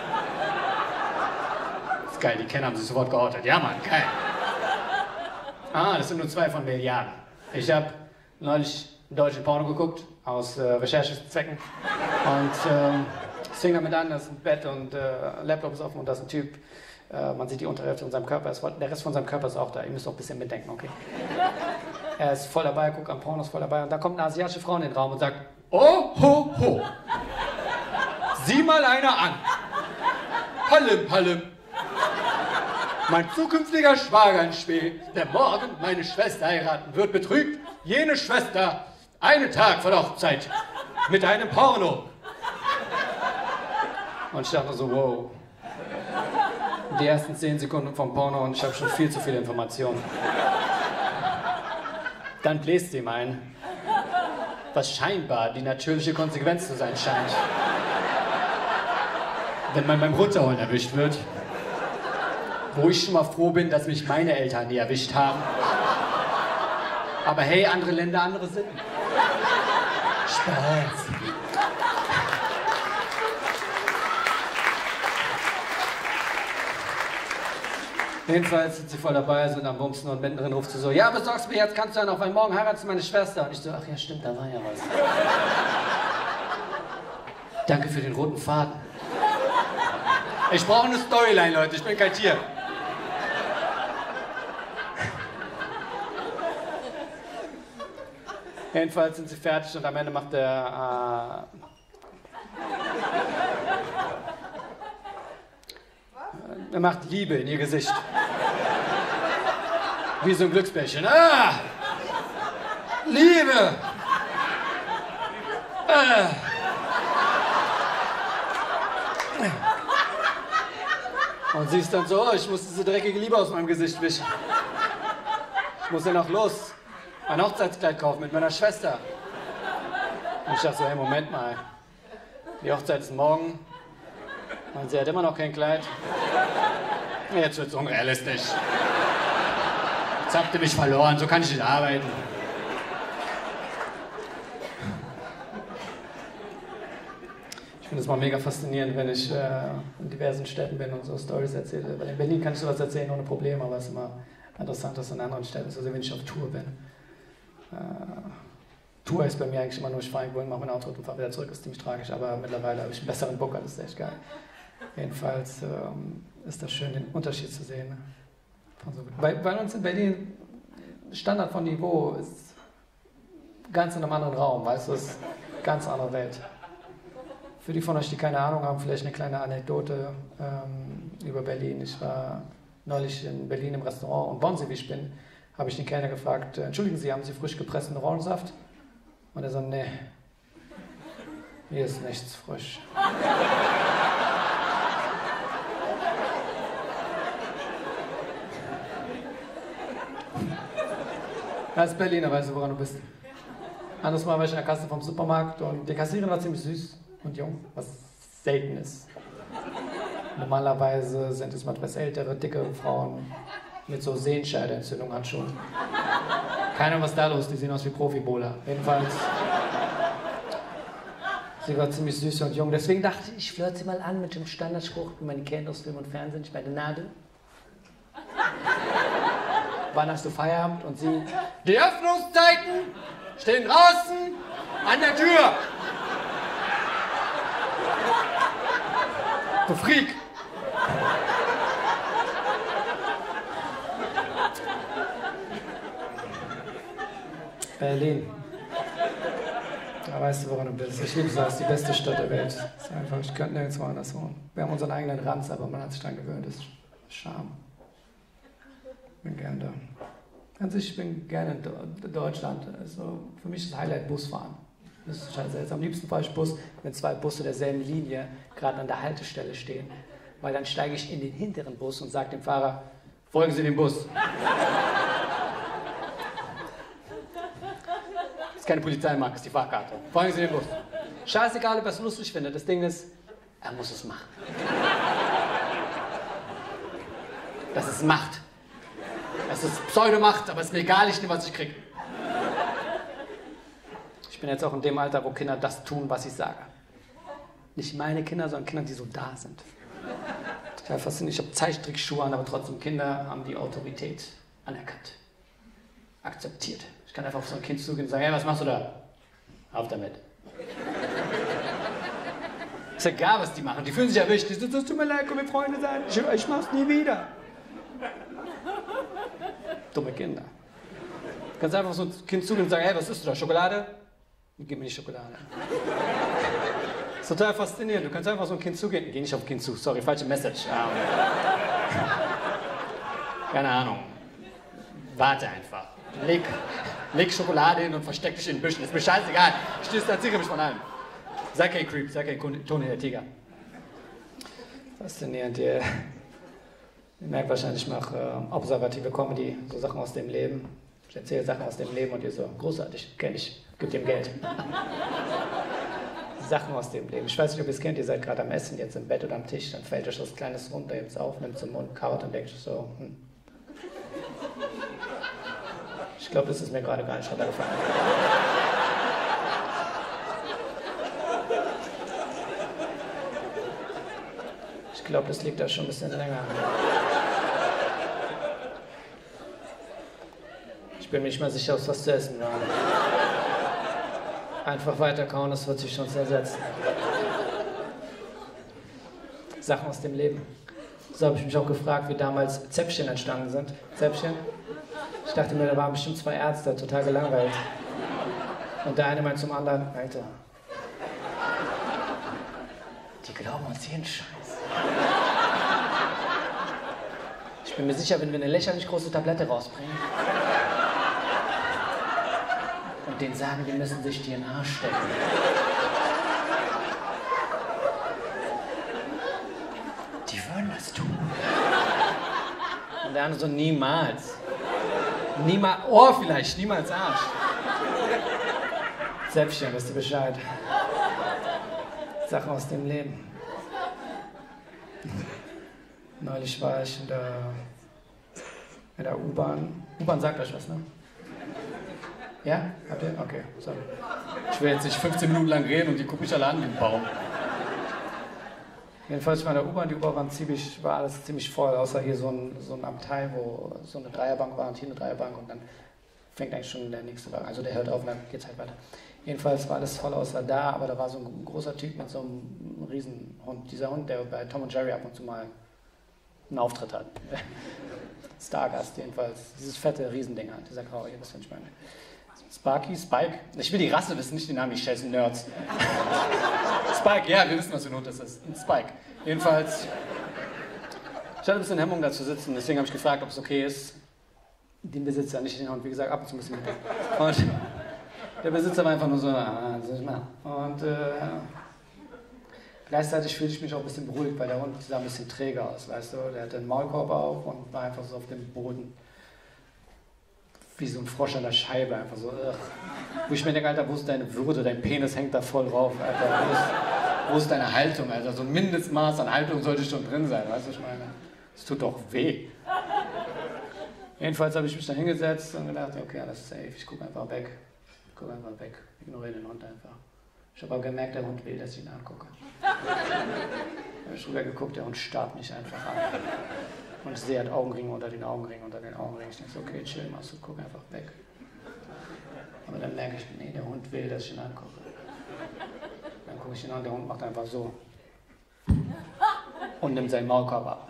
Das ist geil, die Kenner haben sich sofort geortet. Ja, Mann, geil. Ah, das sind nur 2 von Milliarden. Ich habe neulich einen deutschen Porno geguckt, aus Recherchezwecken. Und es fing damit an, da ist ein Bett und Laptop ist offen und da ist ein Typ. Man sieht die Unterhälfte von seinem Körper, der Rest von seinem Körper ist auch da. Ihr müsst auch ein bisschen mitdenken, okay? Er ist voll dabei, guckt am Porno, ist voll dabei. Und da kommt eine asiatische Frau in den Raum und sagt, oh, ho, ho. Sieh mal einer an. Hallim, hallim. Mein zukünftiger Schwager in Spee, der morgen meine Schwester heiraten wird, betrügt jene Schwester einen Tag vor der Hochzeit mit einem Porno. Und ich dachte so, wow. Die ersten 10 Sekunden vom Porno und ich habe schon viel zu viele Informationen. Dann bläst sie ihm ein, was scheinbar die natürliche Konsequenz zu sein scheint. Wenn man beim Runterholen erwischt wird, wo ich schon mal froh bin, dass mich meine Eltern nie erwischt haben. Aber hey, andere Länder, andere Sitten. Spaß. Jedenfalls sind sie voll dabei, sind am Bumsen und mittendrin ruft sie so, ja, besorgst mir jetzt, kannst du ja noch, weil morgen heiratest du meine Schwester. Und ich so, ach ja, stimmt, da war ja was. Danke für den roten Faden. Ich brauche eine Storyline, Leute, ich bin kein Tier. Jedenfalls sind sie fertig und am Ende macht er macht Liebe in ihr Gesicht. Wie so ein Glücksbärchen. Ah! Liebe! Ah! Und sie ist dann so, oh, ich muss diese dreckige Liebe aus meinem Gesicht wischen. Ich muss ja noch los. Ein Hochzeitskleid kaufen mit meiner Schwester. Und ich dachte so, hey, Moment mal. Die Hochzeit ist morgen. Und sie hat immer noch kein Kleid. Jetzt wird's unrealistisch. Jetzt habt ihr mich verloren, so kann ich nicht arbeiten. Ich finde es mal mega faszinierend, wenn ich in diversen Städten bin und so Storys erzähle. Weil in Berlin kann ich sowas erzählen ohne Probleme, aber es ist immer interessant, das in anderen Städten zu sehen, wenn ich auf Tour bin. Tour ist bei mir eigentlich immer nur, ich fahre irgendwo hin, mache mein Auto und fahre wieder zurück, ist ziemlich tragisch, aber mittlerweile habe ich einen besseren Booker, das ist echt geil. Jedenfalls ist das schön, den Unterschied zu sehen. Ne? Weil uns in Berlin Standard von Niveau ist ganz in einem anderen Raum, weißt du, es ist eine ganz andere Welt. Für die von euch, die keine Ahnung haben, vielleicht eine kleine Anekdote über Berlin. Ich war neulich in Berlin im Restaurant und Bonse, wie ich bin, habe ich den Kellner gefragt, entschuldigen Sie, haben Sie frisch gepressten Orangensaft? Und er so, nee, hier ist nichts frisch. Das ist Berliner, weißt du, woran du bist. Anderes Mal war ich in der Kasse vom Supermarkt und die Kassiererin war ziemlich süß und jung, was selten ist. Normalerweise sind es mal etwas ältere, dicke Frauen mit so Sehenscheidenentzündung, Handschuhen. Keine Ahnung, was da los ist, die sehen aus wie Profi-Bowler. Jedenfalls, sie war ziemlich süß und jung, deswegen dachte ich, ich flirte sie mal an mit dem Standardspruch, wie man die kennt aus Film und Fernsehen. Ich meine, Nadel, wann hast du Feierabend? Und sie, die Öffnungszeiten stehen draußen an der Tür. Du Freak. Berlin. Da weißt du, woran du bist. Ich liebe es, das ist die beste Stadt der Welt. Das ist einfach, ich könnte nirgendwo anders wohnen. Wir haben unseren eigenen Ranz, aber man hat sich daran gewöhnt. Das ist Charme. Ich bin gern da. An sich, ich bin gerne in Deutschland. Also für mich ist das Highlight Busfahren. Das ist scheiße. Jetzt am liebsten fahre ich Bus, wenn zwei Busse derselben Linie gerade an der Haltestelle stehen. Weil dann steige ich in den hinteren Bus und sage dem Fahrer, folgen Sie dem Bus. Das ist keine Polizeimarke, das ist die Fahrkarte. Folgen Sie dem Bus. Scheißegal, ob er es lustig findet. Das Ding ist, er muss es machen. Das ist Macht. Das ist Pseudomacht, aber es ist mir egal, ich nehme, was ich kriege. Ich bin jetzt auch in dem Alter, wo Kinder das tun, was ich sage. Nicht meine Kinder, sondern Kinder, die so da sind. Total faszinierend. Ich habe Zeichentrickschuhe an, aber trotzdem Kinder haben die Autorität anerkannt. Akzeptiert. Ich kann einfach auf so ein Kind zugehen und sagen, hey, was machst du da? Auf damit. Ist egal, was die machen. Die fühlen sich erwischt. Die sagen, es tut mir leid, können wir Freunde sein? Ich mach's nie wieder. Dumme Kinder. Du kannst einfach auf so ein Kind zugehen und sagen, hey, was isst du da? Schokolade? Gib mir die Schokolade. Das ist total faszinierend. Du kannst einfach so ein Kind zugehen. Geh nicht auf ein Kind zu. Sorry, falsche Message. Keine Ahnung. Warte einfach. Leg Schokolade hin und versteck dich in den Büschen. Ist mir scheißegal. Ich distanziere mich von allem. Sei kein Creep, sei kein Tony der Tiger. Faszinierend. Ihr merkt wahrscheinlich, ich mache observative Comedy, so Sachen aus dem Leben. Ich erzähle Sachen aus dem Leben und ihr so, großartig, kenne ich, gib dem Geld. Sachen aus dem Leben. Ich weiß nicht, ob ihr es kennt, ihr seid gerade am Essen, jetzt im Bett oder am Tisch, dann fällt euch was Kleines runter, hebt es auf, nimmt es im Mund, kaut und denkt so, Ich glaube, das ist mir gerade gar nicht runtergefallen. Ich glaube, das liegt da schon ein bisschen länger. Ich bin mir nicht mal sicher, ob es was zu essen war. Einfach weiterkauen, das wird sich schon zersetzen. Sachen aus dem Leben. So habe ich mich auch gefragt, wie damals Zäpfchen entstanden sind. Zäpfchen. Ich dachte mir, da waren bestimmt zwei Ärzte, total gelangweilt. Und der eine meint zum anderen, Alter, die glauben uns jeden Scheiß. Ich bin mir sicher, wenn wir eine lächerlich große Tablette rausbringen und denen sagen, die müssen sich die in den Arsch stecken. Die würden das tun. Und der andere so, niemals. Niemals, Ohr vielleicht, niemals Arsch. Zäpfchen, wisst ihr Bescheid. Sachen aus dem Leben. Neulich war ich in der U-Bahn. U-Bahn sagt euch was, ne? Ja? Habt ihr? Okay, sorry. Ich will jetzt nicht 15 Minuten lang reden und die gucken mich alle an wie ein Baum. Jedenfalls war in der U-Bahn, die U-Bahn war alles ziemlich voll, außer hier so ein Abteil, wo so eine Dreierbank war und hier eine Dreierbank und dann fängt eigentlich schon der nächste Wagen, also der hört auf und dann geht's halt weiter. Jedenfalls war alles voll außer da, aber da war so ein großer Typ mit so einem Riesenhund. Dieser Hund, der bei Tom und Jerry ab und zu mal einen Auftritt hat. Stargast jedenfalls. Dieses fette Riesending halt, dieser graue, ihr wisst, was ich meine. Sparky, Spike. Ich will die Rasse wissen, nicht den Namen, die scheißen Nerds. Spike, ja, wir wissen, was für ein Hund das ist. Ein Spike. Jedenfalls, ich hatte ein bisschen Hemmung da zu sitzen, deswegen habe ich gefragt, ob es okay ist, den Besitzer, nicht den Hund, wie gesagt, ab und zu ein bisschen mit. Und der Besitzer war einfach nur so, soll ich mal. Und gleichzeitig fühlte ich mich auch ein bisschen beruhigt, weil der Hund sah ein bisschen träger aus, weißt du. Der hatte einen Maulkorb auf und war einfach so auf dem Boden. Wie so ein Frosch an der Scheibe, einfach so. Wo ich mir denke, Alter, wo ist deine Würde? Dein Penis hängt da voll drauf, Alter. Wo ist deine Haltung, Alter? So ein Mindestmaß an Haltung sollte schon drin sein, weißt du, was ich meine? Es tut doch weh. Jedenfalls habe ich mich da hingesetzt und gedacht, okay, alles ist safe, ich gucke einfach weg. Ignoriere den Hund einfach. Ich habe aber gemerkt, der Hund will, dass ich ihn angucke. Ich habe rüber geguckt, der Hund starrt mich einfach an. Und ich sehe halt Augenringe unter den Augenringen, unter den Augenringen. Ich denke so, okay, chill, Masud, guck einfach weg. Aber dann merke ich, nee, der Hund will, dass ich ihn angucke. Dann gucke ich ihn an, der Hund macht einfach so. Und nimmt seinen Maulkorb ab.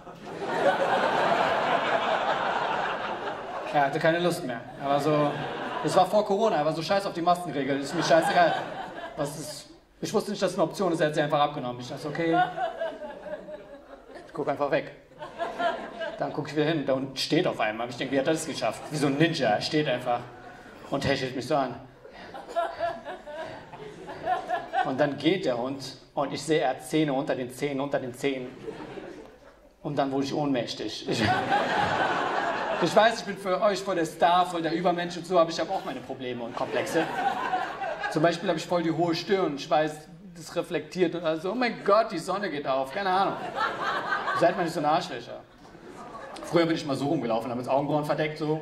Er hatte keine Lust mehr. Er war so, das war vor Corona, er war so scheiß auf die Maskenregel. Das ist mir scheißegal. Ich wusste nicht, dass es eine Option ist, er hat sie einfach abgenommen. Ich dachte, okay, ich gucke einfach weg. Dann gucke ich wieder hin, der Hund steht auf einmal. Ich denke, wie hat er das geschafft? Wie so ein Ninja, er steht einfach und hechelt mich so an. Und dann geht der Hund und ich sehe, er hat Zähne unter den Zähnen, unter den Zähnen. Und dann wurde ich ohnmächtig. Ich weiß, ich bin für euch voll der Star, voll der Übermensch und so, aber ich habe auch meine Probleme und Komplexe. Zum Beispiel habe ich voll die hohe Stirn. Ich weiß, das reflektiert und also, oh mein Gott, die Sonne geht auf. Keine Ahnung. Seid mal nicht so ein Arschlöcher. Früher bin ich mal so rumgelaufen, habe jetzt Augenbrauen verdeckt, so.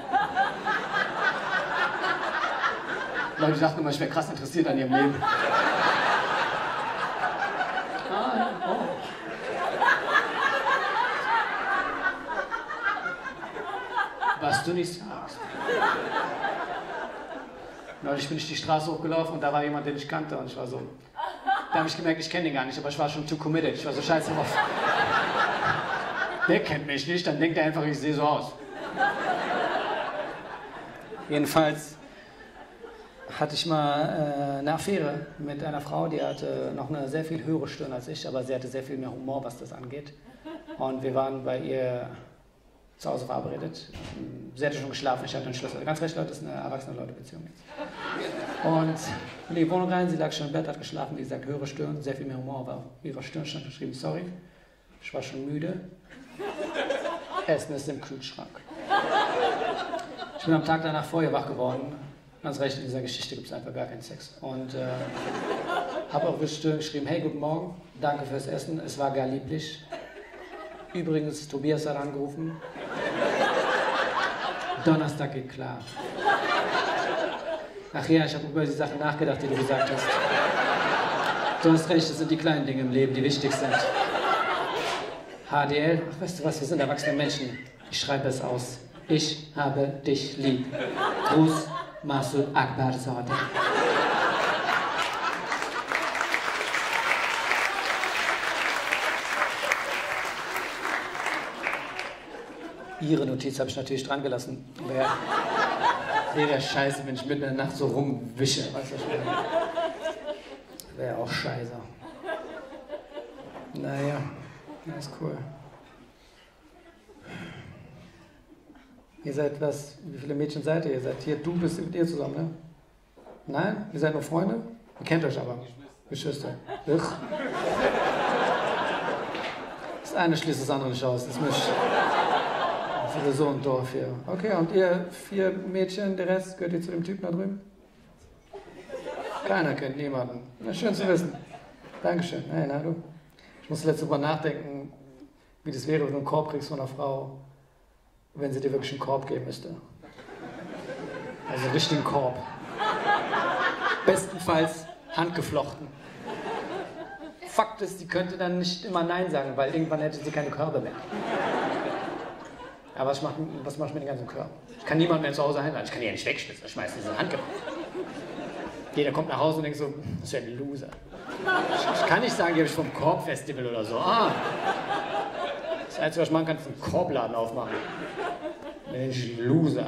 Leute dachten immer, ich wäre krass interessiert an ihrem Leben. Was du nicht sagst. Neulich bin ich die Straße hochgelaufen und da war jemand, den ich kannte und ich war so... Da habe ich gemerkt, ich kenne den gar nicht, aber ich war schon too committed. Ich war so scheiße drauf. Der kennt mich nicht, dann denkt er einfach, ich sehe so aus. Jedenfalls hatte ich mal eine Affäre mit einer Frau, die hatte noch eine sehr viel höhere Stirn als ich, aber sie hatte sehr viel mehr Humor, was das angeht. Und wir waren bei ihr zu Hause verabredet. Sie hatte schon geschlafen, ich hatte einen Schlüssel. Ganz recht, Leute, das ist eine Erwachsene-Leute-Beziehung jetzt. Und in die Wohnung rein, sie lag schon im Bett, hat geschlafen, wie gesagt, höhere Stirn, sehr viel mehr Humor, aber auf ihrer Stirn stand geschrieben, sorry, ich war schon müde, Essen ist im Kühlschrank. Ich bin am Tag danach vor ihr wach geworden. Ganz recht, in dieser Geschichte gibt es einfach gar keinen Sex. Und habe auf ihre Stirn geschrieben, hey, guten Morgen, danke fürs Essen, es war gar lieblich. Übrigens, Tobias hat angerufen. Donnerstag geht klar. Ach ja, ich habe über die Sachen nachgedacht, die du gesagt hast. Du hast recht, es sind die kleinen Dinge im Leben, die wichtig sind. HDL, ach weißt du was, wir sind erwachsene Menschen. Ich schreibe es aus. Ich habe dich lieb. Gruß, Masud Akbarzadeh. Ihre Notiz habe ich natürlich dran gelassen. Wäre scheiße, wenn ich mitten in der Nacht so rumwische. Weißt du, wäre auch scheiße. Naja, das ist cool. Ihr seid was? Wie viele Mädchen seid ihr? Ihr seid hier, du bist mit ihr zusammen, ne? Nein? Ihr seid nur Freunde? Ihr kennt euch aber. Geschwister. Das eine schließt das andere nicht aus. Das mischt. Für so ein Dorf hier. Okay, und ihr 4 Mädchen, der Rest, gehört ihr zu dem Typen da drüben? Keiner kennt niemanden. Na, schön zu wissen. Dankeschön. Hey, na du. Ich muss letztes Mal nachdenken, wie das wäre, wenn du einen Korb kriegst von einer Frau, wenn sie dir wirklich einen Korb geben müsste. Also einen richtigen Korb. Bestenfalls handgeflochten. Fakt ist, sie könnte dann nicht immer Nein sagen, weil irgendwann hätte sie keine Körbe mehr. Aber was mach ich mit dem ganzen Körper? Ich kann niemanden mehr zu Hause einladen. Ich kann die ja nicht wegschmissen. Ich schmeiße diese Handgepäck. Jeder kommt nach Hause und denkt so, das ist ja ein Loser. Ich kann nicht sagen, die habe ich vom Korbfestival oder so. Das Einzige, was ich machen kann, ist einen Korbladen aufmachen. Mensch, Loser.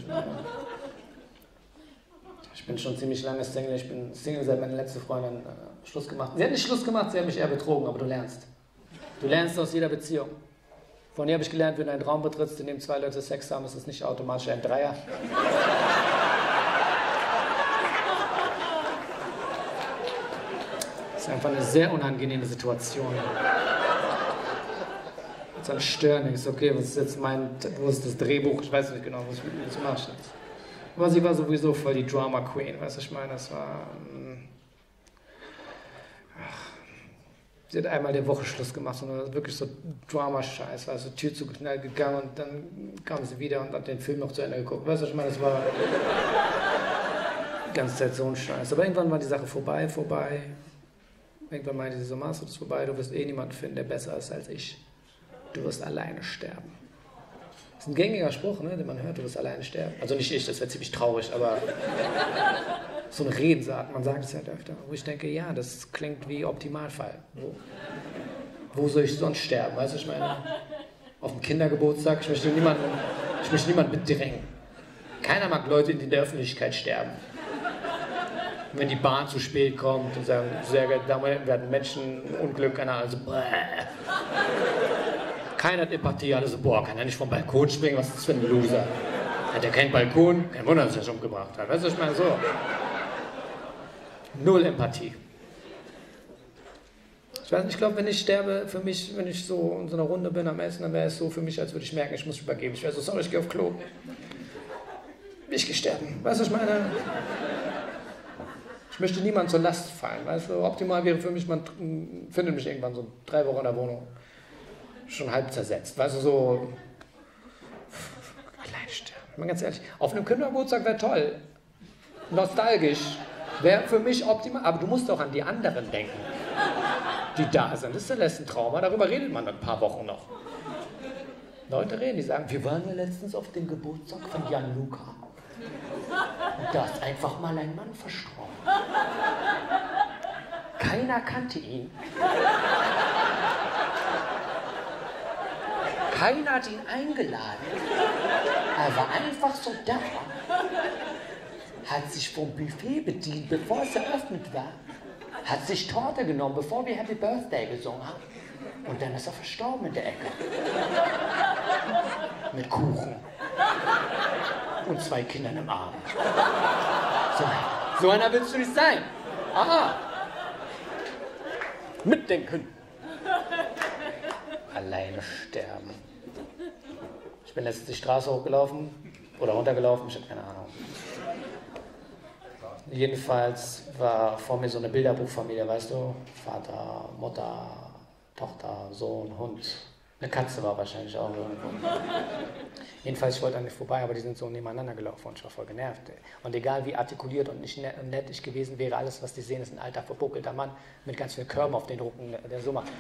Ich bin schon ziemlich lange Single. Ich bin Single, seit meine letzte Freundin Schluss gemacht. Sie hat nicht Schluss gemacht, sie hat mich eher betrogen, aber du lernst. Du lernst aus jeder Beziehung. Von ihr habe ich gelernt, wenn du einen Raum betrittst, in dem 2 Leute Sex haben, ist es nicht automatisch ein Dreier. Das ist einfach eine sehr unangenehme Situation. Jetzt an Stören ist okay, was ist jetzt wo ist das Drehbuch? Ich weiß nicht genau, was ich mit mir jetzt mache. Aber sie war sowieso voll die Drama Queen, weißt du, ich meine, das war... Sie hat einmal der Woche Schluss gemacht, sondern wirklich so Drama-Scheiß, also Tür zugeknallt gegangen und dann kam sie wieder und hat den Film noch zu Ende geguckt. Weißt du, ich meine, das war die ganze Zeit so ein Scheiß. Aber irgendwann war die Sache vorbei. Irgendwann meinte sie so, Masud, ist vorbei, du wirst eh niemanden finden, der besser ist als ich. du wirst alleine sterben. Das ist ein gängiger Spruch, ne, den man hört, du wirst alleine sterben. Also nicht ich, das wäre ziemlich traurig, aber so ein Redensart, man sagt es halt öfter. Wo ich denke, ja, das klingt wie Optimalfall. Wo soll ich sonst sterben? Weißt du, ich meine, auf dem Kindergeburtstag, ich möchte niemanden bedrängen. Keiner mag Leute, die in der Öffentlichkeit sterben. Wenn die Bahn zu spät kommt und sagen, sehr geehrte Damen und Herren, wir hatten Menschenunglück, keine Ahnung, also keiner hat Empathie, alle so, boah, kann er nicht vom Balkon springen, was ist das für ein Loser? Hat er keinen Balkon? Kein Wunder, dass er schon umgebracht hat. Weißt du, ich meine, so. Null Empathie. Ich weiß nicht, ich glaube, wenn ich sterbe, für mich, wenn ich so in so einer Runde bin am Essen, dann wäre es so für mich, als würde ich merken, ich muss mich übergeben. Ich wäre so, sorry, ich gehe auf Klo. Ich gehe sterben. Weißt du, ich meine, ich möchte niemand zur Last fallen. Weißt du, optimal wäre für mich, man findet mich irgendwann so 3 Wochen in der Wohnung. Schon halb zersetzt. Weißt du, so. Allein sterben. Ich meine, ganz ehrlich, auf einem Kindergeburtstag wäre toll. Nostalgisch. Wäre für mich optimal. Aber du musst auch an die anderen denken, die da sind. Das ist ein Trauma. Darüber redet man ein paar Wochen noch. Leute reden, die sagen, wir waren ja letztens auf dem Geburtstag von Gianluca. Und da ist einfach mal ein Mann verstorben. Keiner kannte ihn. Keiner hat ihn eingeladen. Er war einfach so da. Hat sich vom Buffet bedient, bevor es eröffnet war. Hat sich Torte genommen, bevor wir Happy Birthday gesungen haben. Und dann ist er verstorben in der Ecke. Mit Kuchen. Und 2 Kindern im Arm. So einer willst du nicht sein. Aha. Mitdenken. Alleine sterben. Ich bin letztens die Straße hochgelaufen oder runtergelaufen, ich habe keine Ahnung. Jedenfalls war vor mir so eine Bilderbuchfamilie, weißt du? Vater, Mutter, Tochter, Sohn, Hund. Eine Katze war wahrscheinlich auch irgendwo. Jedenfalls, ich wollte an mir vorbei, aber die sind so nebeneinander gelaufen und ich war voll genervt. Und egal wie artikuliert und nicht nett ich gewesen wäre, alles, was die sehen, ist ein alter, verbuckelter Mann mit ganz vielen Körben auf den Rücken, der so macht.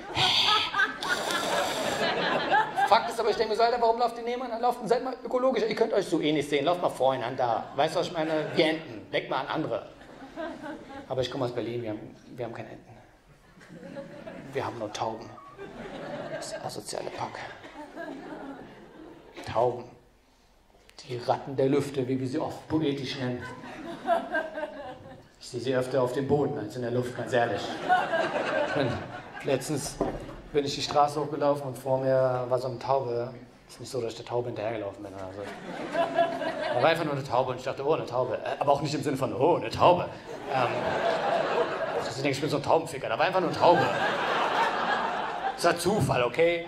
Fakt ist aber, ich denke mir so, Alter, warum lauft ihr nebeneinander? Seid mal ökologischer, ihr könnt euch so ähnlich sehen, lauft mal voreinander. Weißt du, was ich meine? Wir Enten, denkt mal an andere. Aber ich komme aus Berlin, wir haben keine Enten. Wir haben nur Tauben. Das asoziale Pack. Tauben. Die Ratten der Lüfte, wie wir sie oft poetisch nennen. Ich sehe sie öfter auf dem Boden als in der Luft, ganz ehrlich. Letztens bin ich die Straße hochgelaufen und vor mir war so eine Taube. Ist nicht so, dass ich der Taube hinterhergelaufen bin. Also. Da war einfach nur eine Taube und ich dachte, oh, eine Taube. Aber auch nicht im Sinne von, oh, eine Taube. Ich denke, ich bin so ein Taubenficker. Da war einfach nur eine Taube. Das war Zufall, okay?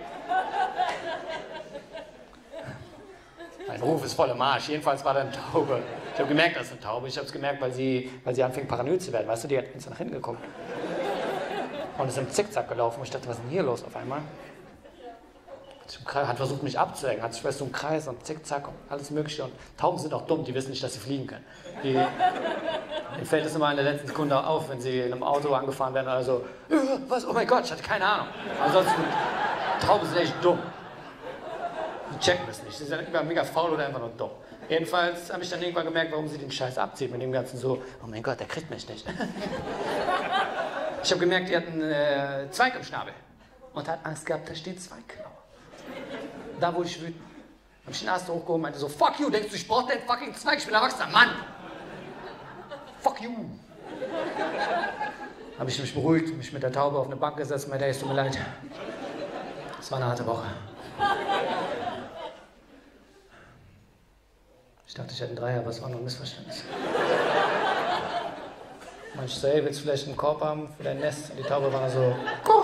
Mein Ruf ist voll im Arsch. Jedenfalls war da eine Taube. Ich habe gemerkt, das ist eine Taube. Ich habe es gemerkt, weil sie anfing paranoid zu werden. Weißt du, die hat ganz nach hinten geguckt. Und ist im Zickzack gelaufen. Und ich dachte, was ist denn hier los auf einmal? Hat versucht, mich abzuhängen. Hat sich fest so im Kreis und Zickzack und alles Mögliche. Und Tauben sind auch dumm, die wissen nicht, dass sie fliegen können. Mir fällt es immer in der letzten Sekunde auf, wenn sie in einem Auto angefahren werden. Also, was? Oh mein Gott, ich hatte keine Ahnung. Ansonsten, Tauben sind echt dumm. Die checken das nicht. Sie sind entweder mega faul oder einfach nur dumm. Jedenfalls habe ich dann irgendwann gemerkt, warum sie den Scheiß abzieht. Mit dem ganzen so, oh mein Gott, der kriegt mich nicht. Ich habe gemerkt, die hat einen Zweig im Schnabel. Und hat Angst gehabt, da steht Zweigknauer. Da wurde ich wütend. Habe ich den Ast hochgehoben und meinte so, fuck you, denkst du, ich brauche den fucking Zweig, ich bin ein erwachsener Mann. Fuck you. Habe ich mich beruhigt, mich mit der Taube auf eine Bank gesetzt und meinte, es tut mir leid. Es war eine harte Woche. Ich dachte, ich hätte einen Dreier, aber es war nur ein Missverständnis. Manch so, hey, willst du vielleicht einen Korb haben für dein Nest? Und die Taube war so,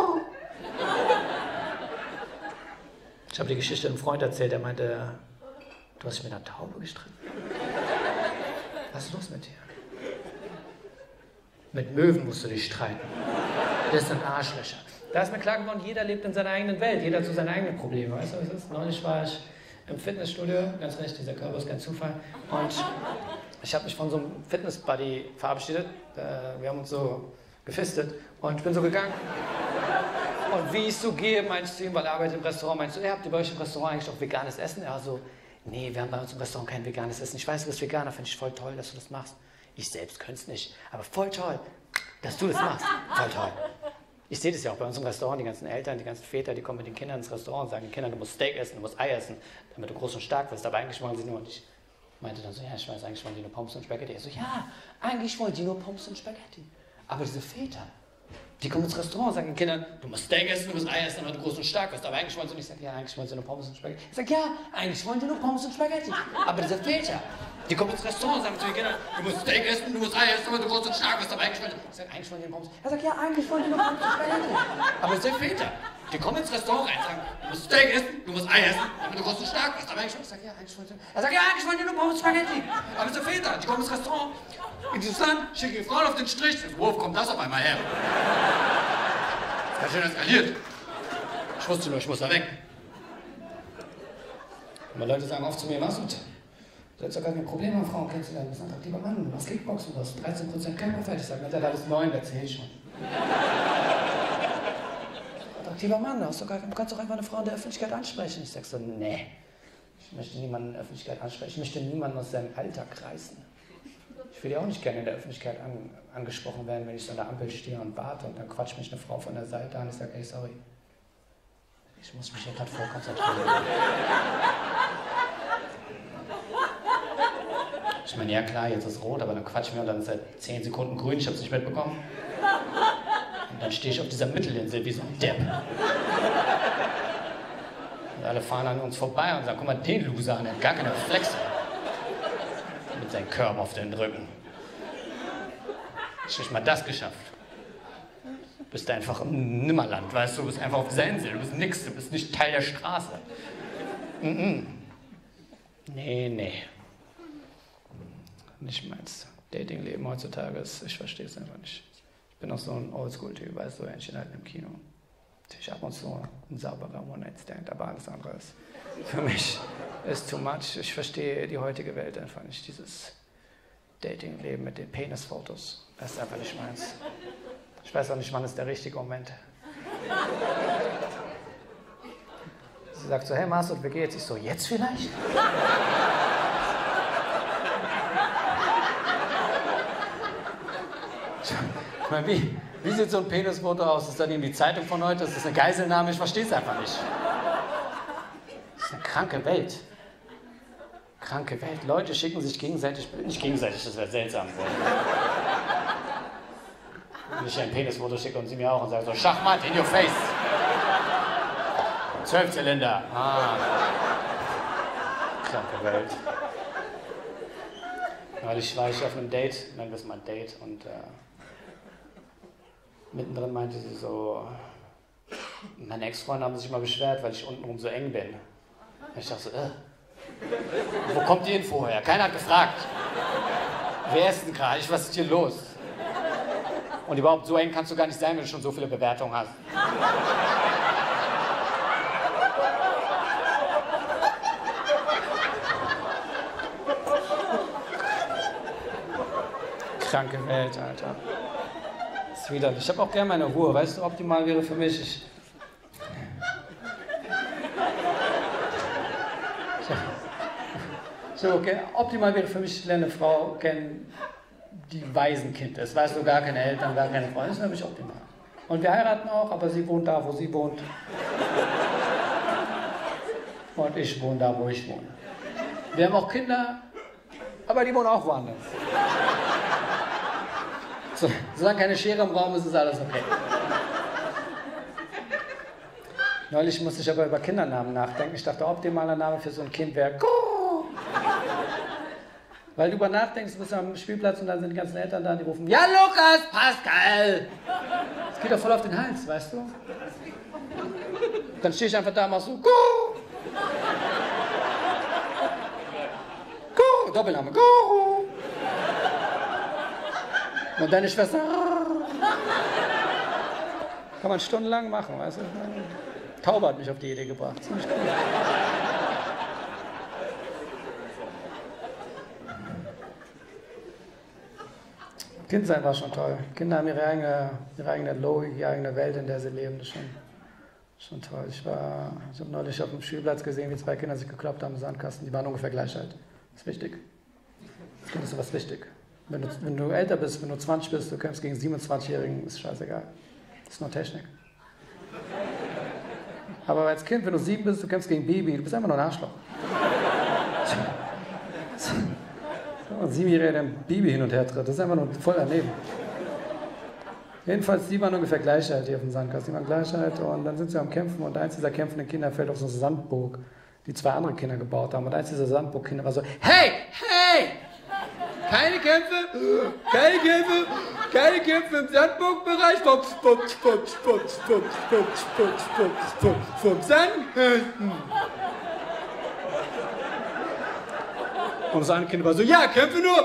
ich habe die Geschichte einem Freund erzählt, der meinte, du hast dich mit einer Taube gestritten? Was ist los mit dir? Mit Möwen musst du dich streiten. Das sind Arschlöcher. Da ist mir klar geworden, jeder lebt in seiner eigenen Welt, jeder hat so seine eigenen Probleme. Weißt du, was es ist? Neulich war ich im Fitnessstudio, ganz recht, dieser Körper ist kein Zufall. Und ich habe mich von so einem Fitness-Buddy verabschiedet. Wir haben uns so gefistet und ich bin so gegangen. Und wie ich so gehe, meinst du ihm, weil er arbeitet im Restaurant, meinst du, habt ihr bei euch im Restaurant eigentlich auch veganes Essen? Er so, nee, wir haben bei uns im Restaurant kein veganes Essen. Ich weiß, du bist Veganer, finde ich voll toll, dass du das machst. Ich selbst könnte es nicht, aber voll toll, dass du das machst. Voll toll. Ich sehe das ja auch bei uns im Restaurant, die ganzen Eltern, die ganzen Väter, die kommen mit den Kindern ins Restaurant und sagen den Kindern, du musst Steak essen, du musst Ei essen, damit du groß und stark wirst. Aber eigentlich wollen sie nur, und ich meinte dann so, ja, ich weiß, eigentlich wollen die nur Pommes und Spaghetti. Er so, ja, eigentlich wollen die nur Pommes und Spaghetti. Aber diese Väter, die kommen ins Restaurant und sagen den Kindern, du musst Steak essen, du musst Ei essen, damit du groß und stark wirst. Aber eigentlich wollen sie nicht. Ich sage, ja, eigentlich wollen sie nur Pommes und Spaghetti. Ich sage, ja, eigentlich wollen die nur Pommes und Spaghetti. Aber diese Väter, die kommen ins Restaurant und sagen zu den Kindern, du musst Steak essen, du musst Ei essen, damit du groß und stark wirst. Aber eigentlich wollen die. Ich sage, eigentlich wollen die nur Pommes. Er sagt, ja, eigentlich wollen die nur Pommes und Spaghetti. Aber diese Väter, die kommen ins Restaurant rein und sagen, du musst Steak essen, du musst Ei essen, damit du groß und stark wirst. Aber eigentlich wollen die. Ich sage, ja, eigentlich wollen die. Er sagt, ja, eigentlich wollen die nur Pommes und Spaghetti. Aber diese Väter, die kommen ins Restaurant, in dieses Land, schicken die Frauen auf den Strich. Wo kommt das auf einmal her? Ganz schön eskaliert. Ich wusste nur, ich muss da weg. Aber Leute sagen oft zu mir, Masud, du hast doch gar kein Problem, an Frauen kennenzulernen. Du bist ein attraktiver Mann, du machst Kickboxen, du hast 13% Körperfett. Ich sage, mittlerweile ist 9, erzähl ich schon. Attraktiver Mann, du kannst doch einfach eine Frau in der Öffentlichkeit ansprechen. Ich sage so, nee, ich möchte niemanden in der Öffentlichkeit ansprechen. Ich möchte niemanden aus seinem Alltag reißen. Ich will ja auch nicht gerne in der Öffentlichkeit angesprochen werden, wenn ich so an der Ampel stehe und warte und dann quatscht mich eine Frau von der Seite an. Ich sage, ey, sorry, ich muss mich hier gerade voll konzentrieren. Ich meine, ja klar, jetzt ist rot, aber dann quatschen wir und dann ist seit 10 Sekunden grün, ich habe es nicht mitbekommen. Und dann stehe ich auf dieser Mittelinsel wie so ein Depp. Und alle fahren an uns vorbei und sagen, guck mal, den Loser an, der hat gar keine Reflexe. Mit seinem Körper auf den Rücken. Ich habe nicht mal das geschafft. Du bist einfach im Nimmerland, weißt du, du bist einfach auf dieser Insel, du bist nix, du bist nicht Teil der Straße. Nee, nee. Nicht meins. Datingleben heutzutage ist, ich verstehe es einfach nicht. Ich bin auch so ein Oldschool-Typ, weißt du, Händchen halt im Kino. Natürlich ab und zu ein sauberer One-Night-Stand, aber alles andere ist für mich ist too much. Ich verstehe die heutige Welt einfach nicht. Dieses Datingleben mit den Penisfotos, das ist einfach nicht meins. Ich weiß auch nicht, wann ist der richtige Moment. Sie sagt so, hey Masud, wie geht's? Ich so, jetzt vielleicht? Ich meine, wie sieht so ein Penisfoto aus? Ist das dann eben die Zeitung von heute? Ist das eine Geiselnahme? Ich verstehe es einfach nicht. Das ist eine kranke Welt. Kranke Welt. Leute schicken sich gegenseitig, nicht gegenseitig, das wäre seltsam. Wenn ich ein Penisfoto schicke und sie mir auch und sagen so, Schachmatt, in your face. 12 Zylinder. Ah. Kranke Welt. Neulich war ich auf einem Date, nennen wir es mal ein Date, und mittendrin meinte sie so, meine Ex-Freunde haben sich mal beschwert, weil ich untenrum so eng bin. Und ich dachte so, wo kommt die Info her? Keiner hat gefragt. Wer ist denn gerade? Was ist hier los? Und überhaupt, so eng kannst du gar nicht sein, wenn du schon so viele Bewertungen hast. Kranke Welt, Alter. Das ist widerlich. Ich habe auch gerne meine Ruhe. Weißt du, optimal wäre für mich, optimal wäre für mich, ich lerne eine Frau kennen, die Waisenkind ist. Weißt du, gar keine Eltern, gar keine Freunde. Das ist für mich optimal. Und wir heiraten auch, aber sie wohnt da, wo sie wohnt. Und ich wohne da, wo ich wohne. Wir haben auch Kinder, aber die wohnen auch woanders. Solange keine Schere im Raum ist, ist alles okay. Neulich musste ich aber über Kindernamen nachdenken. Ich dachte, optimaler Name für so ein Kind wäre Go. Weil du über nachdenkst, du bist am Spielplatz und dann sind die ganzen Eltern da und die rufen, ja Lukas, Pascal! Das geht doch voll auf den Hals, weißt du? Dann stehe ich einfach da und mach so, Go! Go! Doppelname, Go! Und deine Schwester. Kann man stundenlang machen, weißt du? Taube hat mich auf die Idee gebracht. Ziemlich cool. Kind sein war schon toll. Kinder haben ihre eigene Logik, ihre eigene Welt, in der sie leben. Das ist schon Schon toll. Ich habe neulich auf dem Spielplatz gesehen, wie 2 Kinder sich gekloppt haben im Sandkasten. Die waren ungefähr gleich alt. Das ist wichtig. Das Kind ist sowas wichtig. Wenn du älter bist, wenn du 20 bist, du kämpfst gegen 27-Jährigen, ist scheißegal. Das ist nur Technik. Aber als Kind, wenn du 7 bist, du kämpfst gegen Baby, du bist einfach nur ein Arschloch. Ein 7-Jähriger, der ein Baby hin und her tritt, das ist einfach nur voll daneben. Jedenfalls, die waren ungefähr gleich alt hier auf dem Sandkasten. Die waren gleich alt und dann sind sie am Kämpfen und eins dieser kämpfenden Kinder fällt auf so eine Sandburg, die 2 andere Kinder gebaut haben. Und eins dieser Sandburgkinder war so, hey, hey! Keine Kämpfe, keine Kämpfe, keine Kämpfe im Sandburgbereich vom Sandkasten. Und das eine Kind war so, ja, kämpfe nur!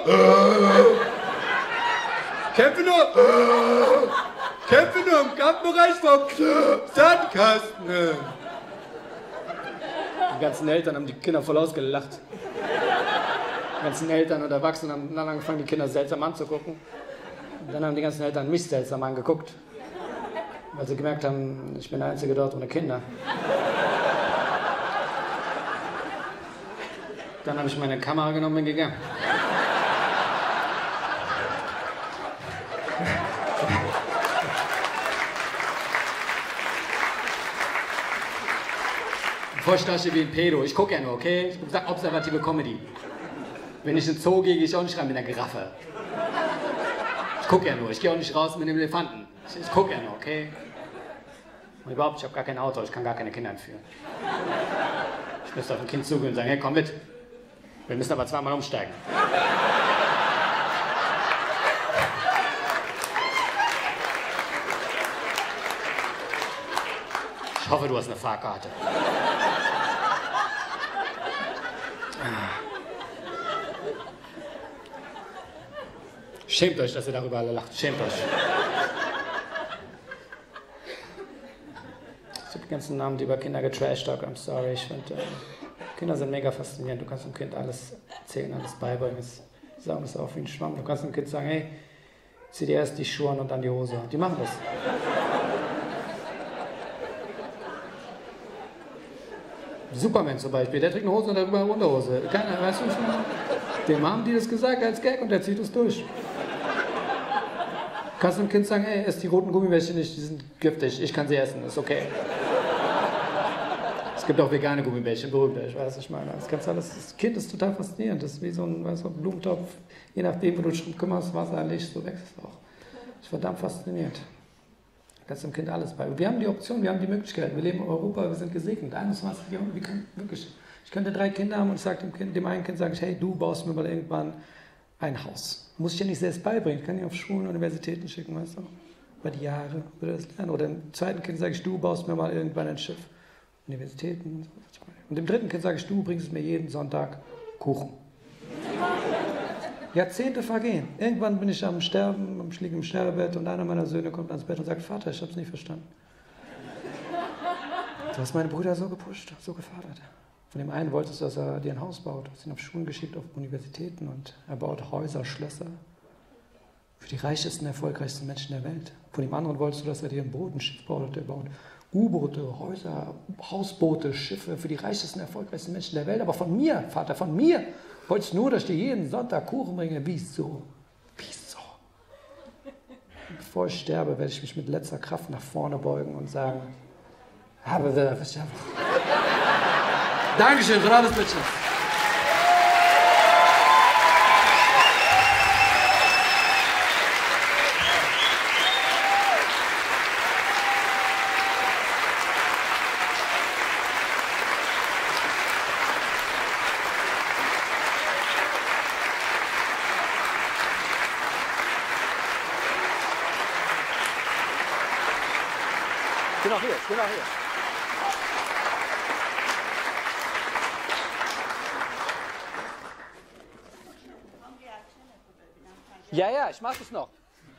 Kämpfe nur! Kämpfe nur im Kampfbereich vom Sandkasten! Die ganzen Eltern haben die Kinder voll ausgelacht. Die ganzen Eltern und Erwachsenen haben dann angefangen, die Kinder seltsam anzugucken. Und dann haben die ganzen Eltern mich seltsam angeguckt. Weil sie gemerkt haben, ich bin der Einzige dort ohne Kinder. Dann habe ich meine Kamera genommen und bin gegangen. Bevor ich dachte wie ein Pedo, ich gucke ja nur, okay? Ich sag observative Comedy. Wenn ich in den Zoo gehe, gehe ich auch nicht rein mit einer Giraffe. Ich gucke ja nur, ich gehe auch nicht raus mit einem Elefanten. Ich gucke ja nur, okay? Und überhaupt, ich habe gar kein Auto, ich kann gar keine Kinder entführen. Ich müsste auf ein Kind zugehen und sagen, hey, komm mit. Wir müssen aber 2-mal umsteigen. Ich hoffe, du hast eine Fahrkarte. Schämt euch, dass ihr darüber alle lacht. Schämt euch. Ich habe die ganzen Namen, die über Kinder getrashtalkt. I'm sorry. Ich finde, Kinder sind mega faszinierend. Du kannst dem Kind alles erzählen, alles beibringen. Es saugen es auf wie ein Schwamm. Du kannst dem Kind sagen, hey, zieh dir erst die Schuhe an und dann die Hose. Die machen das. Superman zum Beispiel, der trägt eine Hose und darüber eine Unterhose. Keiner, weißt du schon? Dem haben die das gesagt als Gag und der zieht es durch. Kannst du dem Kind sagen, ey, ess die roten Gummibärchen nicht, die sind giftig, ich kann sie essen, ist okay. Es gibt auch vegane Gummibärchen, berühmt, ich weiß, ich meine. Das kannst alles, das Kind ist total faszinierend, das ist wie so ein, weißt du, Blumentopf, je nachdem, wo du dich kümmerst, Wasser, Licht, so wächst es auch. Das ist verdammt faszinierend. Das ist dem Kind alles bei. Wir haben die Option, wir haben die Möglichkeit. Wir leben in Europa, wir sind gesegnet. 21 Jahre, wir können wirklich. Ich könnte 3 Kinder haben und ich sage dem einen Kind, sage ich, hey, du baust mir mal irgendwann ein Haus. Muss ich ja nicht selbst beibringen, ich kann ihn auf Schulen, Universitäten schicken, weißt du. Über die Jahre würde er das lernen. Oder dem zweiten Kind sage ich, du baust mir mal irgendwann ein Schiff. Universitäten und so. Und dem dritten Kind sage ich, du bringst mir jeden Sonntag Kuchen. Jahrzehnte vergehen. Irgendwann bin ich am Sterben, ich liege im Sterbebett und einer meiner Söhne kommt ans Bett und sagt, Vater, ich habe es nicht verstanden. Du hast meine Brüder so gepusht, so gefordert. Von dem einen wolltest du, dass er dir ein Haus baut, du hast ihn auf Schulen geschickt, auf Universitäten und er baut Häuser, Schlösser für die reichesten, erfolgreichsten Menschen der Welt. Von dem anderen wolltest du, dass er dir ein Boot, ein Schiff baut, der baut U-Boote, Häuser, Hausboote, Schiffe für die reichesten, erfolgreichsten Menschen der Welt. Aber von mir, Vater, von mir, wolltest du nur, dass ich dir jeden Sonntag Kuchen bringe? Wieso? Wieso? Bevor ich sterbe, werde ich mich mit letzter Kraft nach vorne beugen und sagen, habe wir verschafft. Dankeschön für alles, bitte. Genau hier, genau hier. Ja, ich mach das noch.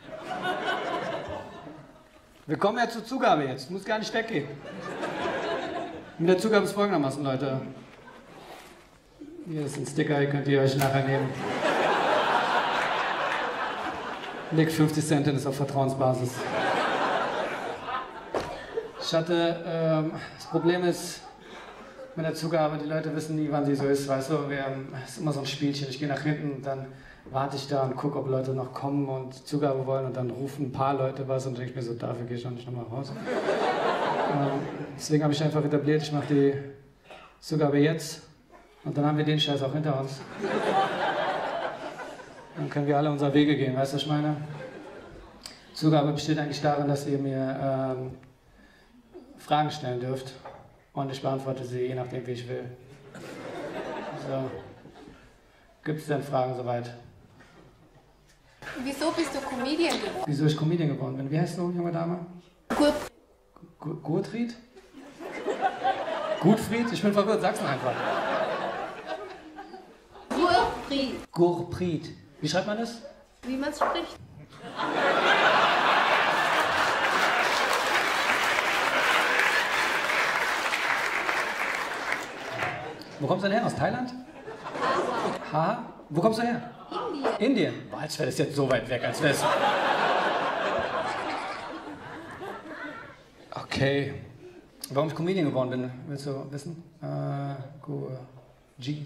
Wir kommen ja zur Zugabe jetzt, muss gar nicht weggehen. Mit der Zugabe ist folgendermaßen, Leute. Hier ist ein Sticker, hier könnt ihr euch nachher nehmen. Legt 50 Cent hin, ist auf Vertrauensbasis. Ich hatte, das Problem ist mit der Zugabe, die Leute wissen nie, wann sie so ist, weißt du, es ist immer so ein Spielchen, ich gehe nach hinten und dann warte ich da und gucke, ob Leute noch kommen und Zugabe wollen und dann rufen ein paar Leute was und denke ich mir so, dafür gehe ich doch nicht nochmal raus. Deswegen habe ich einfach etabliert, ich mache die Zugabe jetzt und dann haben wir den Scheiß auch hinter uns. Dann können wir alle unsere Wege gehen, weißt du, was ich meine? Zugabe besteht eigentlich darin, dass ihr mir Fragen stellen dürft und ich beantworte sie, je nachdem, wie ich will. So. Gibt es denn Fragen soweit? Wieso bist du Comedian geworden? Wieso ich Comedian geworden bin? Wie heißt du, junge Dame? Gurtfried? Gutfried? Ich bin verwirrt, sag's mir einfach. Gurtfried. Gurtfried. Wie schreibt man das? Wie man es spricht. Wo kommst du denn her? Aus Thailand? Ha? Wo kommst du her? Indien. Indien? Boah, als wäre das jetzt so weit weg, als wäre es... Okay. Warum ich Comedian geworden bin, willst du wissen? G.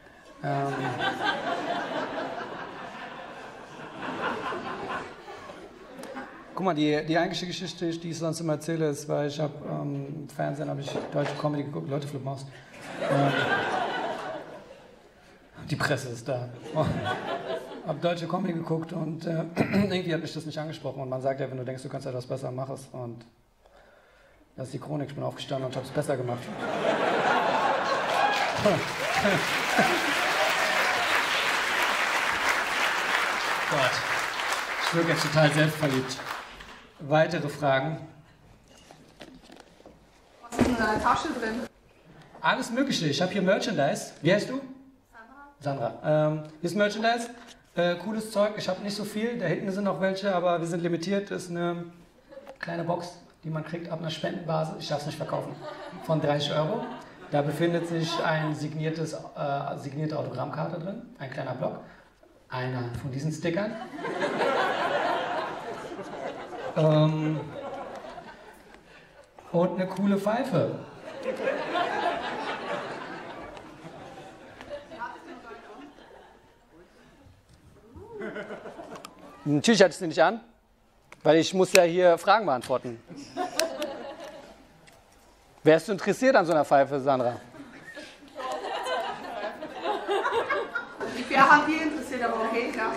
Guck mal, die eigentliche Geschichte, die ich sonst immer erzähle, ist, weil ich habe im Fernsehen habe ich deutsche Comedy geguckt, Leute flippen aus. Die Presse ist da. Hab deutsche Comedy geguckt und irgendwie hat mich das nicht angesprochen. Und man sagt ja, wenn du denkst, du kannst etwas besser, mach es. Und das ist die Chronik, ich bin aufgestanden und hab's besser gemacht. Gott, ich wirke jetzt total selbstverliebt. Weitere Fragen? Was ist in deiner Tasche drin? Alles Mögliche. Ich habe hier Merchandise. Wie heißt du? Sandra. Hier ist Merchandise. Cooles Zeug. Ich habe nicht so viel. Da hinten sind noch welche, aber wir sind limitiert. Das ist eine kleine Box, die man kriegt ab einer Spendenbasis. Ich darf es nicht verkaufen. Von 30 €. Da befindet sich ein signierte Autogrammkarte drin. Ein kleiner Block. Einer von diesen Stickern. Und eine coole Pfeife. Natürlich hatte ich sie nicht an, weil ich muss ja hier Fragen beantworten. Wärst du interessiert an so einer Pfeife, Sandra? Ich wäre an dir interessiert, aber okay, klar.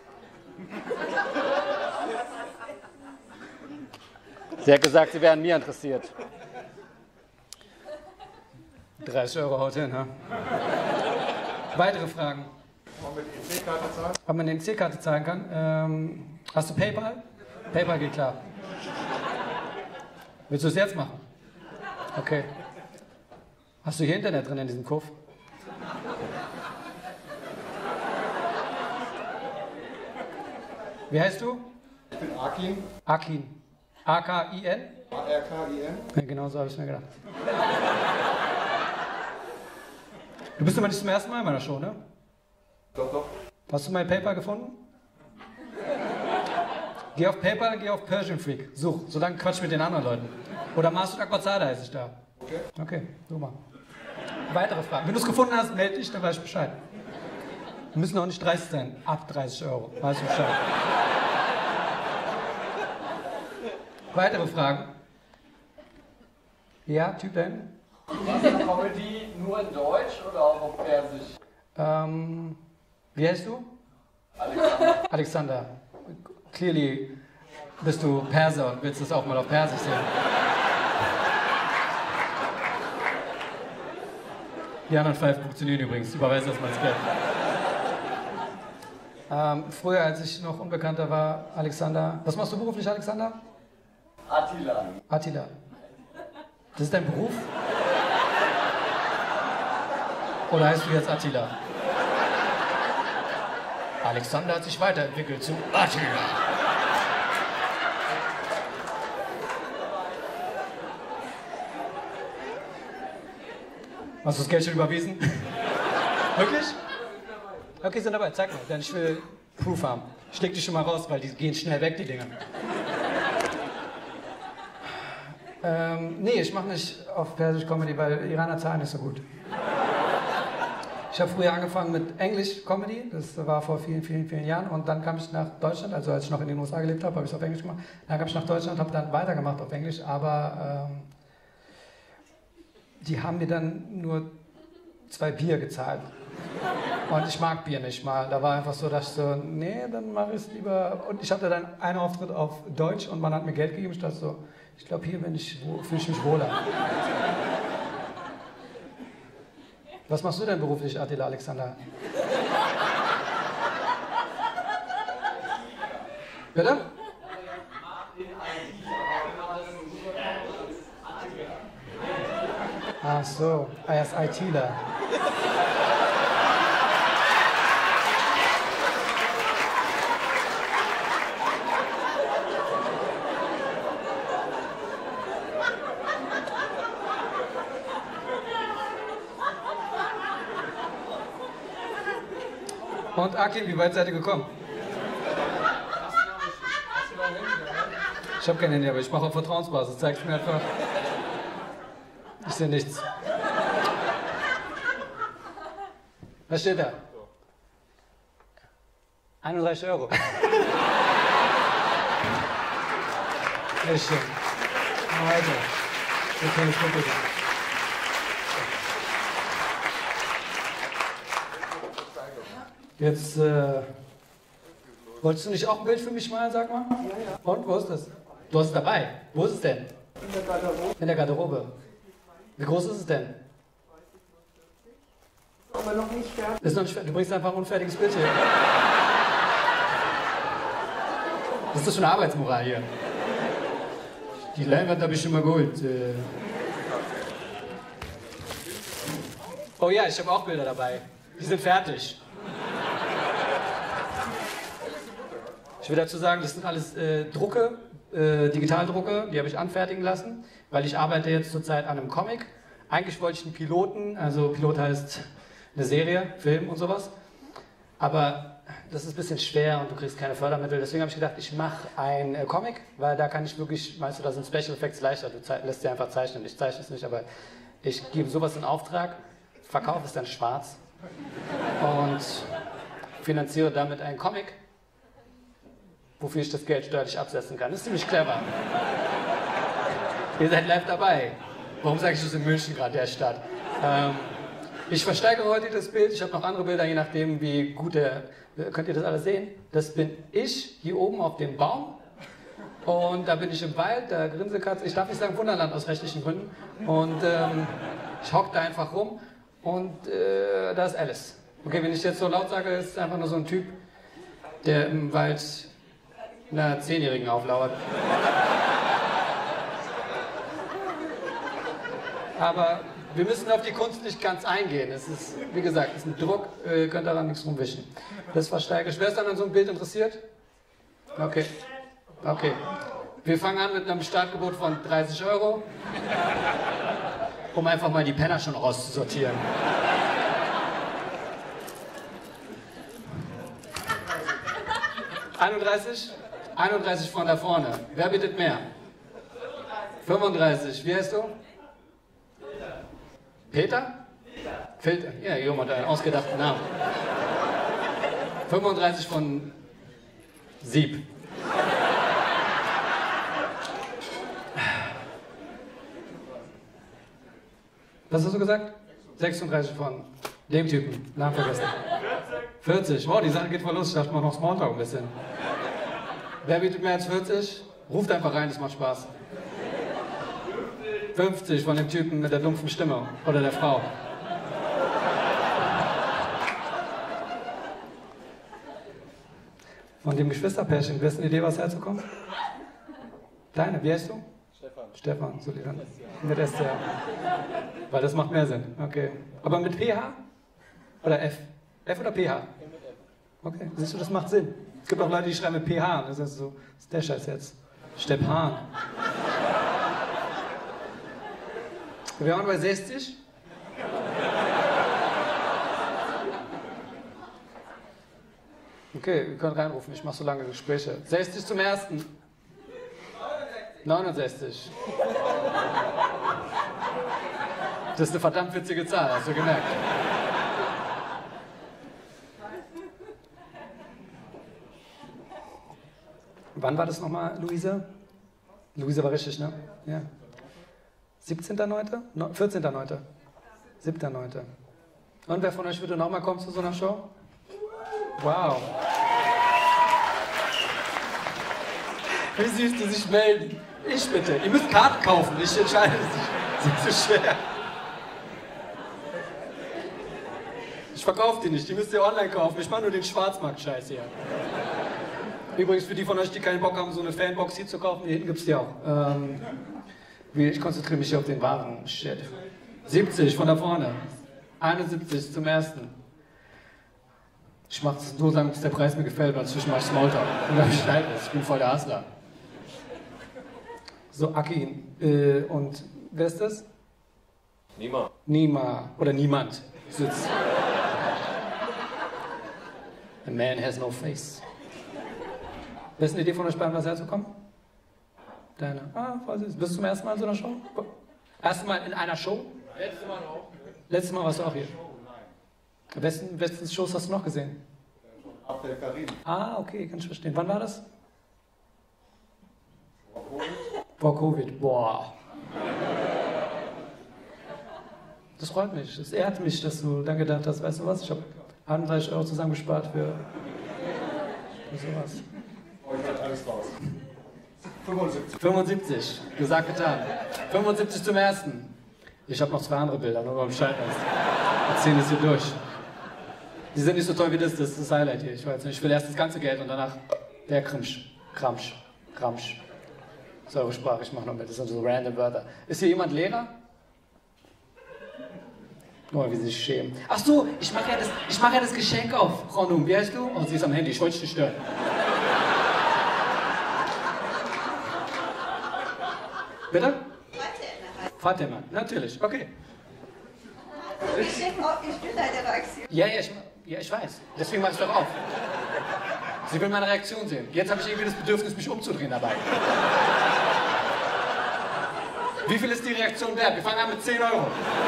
Sie hat gesagt, sie wäre an mir interessiert. 30 € haut hin, ha? Weitere Fragen? Ob man mit EC-Karte zahlen? Ob man eine EC-Karte zahlen kann? Hast du PayPal? PayPal geht klar. Willst du es jetzt machen? Okay. Hast du hier Internet drin in diesem Kuff? Wie heißt du? Ich bin Akin. Akin. A-K-I-N? A-R-K-I-N. Ja, genau so habe ich es mir gedacht. Du bist aber nicht zum ersten Mal in meiner Show, ne? Doch, doch. Hast du mein PayPal gefunden? Geh auf PayPal, geh auf Persian Freak. Such, solange Quatsch mit den anderen Leuten. Oder Masud Akbazada heiße ich da. Okay. Okay, super. Weitere Fragen. Wenn du es gefunden hast, melde dich, dann weiß ich Bescheid. Wir müssen auch nicht 30 sein. Ab 30 €. Weißt du Bescheid. Weitere Fragen? Ja, Typ denn? Was, Comedy nur in Deutsch oder auch auf Persisch? Wie heißt du? Alexander. Alexander. Clearly bist du Perser und willst es auch mal auf Persisch sehen. Die anderen 5 funktionieren übrigens. Überweise das mal ins Geld. Früher, als ich noch unbekannter war, Alexander. Was machst du beruflich, Alexander? Attila. Attila. Das ist dein Beruf? Oder heißt du jetzt Attila? Alexander hat sich weiterentwickelt zu Attila. Hast du das Geld schon überwiesen? Wirklich? Okay, sind dabei. Zeig mal, denn ich will Proof haben. Ich leg die schon mal raus, weil die gehen schnell weg, die Dinger. Nee, ich mache nicht auf Persisch Comedy, weil Iraner zahlen nicht so gut. Ich habe früher angefangen mit Englisch Comedy, das war vor vielen Jahren und dann kam ich nach Deutschland, also als ich noch in den USA gelebt habe, habe ich es auf Englisch gemacht. Dann kam ich nach Deutschland, habe dann weitergemacht auf Englisch, aber die haben mir dann nur 2 Bier gezahlt. Und ich mag Bier nicht mal. Da war einfach so, dass ich so, nee, dann mache ich es lieber. Und ich hatte dann einen Auftritt auf Deutsch und man hat mir Geld gegeben. Ich dachte so, ich glaube, hier fühle ich mich wohler. Was machst du denn beruflich, Attila Alexander? Bitte? Ach so, er ist ITler. Und Akin, wie weit seid ihr gekommen? Ich habe kein Handy, aber ich mache auf Vertrauensbasis. Zeig's mir einfach. Ich sehe nichts. Was steht da? 31 Euro. Sehr schön. Also, okay, ich gucke. Jetzt, wolltest du nicht auch ein Bild für mich malen, sag mal? Ja. Und, wo ist das? Du hast es dabei. Wo ist es denn? In der Garderobe. In der Garderobe. Wie groß ist es denn? Aber noch nicht fertig. Ist noch nicht fertig. Du bringst einfach ein unfertiges Bild hier. Das ist schon Arbeitsmoral hier. Die Leinwand habe ich schon mal geholt. Oh ja, ich habe auch Bilder dabei. Die sind fertig. Ich will dazu sagen, das sind alles Drucke, Digitaldrucke, die habe ich anfertigen lassen, weil ich arbeite jetzt zurzeit an einem Comic. Eigentlich wollte ich einen Piloten, also Pilot heißt eine Serie, Film und sowas, aber das ist ein bisschen schwer und du kriegst keine Fördermittel, deswegen habe ich gedacht, ich mache einen Comic, weil da kann ich wirklich, weißt du, da sind Special Effects leichter, du lässt sie einfach zeichnen, ich zeichne es nicht, aber ich gebe sowas in Auftrag, verkaufe es dann schwarz und finanziere damit einen Comic, wofür ich das Geld steuerlich absetzen kann. Das ist ziemlich clever. Ihr seid live dabei. Warum sage ich das in München gerade, der Stadt? Ich versteigere heute das Bild. Ich habe noch andere Bilder, je nachdem wie gut der... Könnt ihr das alles sehen? Das bin ich hier oben auf dem Baum. Und da bin ich im Wald, da Grinsekatze. Ich darf nicht sagen Wunderland aus rechtlichen Gründen. Und ich hocke da einfach rum. Und da ist Alice. Okay, wenn ich jetzt so laut sage, ist es einfach nur so ein Typ, der im Wald einer 10-Jährigen auflauert. Aber wir müssen auf die Kunst nicht ganz eingehen. Es ist, wie gesagt, es ist ein Druck, ihr könnt daran nichts rumwischen. Das versteige ich. Wer ist dann an so einem Bild interessiert? Okay. Okay. Wir fangen an mit einem Startgebot von 30 Euro, um einfach mal die Penner schon rauszusortieren. $31? 31 von da vorne. Wer bietet mehr? 35. Wie heißt du? Peter? Filter. Ja, jemand hat einen ausgedachten Namen. 35 von Sieb. Was hast du gesagt? 36 von dem Typen. Namen vergessen. 40. Wow, die Sache geht voll los. Ich dachte mal noch Smalltalk ein bisschen. Wer bietet mehr als 40? Ruft einfach rein, das macht Spaß. 50 von dem Typen mit der dumpfen Stimme. Oder der Frau. Von dem Geschwisterpärchen. Wer ist eine Idee, was herzukommen? Deine, wie heißt du? Stefan. Stefan, so lieber. Mit SCH. Weil das macht mehr Sinn. Okay. Aber mit PH? Oder F? F oder PH? Okay, siehst du, das macht Sinn. Es gibt auch Leute, die schreiben mit PH. Das ist so, was ist der Scheiß jetzt? Stepan. Wir waren bei 60. Okay, wir können reinrufen, ich mache so lange Gespräche. 60 zum ersten. 69. Das ist eine verdammt witzige Zahl, hast du gemerkt. Wann war das nochmal, Luisa? Luisa war richtig, ne? Ja. 17.09.? 14.09. 7.09. Und wer von euch würde nochmal kommen zu so einer Show? Wow. Wie süß die sich melden. Ich bitte. Ihr müsst Karten kaufen. Ich entscheide es nicht. Das ist so schwer. Ich verkaufe die nicht. Die müsst ihr online kaufen. Ich mache nur den Schwarzmarkt-Scheiß hier. Übrigens, für die von euch, die keinen Bock haben, so eine Fanbox hier zu kaufen, hier hinten gibt es die auch. Ich konzentriere mich hier auf den wahren Shit. 70 von da vorne. 71 zum ersten. Ich mache es so lange, bis der Preis mir gefällt, weil zwischen mache ich Smalltalk. Und dann Bescheid ist. Ich bin voll der Hustler. So, Akin. Und wer ist das? Nima. Nima. Oder niemand. Sitzt. A man has no face. Wer ist eine Idee von euch beiden, was herzukommen? Deine. Ah, was ist? Bist du zum ersten Mal in so einer Show? Erste Mal in einer Show? Letztes Mal auch. Letztes Mal warst du auch hier. Wessen Shows hast du noch gesehen? Abdel Karim. Ah, okay, kann ich verstehen. Wann war das? Vor Covid. Vor Covid. Boah. Das freut mich. Es ehrt mich, dass du dann gedacht hast, weißt du was, ich habe 31 € zusammengespart für sowas. Euch wird alles raus. 75. 75. Gesagt, getan. 75 zum ersten. Ich habe noch 2 andere Bilder, nur mal Bescheid weißt. Wir ziehen das hier durch. Die sind nicht so toll wie das ist das Highlight hier. Ich weiß nicht, ich will erst das ganze Geld und danach der Kramsch. Kramsch. Kramsch. Das ist eure Sprache, ich mache noch mit. Das sind so random Wörter. Ist hier jemand Lehrer? Nur wie sie sich schämen. Ach so, ich mache ja das Geschenk auf. Frau Num, wie heißt du? Oh, sie ist am Handy, ich wollte dich nicht stören. Bitte? Fatima, natürlich, okay. Ich will deine Reaktion. Ja, ich weiß. Deswegen mach ich doch auf. Sie will meine Reaktion sehen. Jetzt habe ich irgendwie das Bedürfnis, mich umzudrehen dabei. Wie viel ist die Reaktion wert? Wir fangen an mit 10 €.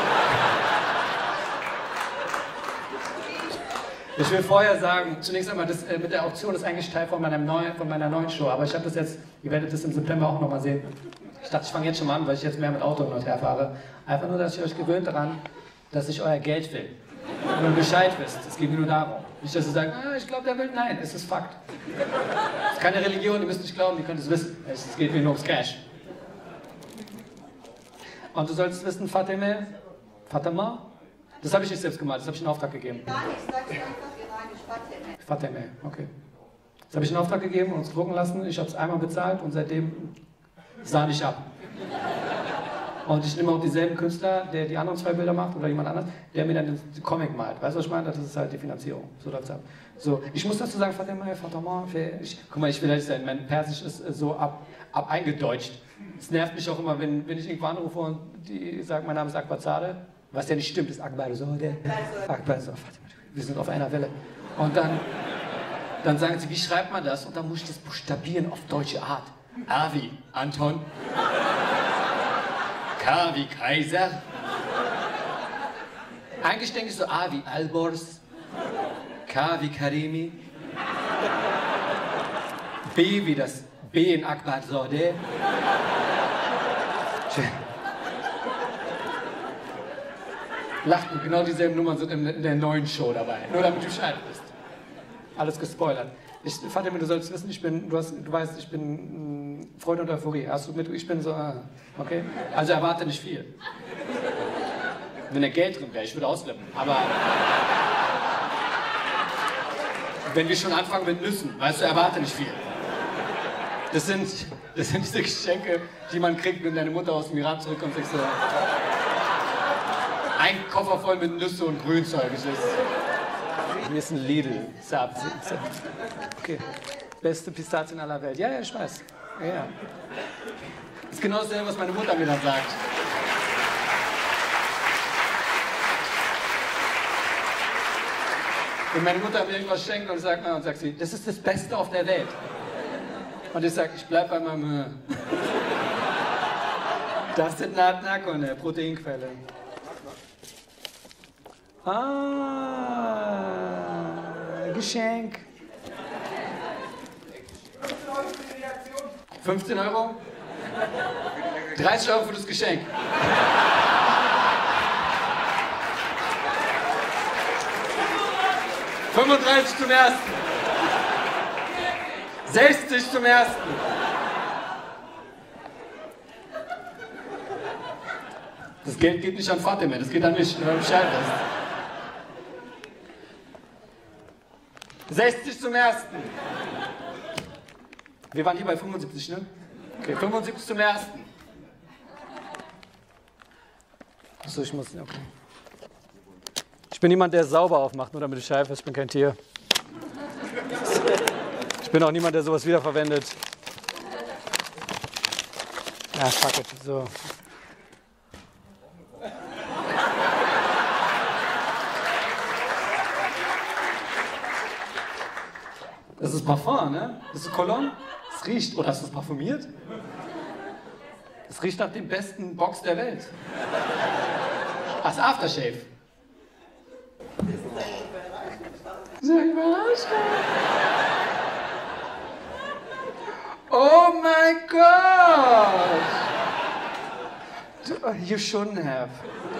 Ich will vorher sagen, zunächst einmal, das mit der Auktion ist eigentlich Teil von meiner neuen Show. Aber ich habe das jetzt, ihr werdet das im September auch nochmal sehen. Ich dachte, ich fange jetzt schon mal an, weil ich jetzt mehr mit Auto hin und her fahre. Einfach nur, dass ihr euch gewöhnt daran, dass ich euer Geld will. Und ihr Bescheid wisst. Es geht mir nur darum. Nicht, dass ihr sagt, ich glaube, der will. Nein, es ist Fakt. Es ist keine Religion, ihr müsst nicht glauben, ihr könnt es wissen. Es geht mir nur ums Cash. Und du sollst wissen, Fatima, das habe ich nicht selbst gemalt, das habe ich in Auftrag gegeben. Gar nicht, sagst du einfach iranisch, Fatima, okay. Das habe ich in Auftrag gegeben und uns drucken lassen. Ich habe es einmal bezahlt und seitdem sah ich ab. Und ich nehme auch dieselben Künstler, der die anderen 2 Bilder macht oder jemand anderes, der mir dann den Comic malt. Weißt du, was ich meine? Das ist halt die Finanzierung. So läuft's ab. So, ich muss dazu sagen, Fatima, guck mal, ich will ehrlich sein, mein Persisch ist so eingedeutscht. Es nervt mich auch immer, wenn ich irgendwo anrufe und die sagen, mein Name ist Akbarzadeh, was ja nicht stimmt, ist Akbarzadeh. Akbarzadeh, wir sind auf einer Welle. Und dann sagen sie, wie schreibt man das? Und dann muss ich das buchstabieren auf deutsche Art. A wie Anton. K wie Kaiser. Eigentlich denke ich so A wie Alborz. K wie Karimi. B wie das B in Akbarzadeh. Lacht, genau dieselben Nummern sind in der neuen Show dabei. Nur damit du Bescheid bist. Alles gespoilert. Fatima, du sollst wissen, du weißt, ich bin Freude und Euphorie. Hast du mit, ich bin so, okay? Also erwarte nicht viel. Wenn da Geld drin wäre, ich würde ausflippen. Aber wenn wir schon anfangen mit Nüssen, weißt du, erwarte nicht viel. Das sind diese Geschenke, die man kriegt, wenn deine Mutter aus dem Iran zurückkommt und sagt so, ein Koffer voll mit Nüsse und Grünzeug. Hier ist ein Lidl. Okay. Beste Pistazien aller Welt. Ja, ich weiß. Ja. Das ist genau dasselbe, was meine Mutter mir dann sagt. Wenn meine Mutter mir irgendwas schenkt und sagt sie, das ist das Beste auf der Welt. Und ich sage, ich bleib bei meinem Das ist Natnak und eine Proteinquelle. Geschenk. 15 Euro? 30 Euro für das Geschenk. $35 zum ersten. 60 zum ersten. Das Geld geht nicht an Fatima, das geht an mich, nur Bescheid weißt. 60 zum ersten. Wir waren hier bei 75, ne? Okay, 75 zum ersten. Achso, ich muss. Okay. Ich bin niemand, der sauber aufmacht, nur damit ich Bescheid weiß, ich bin kein Tier. Ich bin auch niemand, der sowas wiederverwendet. Ja, fuck it. So. Das ist Parfum, ne? Das ist Cologne. Es riecht. Oder hast du es parfümiert? Es riecht nach dem besten Box der Welt. Als Aftershave. Sehr überrascht. Oh mein Gott! You shouldn't have.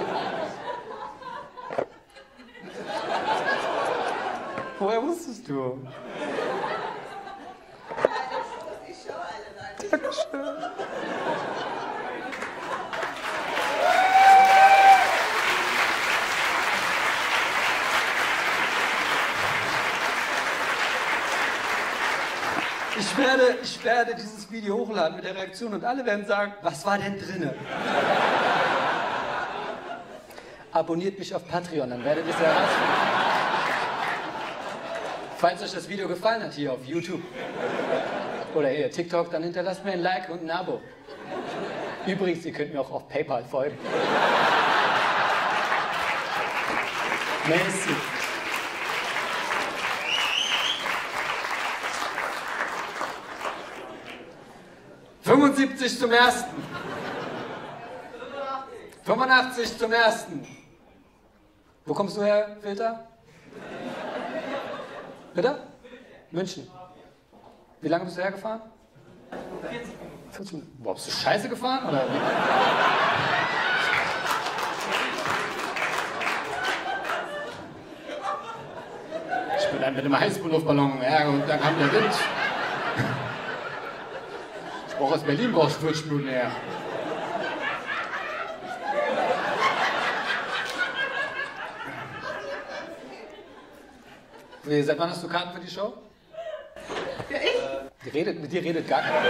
Woher wusstest du? Dankeschön. Ich werde dieses Video hochladen mit der Reaktion und alle werden sagen, was war denn drinne? Abonniert mich auf Patreon, dann werdet ihr es herausfinden. Falls euch das Video gefallen hat hier auf YouTube oder hier TikTok, dann hinterlasst mir ein Like und ein Abo. Übrigens, ihr könnt mir auch auf PayPal folgen. Merci. $75 zum ersten. 85 zum ersten. Wo kommst du her, Filter? Bitte? München. Wie lange bist du hergefahren? 40 Minuten. Boah, bist du scheiße gefahren? Oder wie? Ich bin dann mit einem Heißluftballon und dann kam der Wind. Auch aus Berlin brauchst du 40 Minuten her. Nee, seit wann hast du Karten für die Show? Ja, ich? Mit dir redet gar keiner.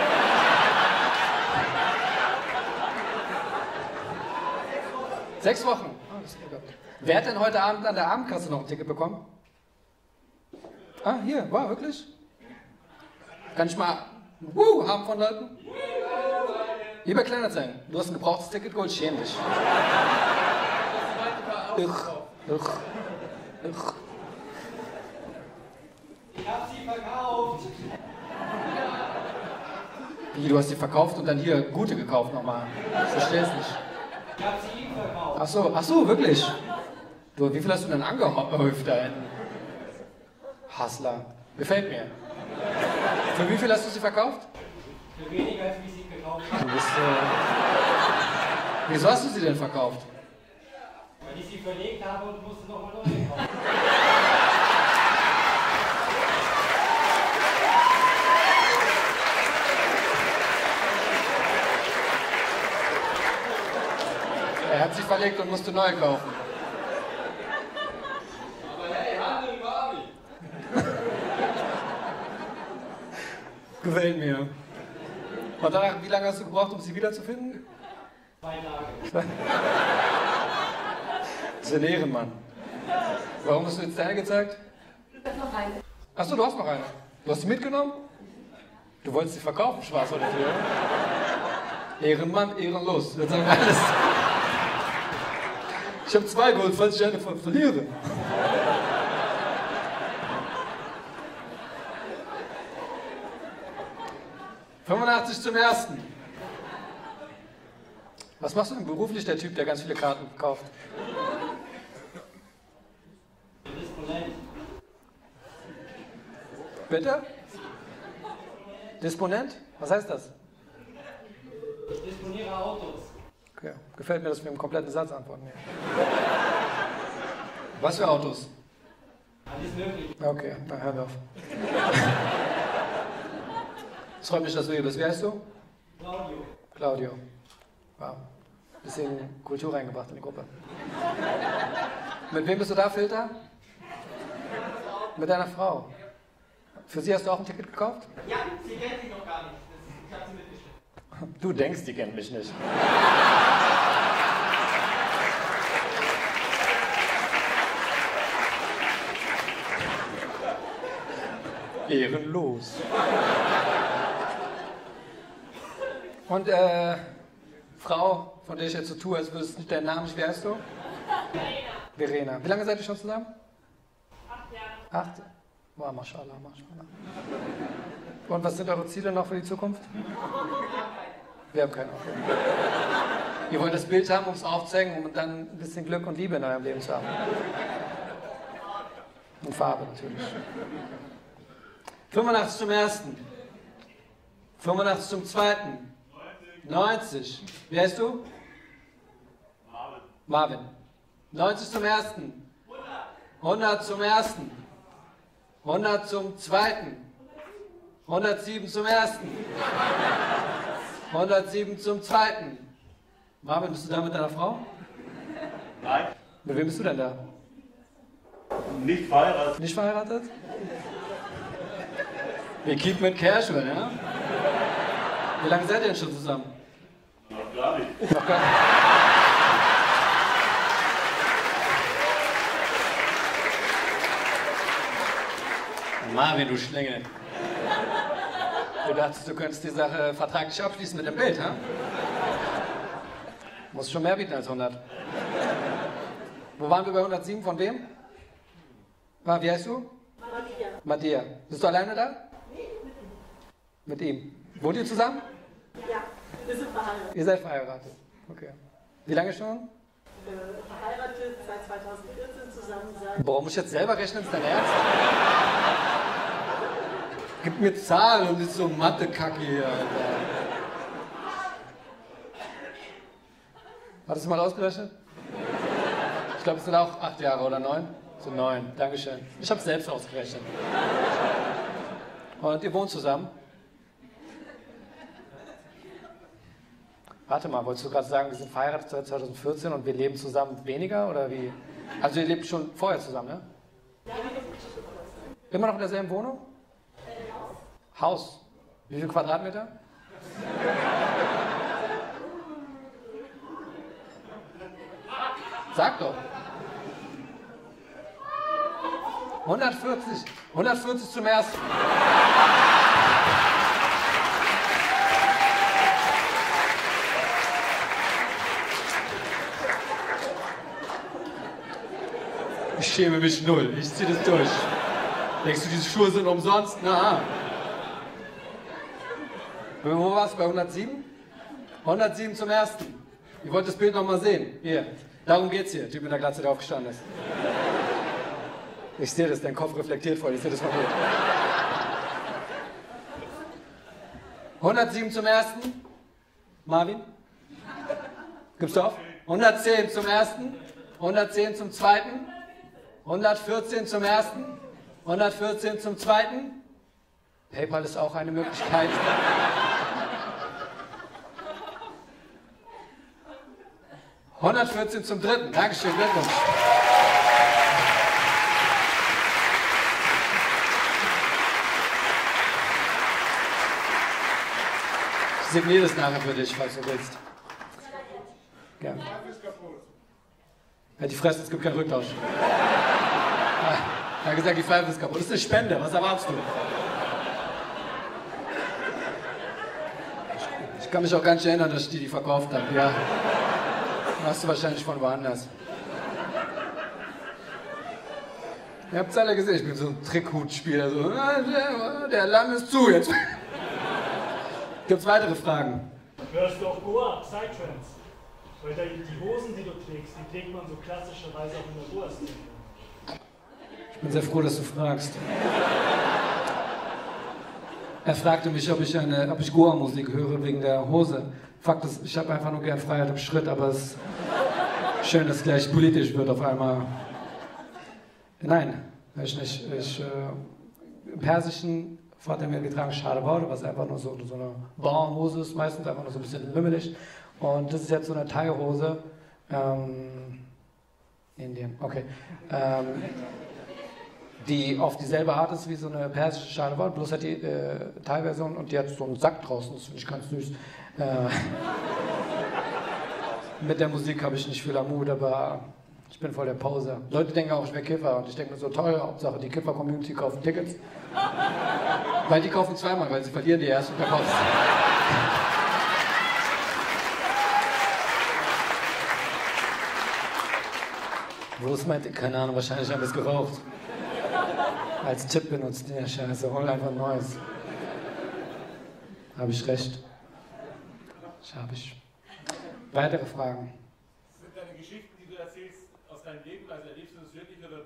6 Wochen. Oh, das ist lecker. Wer hat denn heute Abend an der Abendkasse noch ein Ticket bekommen? Ah, hier, war wirklich? Kann ich mal haben von Leuten? Lieber Kleinanzeigen, du hast ein gebrauchtes Ticket geholt, schäm dich. Ich hab sie verkauft. Wie, du hast sie verkauft und dann hier gute gekauft nochmal? Ich verstehe es nicht. Ich hab sie ihm verkauft. Ach so, wirklich? Du, wie viel hast du denn angehäuft da hinten? Hassler. Gefällt mir. Für wie viel hast du sie verkauft? Für weniger, als wie ich sie gekauft habe. Du bist, wieso hast du sie denn verkauft? Weil ich sie verlegt habe und musste nochmal neu kaufen. Er hat sie verlegt und musste neu kaufen. Aber hey, Handel war Ami. Gefällt mir. Und danach, wie lange hast du gebraucht, um sie wiederzufinden? 2 Tage. Das ist ein Ehrenmann. Warum hast du jetzt deine gezeigt? Ich hab noch eine. Achso, du hast noch eine. Du hast sie mitgenommen? Du wolltest sie verkaufen, Spaß oder für? Ehrenmann, ehrenlos. Das sagen wir alles. Ich habe 2 geholt, falls ich eine verliere. $85 zum ersten. Was machst du denn beruflich, der Typ, der ganz viele Karten kauft? Bitte? Disponent? Was heißt das? Ich disponiere Autos. Okay. Gefällt mir, dass wir einen kompletten Satz antworten. Ja. Was für Autos? Alles möglich. Okay, dann hören wir auf. Es freut mich, dass du hier bist. Wie heißt du? Claudio. Claudio. Wow. Bisschen Kultur reingebracht in die Gruppe. Mit wem bist du da, Filter? Mit deiner Frau. Für sie hast du auch ein Ticket gekauft? Ja, sie kennt sie noch gar nicht. Ich habe sie mitgeschickt. Du denkst, die kennt mich nicht. Ehrenlos. Und Frau, von der ich jetzt so tue, als würdest du nicht deinen Namen nicht, wie heißt du? Verena. Wie lange seid ihr schon zusammen? 8 Jahre. 8? Wow, mashallah, mashallah. Und was sind eure Ziele noch für die Zukunft? Wir haben keine. Okay. Ihr wollt das Bild haben, um es aufzuhängen, um dann ein bisschen Glück und Liebe in eurem Leben zu haben. Und Farbe natürlich. 85 zum ersten. 85 zum zweiten. 90. Wie heißt du? Marvin. 90 zum ersten. 100 zum ersten. 100 zum zweiten. 107 zum ersten. 107 zum zweiten. Marvin, bist du da mit deiner Frau? Nein, Mit wem bist du denn da? nicht verheiratet. Nicht verheiratet? Wir keep mit casual, ja? Wie lange seid ihr denn schon zusammen? Noch gar nicht. Noch gar nicht. Marvin, du Schlingel. Du dachtest, du könntest die Sache vertraglich abschließen mit dem Bild, ha? Musst schon mehr bieten als 100. Wo waren wir bei 107? Von wem? Wie heißt du? Maria. Mattia. Bist du alleine da? Nee, Mit ihm. Wohnt ihr zusammen? ja, wir sind verheiratet. Ihr seid verheiratet. Okay. Wie lange schon? Verheiratet seit 2014 zusammen seit. Boah, muss ich jetzt selber rechnen? Ist dein Ernst? Gib mir Zahlen und nicht so Mathe-Kacke hier, Alter. Hattest du mal ausgerechnet? Ich glaube, es sind auch 8 Jahre oder 9? So 9, Dankeschön. Ich habe es selbst ausgerechnet. Und ihr wohnt zusammen? Warte mal, wolltest du gerade sagen, wir sind verheiratet seit 2014 und wir leben zusammen weniger oder wie? Also ihr lebt schon vorher zusammen, ne? Immer noch in derselben Wohnung? Haus. Wie viel Quadratmeter? Sag doch. 140. 140 zum ersten. Ich schäme mich null. Ich ziehe das durch. Denkst du, diese Schuhe sind umsonst? Na. Wo warst du? Bei 107? 107 zum ersten. Ihr wollt das Bild noch mal sehen. Hier. Darum geht's hier. Typ mit der Glatze, der aufgestanden ist. Ich sehe das, dein Kopf reflektiert voll. Ich sehe das von hier. 107 zum ersten. Marvin? Gibst du auf? 110 zum ersten. 110 zum zweiten. 114 zum ersten. 114 zum zweiten. PayPal ist auch eine Möglichkeit. 114 zum dritten. Dankeschön, Glückwunsch. Ich signiere das nachher für dich, falls du willst. Gerne. Halt die Fresse, es gibt keinen Rücktausch. Er hat gesagt, die Pfeife ist kaputt. Das ist eine Spende, was erwartest du? Ich kann mich auch gar nicht erinnern, dass ich die verkauft habe. Ja. Hast du wahrscheinlich von woanders. Ihr habt es alle gesehen, ich bin so ein Trickhutspieler. So. Der Laden ist zu jetzt. Gibt es weitere Fragen? Hörst du auf Goa, Psytrance? Weil die Hosen, die du trägst, die trägt man so klassischerweise auch in der Goa-Szene. Ich bin sehr froh, dass du fragst. Er fragte mich, ob ich Goa-Musik höre wegen der Hose. Fakt ist, ich habe einfach nur gern Freiheit im Schritt, aber es ist schön, dass es gleich politisch wird auf einmal. Nein, ich nicht. Im Persischen hat er mir getragen Shalwar, was einfach nur so eine Bauernhose ist, meistens einfach nur so ein bisschen lümmelig. Und das ist jetzt so eine Thai-Hose. Indien, okay. Die auf dieselbe Art ist wie so eine persische Shalwar, bloß hat die Thai-Version und die hat so einen Sack draußen, das finde ich ganz süß. Mit der Musik habe ich nicht viel am Mut, aber ich bin voll der Poser. Leute denken auch, ich wäre Kiffer und ich denke mir so, toll, Hauptsache die Kiffer-Community kaufen Tickets. Weil die kaufen zweimal, weil sie verlieren die erst und verkaufen. Wo ist mein Tipp? Keine Ahnung, wahrscheinlich haben wir es geraucht. Als Tipp benutzt, ja scheiße, hol einfach ein neues. Habe ich recht? Habe ich. Weitere Fragen? Sind deine Geschichten, die du erzählst, aus deinem Leben, also erlebst du das wirklich oder?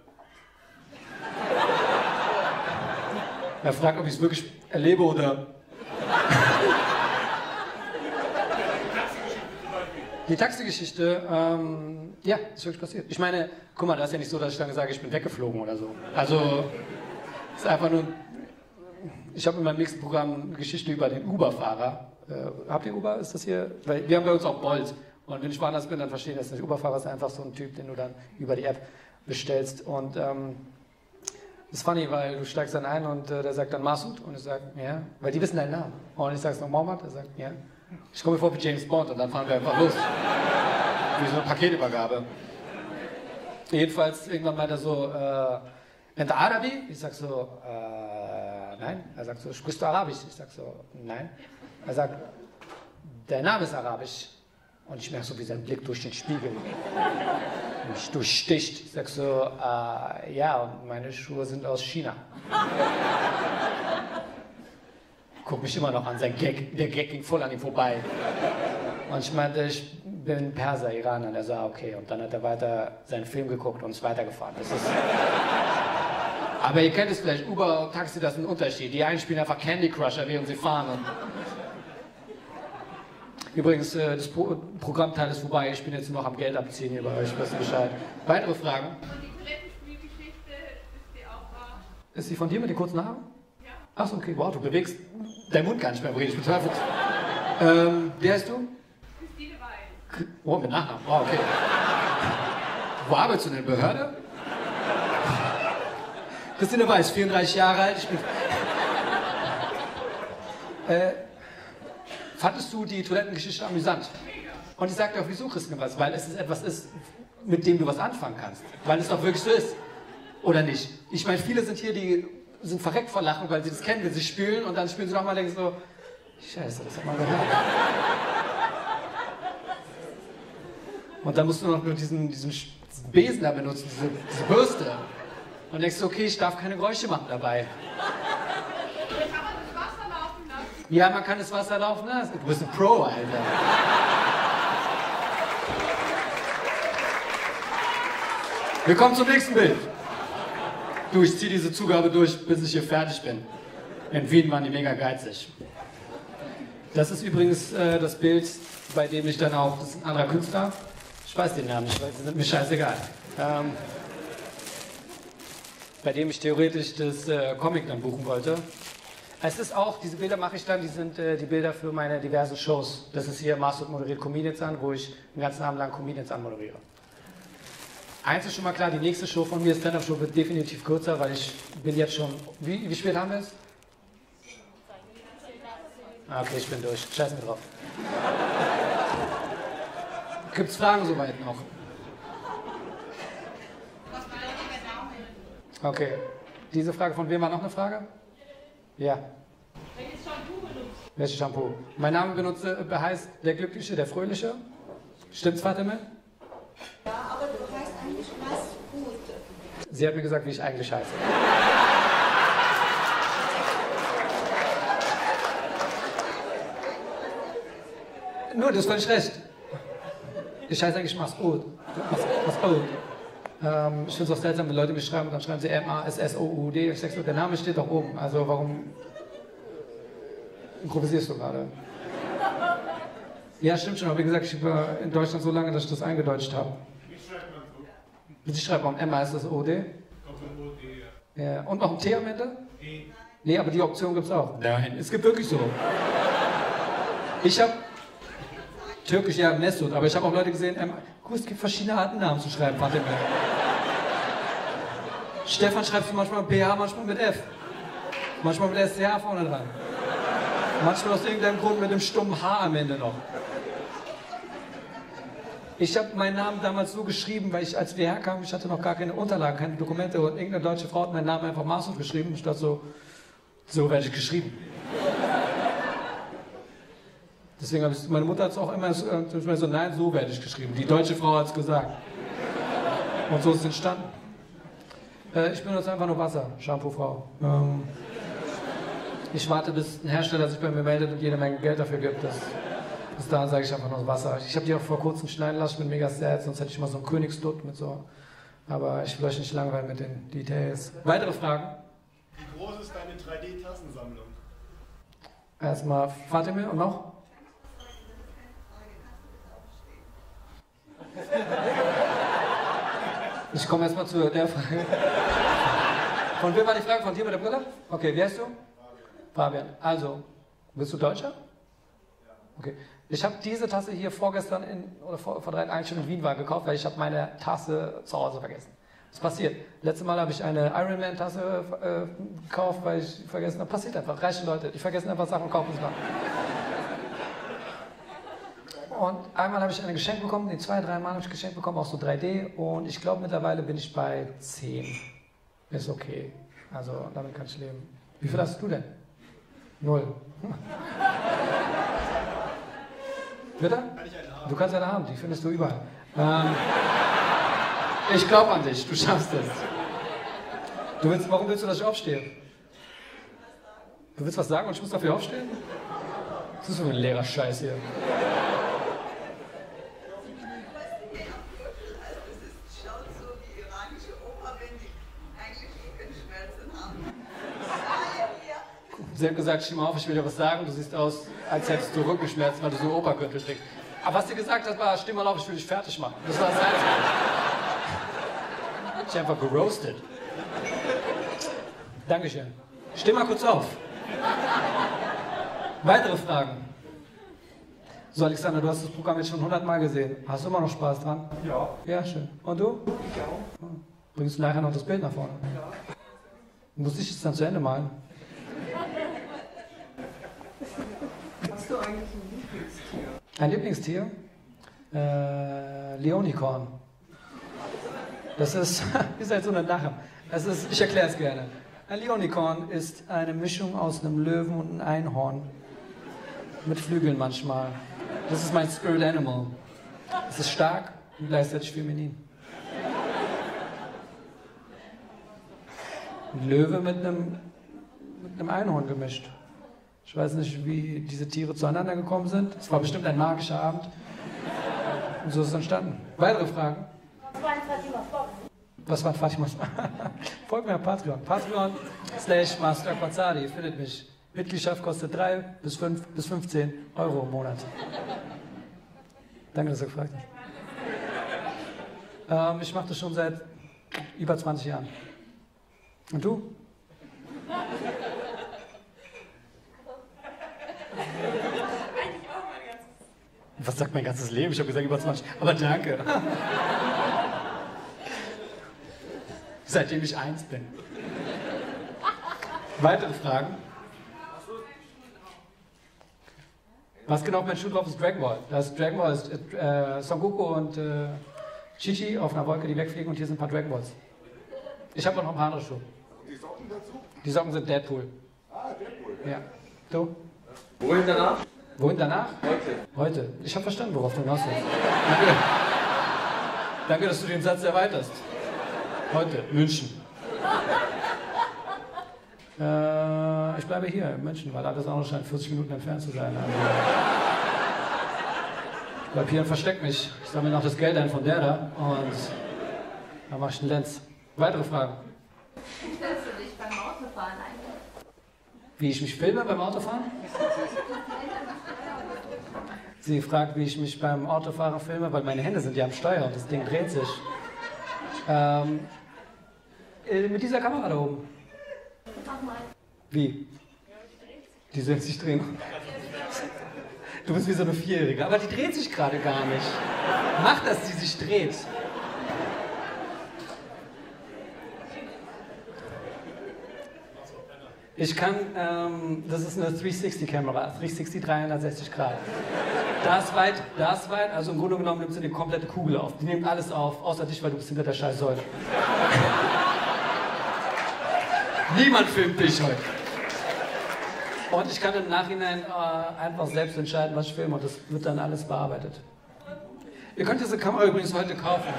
Er fragt, ob ich es wirklich erlebe oder. Die Taxigeschichte, ja, ist wirklich passiert. Ich meine, guck mal, das ist ja nicht so, dass ich dann sage, ich bin weggeflogen oder so. Also, es ist einfach nur. Ich habe in meinem nächsten Programm eine Geschichte über den Uber-Fahrer. Habt ihr Uber? Ist das hier? Weil wir haben bei uns auch Bolt. Und wenn ich woanders bin, dann verstehe ich das nicht. Uber-Fahrer ist einfach so ein Typ, den du dann über die App bestellst. Und das ist funny, weil du steigst dann ein und der sagt dann Masud. Und ich sage, ja. Weil die wissen deinen Namen. Und ich sage es noch Mohammed. Er sagt, ja. Ich komme mir vor wie James Bond und dann fahren wir einfach los. Wie so eine Paketübergabe. Jedenfalls, irgendwann meint er so, Ente Arabi? Ich sag so, nein. Er sagt so, sprichst du Arabisch? Ich sag so, nein. Er sagt, der Name ist Arabisch. Und ich merke so, wie sein Blick durch den Spiegel mich durchsticht. Ich sag so, ja, und meine Schuhe sind aus China. Guck mich immer noch an, sein Gag, der Gag ging voll an ihm vorbei. Und ich meinte, ich bin Perser, Iraner. Und er so, okay. Und dann hat er weiter seinen Film geguckt und ist weitergefahren. Das ist aber ihr kennt es vielleicht, Uber und Taxi, das ist ein Unterschied. Die einen spielen einfach Candy Crusher, während sie fahren. Und übrigens, das Programmteil ist vorbei. Ich bin jetzt nur noch am Geld abziehen hier bei euch. Wisst ihr Bescheid. Weitere Fragen? Und die Toilettenspielgeschichte, ist die auch wahr? Ist sie von dir mit den kurzen Haaren? Ja. Achso, okay. Wow, du bewegst deinen Mund gar nicht mehr, ich bezweifle. Wie heißt du? Christine Weil. Oh, mit Nachnamen. Oh, okay. Wo arbeitest du in der Behörde? Christine Weiß, 34 Jahre alt. Ich bin fandest du die Toilettengeschichte amüsant? Und ich sagte auch, wieso, Christine Weiß? Weil es etwas ist, mit dem du was anfangen kannst. Weil es doch wirklich so ist. Oder nicht? Ich meine, viele sind hier, die sind verreckt vor Lachen, weil sie das kennen, wenn sie spielen. Und dann spielen sie nochmal und denken so, scheiße, das hat man gehört. Und dann musst du noch nur diesen Besen da benutzen, diese Bürste. Und denkst du, okay, ich darf keine Geräusche machen dabei. Kann man das Wasser laufen lassen? Ja, man kann das Wasser laufen lassen. Du bist ein Pro, Alter. Wir kommen zum nächsten Bild. Du, ich ziehe diese Zugabe durch, bis ich hier fertig bin. In Wien waren die mega geizig. Das ist übrigens das Bild, bei dem ich dann auch, das ist ein anderer Künstler. Ich weiß den Namen nicht, weil sie sind mir scheißegal. Bei dem ich theoretisch das Comic dann buchen wollte. Es ist auch, diese Bilder mache ich dann, die sind die Bilder für meine diversen Shows. Das ist hier Masud moderiert Comedians an, wo ich den ganzen Abend lang Comedians anmoderiere. Eins ist schon mal klar, die nächste Show von mir, Stand-Up-Show, wird definitiv kürzer, weil ich bin jetzt schon, wie spät haben wir es? Okay, ich bin durch, scheiß mir drauf. Gibt's Fragen soweit noch? Okay. Diese Frage von wem war noch eine Frage? Ja. Welches Shampoo benutzt? Welches Shampoo? Mein Name heißt der Glückliche, der Fröhliche. Stimmt's, Fatima? Ja, aber du heißt eigentlich was gut. Sie hat mir gesagt, wie ich eigentlich heiße. Nur, das ist völlig recht. Ich heiße eigentlich Masud. Masud. Ich finde es auch seltsam, wenn Leute mich schreiben und dann schreiben sie M-A-S-S-O-U-D. Ich sage so, der Name steht doch oben. Also warum Improvisierst du gerade? Ja, stimmt schon, aber wie gesagt, ich war in Deutschland so lange, dass ich das eingedeutscht habe. Wie schreibt man so? Wie schreibt man? M heißt das OD? Kommt von OD, ja. Ja. Und noch ein T am Ende? E. Nee, aber die Option gibt es auch. Nein, es gibt wirklich so. Ich habe Türkisch, ja, Mesut, aber ich habe auch Leute gesehen, guck, es gibt verschiedene Arten, Namen zu schreiben, warte mal. Stefan schreibst du manchmal mit PH, manchmal mit F. Manchmal mit SCH vorne dran. Manchmal aus irgendeinem Grund mit einem stummen H am Ende noch. Ich habe meinen Namen damals so geschrieben, weil ich, als wir herkamen, ich hatte noch gar keine Unterlagen, keine Dokumente und irgendeine deutsche Frau hat meinen Namen einfach Masud geschrieben, statt so werde ich geschrieben. Deswegen habe ich, meine Mutter hat es auch immer so, nein, so werde ich geschrieben. Die deutsche Frau hat es gesagt. Und so ist es entstanden. Ich benutze einfach nur Wasser, Shampoo-Frau. Ich warte, bis ein Hersteller sich bei mir meldet und jede Menge Geld dafür gibt. Bis dahin sage ich einfach nur Wasser. Ich habe die auch vor kurzem schneiden lassen, ich bin mega sad, sonst hätte ich mal so einen Königsdutt mit so. Aber ich will euch nicht langweilen mit den Details. Weitere Fragen? Wie groß ist deine 3D-Tassensammlung? Erstmal Fatimir und noch? Ich komme erstmal zu der Frage. Von wem war die Frage? Von dir mit der Brille? Okay, wie heißt du? Fabian. Also, bist du Deutscher? Okay. Ich habe diese Tasse hier vorgestern oder vor 3 Tagen schon in Wien gekauft, weil ich habe meine Tasse zu Hause vergessen. Das passiert. Letztes Mal habe ich eine Ironman-Tasse gekauft, weil ich vergessen habe. Passiert einfach. Reiche Leute, die vergessen einfach Sachen und kaufen es mal. Und einmal habe ich eine geschenkt bekommen, 2, 3 Mal habe ich geschenkt bekommen, auch so 3D. Und ich glaube, mittlerweile bin ich bei 10. Ist okay. Also, damit kann ich leben. Wie viel hast du denn? 0. Bitte? Du kannst eine haben, die findest du überall. Ich glaube an dich, du schaffst es. Warum willst du, dass ich aufstehe? Du willst was sagen und ich muss dafür aufstehen? Das ist so ein leerer Scheiß hier. Sie hat gesagt, steh mal auf, ich will dir was sagen. Du siehst aus, als hättest du Rückenschmerzen, weil du so Opergürtel trägst. Aber was sie gesagt hat, war, steh mal auf, ich will dich fertig machen. Das war das Einzige. Ich habe einfach geroastet. Dankeschön. Steh mal kurz auf. Weitere Fragen? So, Alexander, du hast das Programm jetzt schon 100 Mal gesehen. Hast du immer noch Spaß dran? Ja. Ja, schön. Und du? Ich auch. Bringst du nachher noch das Bild nach vorne? Ja. Muss ich es dann zu Ende malen? Hast du eigentlich ein Lieblingstier? Ein Lieblingstier? Leonikorn. Das ist, ihr seid so eine Lache. Ich erkläre es gerne. Ein Leonikorn ist eine Mischung aus einem Löwen und einem Einhorn. Mit Flügeln manchmal. Das ist mein Spirit Animal. Es ist stark und gleichzeitig feminin. Ein Löwe mit einem Einhorn gemischt. Ich weiß nicht, wie diese Tiere zueinander gekommen sind. Es war bestimmt ein magischer Abend. Und so ist es entstanden. Weitere Fragen? Was war ein Fatimas Box? Was war ein Fatimas? Folgt mir auf Patreon. Patreon/Masud Akbarzadi. Findet mich. Mitgliedschaft kostet 3 bis 5 bis 15 Euro im Monat. Danke, dass du gefragt hast. Ich mache das schon seit über 20 Jahren. Und du? Was sagt mein ganzes Leben? Ich habe gesagt über 20. Aber danke. Seitdem ich 1 bin. Weitere Fragen? Was genau auf meinem Schuh drauf ist? Dragon Ball. Das Dragon Ball ist Son Goku und Chi-Chi auf einer Wolke, die wegfliegen und hier sind ein paar Dragon Balls. Ich habe noch ein paar andere Schuhe. Die Socken dazu? Die Socken sind Deadpool. Ah, Deadpool. Ja. Du? Wohin danach? Wohin danach? Heute. Heute. Ich habe verstanden, worauf du hinaus willst. Danke. Danke, dass du den Satz erweiterst. Heute. München. Ich bleibe hier in München, weil alles andere scheint 40 Minuten entfernt zu sein. Also, ich bleibe hier und verstecke mich. Ich sammle noch das Geld ein von der da und dann mache ich einen Lenz. Weitere Fragen? Wie fühlst du dich beim Autofahren eigentlich? Wie ich mich filme beim Autofahren? Sie fragt, wie ich mich beim Autofahren filme, weil meine Hände sind ja am Steuer und das Ding dreht sich. Mit dieser Kamera da oben. Wie? Die soll sich drehen. Du bist wie so eine Vierjährige, aber die dreht sich gerade gar nicht. Mach, dass sie sich dreht. Ich kann, das ist eine 360-Kamera, 360, 360 Grad. Das weit, also im Grunde genommen nimmt sie die komplette Kugel auf. Die nimmt alles auf, außer dich, weil du bist hinter der Scheißsäule. Niemand filmt dich heute. Und ich kann im Nachhinein einfach selbst entscheiden, was ich filme und das wird dann alles bearbeitet. Ihr könnt diese Kamera übrigens heute kaufen.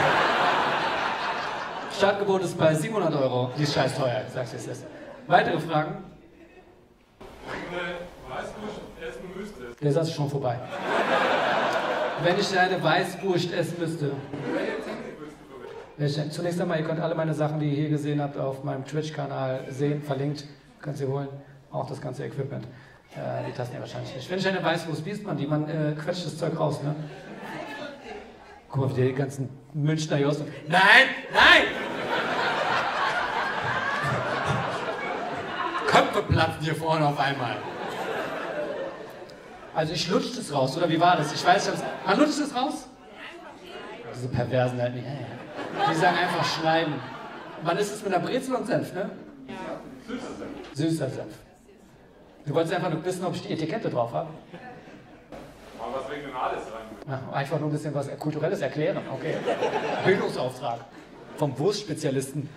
Startgebot ist bei 700 €. Die ist scheiß teuer, ich sag's jetzt. Weitere Fragen? Wenn du Weißwurst essen müsstest. Der Satz ist schon vorbei. Wenn ich eine Weißwurst essen müsste. Welche? Zunächst einmal, ihr könnt alle meine Sachen, die ihr hier gesehen habt, auf meinem Twitch-Kanal sehen, verlinkt. Könnt ihr holen. Auch das ganze Equipment. Die Tasten ja wahrscheinlich nicht. Wenn ich eine Weißwurst, wie isst man die? Man quetscht das Zeug raus, ne? Guck mal, wie die ganzen Münchner hier aus. Nein! Nein! Köpfe platzen hier vorne auf einmal. Also ich lutsche das raus, oder wie war das? Ich weiß nicht, man lutscht das raus? Diese Perversen halt nicht. Die sagen einfach schneiden. Wann ist es mit einer Brezel und Senf, ne? Süßer Senf. Süßer Senf. Du wolltest einfach nur wissen, ob ich die Etikette drauf habe? Mal was Regionales rein. Ja, einfach nur ein bisschen was Kulturelles erklären, okay. Bildungsauftrag vom Wurstspezialisten.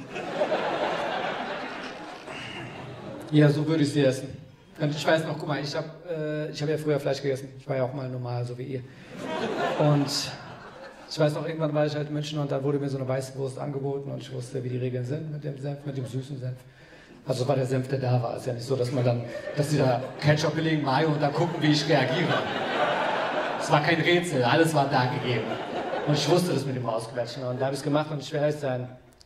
Ja, so würde ich sie essen. Und ich weiß noch, guck mal, ich hab ja früher Fleisch gegessen. Ich war ja auch mal normal, so wie ihr. Und ich weiß noch, irgendwann war ich halt in München und dann wurde mir so eine weiße Wurst angeboten und ich wusste, wie die Regeln sind mit dem Senf, mit dem süßen Senf. Also war der Senf, der da war. Es ist ja nicht so, dass die da Ketchup belegen, Mayo und dann gucken, wie ich reagiere. Es war kein Rätsel, alles war da gegeben. Und ich wusste das mit dem Ausquetschen und da habe ich es gemacht und ich will ehrlich sein,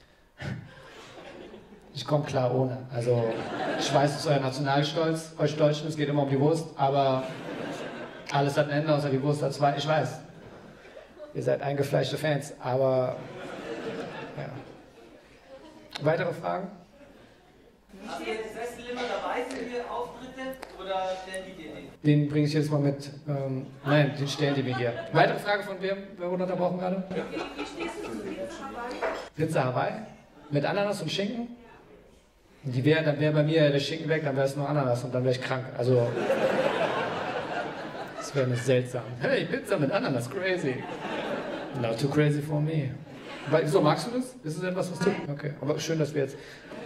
ich komme klar ohne. Also ich weiß, es ist euer Nationalstolz, euch Deutschen, es geht immer um die Wurst, aber alles hat ein Ende, außer die Wurst hat zwei. Ich weiß, ihr seid eingefleischte Fans, aber ja. Weitere Fragen? Hast du jetzt festen Limit dabei für die Auftritte oder stellen die dir den? Den bringe ich jetzt mal mit. Nein, den stellen die mir hier. Weitere Frage von wem? Wer wurde unterbrochen gerade? Wie stehst du zu Pizza Hawaii? Pizza Hawaii? Mit Ananas und Schinken? Dann wäre bei mir der Schinken weg, dann wäre es nur Ananas und dann wäre ich krank. Also, das wäre mir seltsam. Hey, Pizza mit Ananas, crazy. Not too crazy for me. Wieso magst du das? Ist es etwas, was du... Okay, aber schön, dass wir jetzt...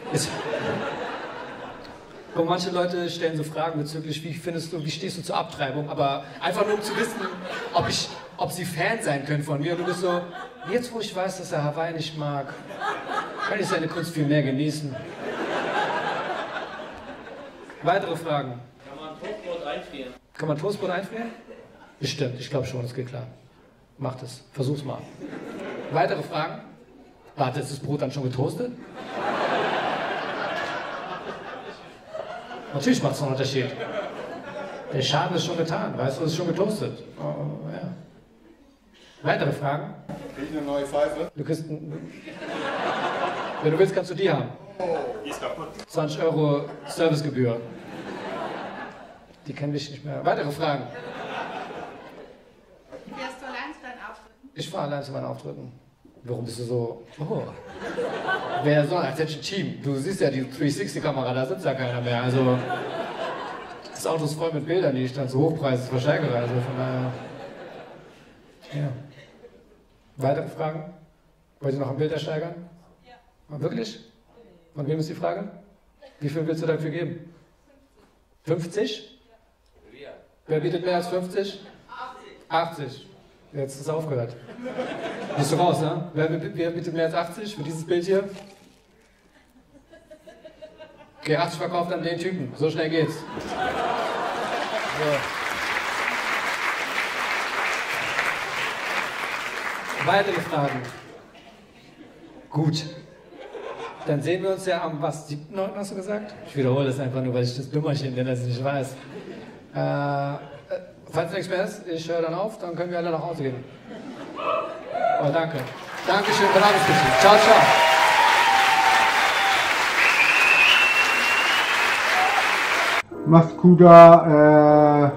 Und manche Leute stellen so Fragen bezüglich, wie stehst du zur Abtreibung, aber einfach nur um zu wissen, ob sie Fan sein können von mir. Und du bist so, jetzt wo ich weiß, dass er Hawaii nicht mag, kann ich seine Kunst viel mehr genießen. Weitere Fragen? Kann man Toastbrot einfrieren? Kann man Toastbrot einfrieren? Bestimmt, ich glaube schon, das geht klar. Macht es, versuch's mal. Weitere Fragen? Warte, ist das Brot dann schon getoastet? Natürlich macht es einen Unterschied. Der Schaden ist schon getan, weißt du, es ist schon getoastet. Oh, ja. Weitere Fragen? Krieg ich eine neue Pfeife? Du kriegst, wenn du willst, kannst du die haben. Die ist kaputt. 20 € Servicegebühr. Die kenne ich nicht mehr. Weitere Fragen? Fährst du allein zu deinen Auftritten? Ich fahre allein zu meinen Auftritten. Warum bist du so... Oh. Wer soll? Als hätte ich ein Team. Du siehst ja die 360-Kamera, da sitzt ja keiner mehr. Also... Das Auto ist voll mit Bildern, die ich dann zu Hochpreisen versteigere. Also von daher... Ja. Weitere Fragen? Wollt ihr noch ein Bild ersteigern? Ja. Wirklich? Von wem ist die Frage? Wie viel willst du dafür geben? 50? Ja. Wer bietet mehr als 50? 80. 80. Jetzt ist es aufgehört. Bist du raus, ne? Wer bietet mehr als 80 für dieses Bild hier? Okay, 80 verkauft an den Typen. So schnell geht's. So. Weitere Fragen? Gut. Dann sehen wir uns ja am 7.9. hast du gesagt? Ich wiederhole das einfach nur, weil ich das Dummerchen, denn das nicht weiß. Falls nichts mehr ist, ich höre dann auf, dann können wir alle nach Hause gehen. Oh, danke. Dankeschön für alles. Ciao, ciao. Maskuda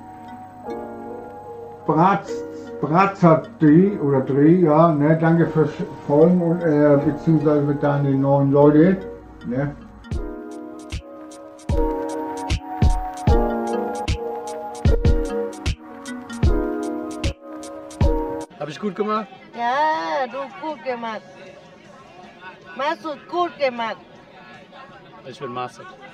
Bratzer-Dreh oder Dreh, ja, ne, danke fürs Folgen und beziehungsweise mit deinen neuen Leute, ne. Habe ich gut gemacht? Ja, du gut gemacht. Masud gut gemacht. Ich bin Masud.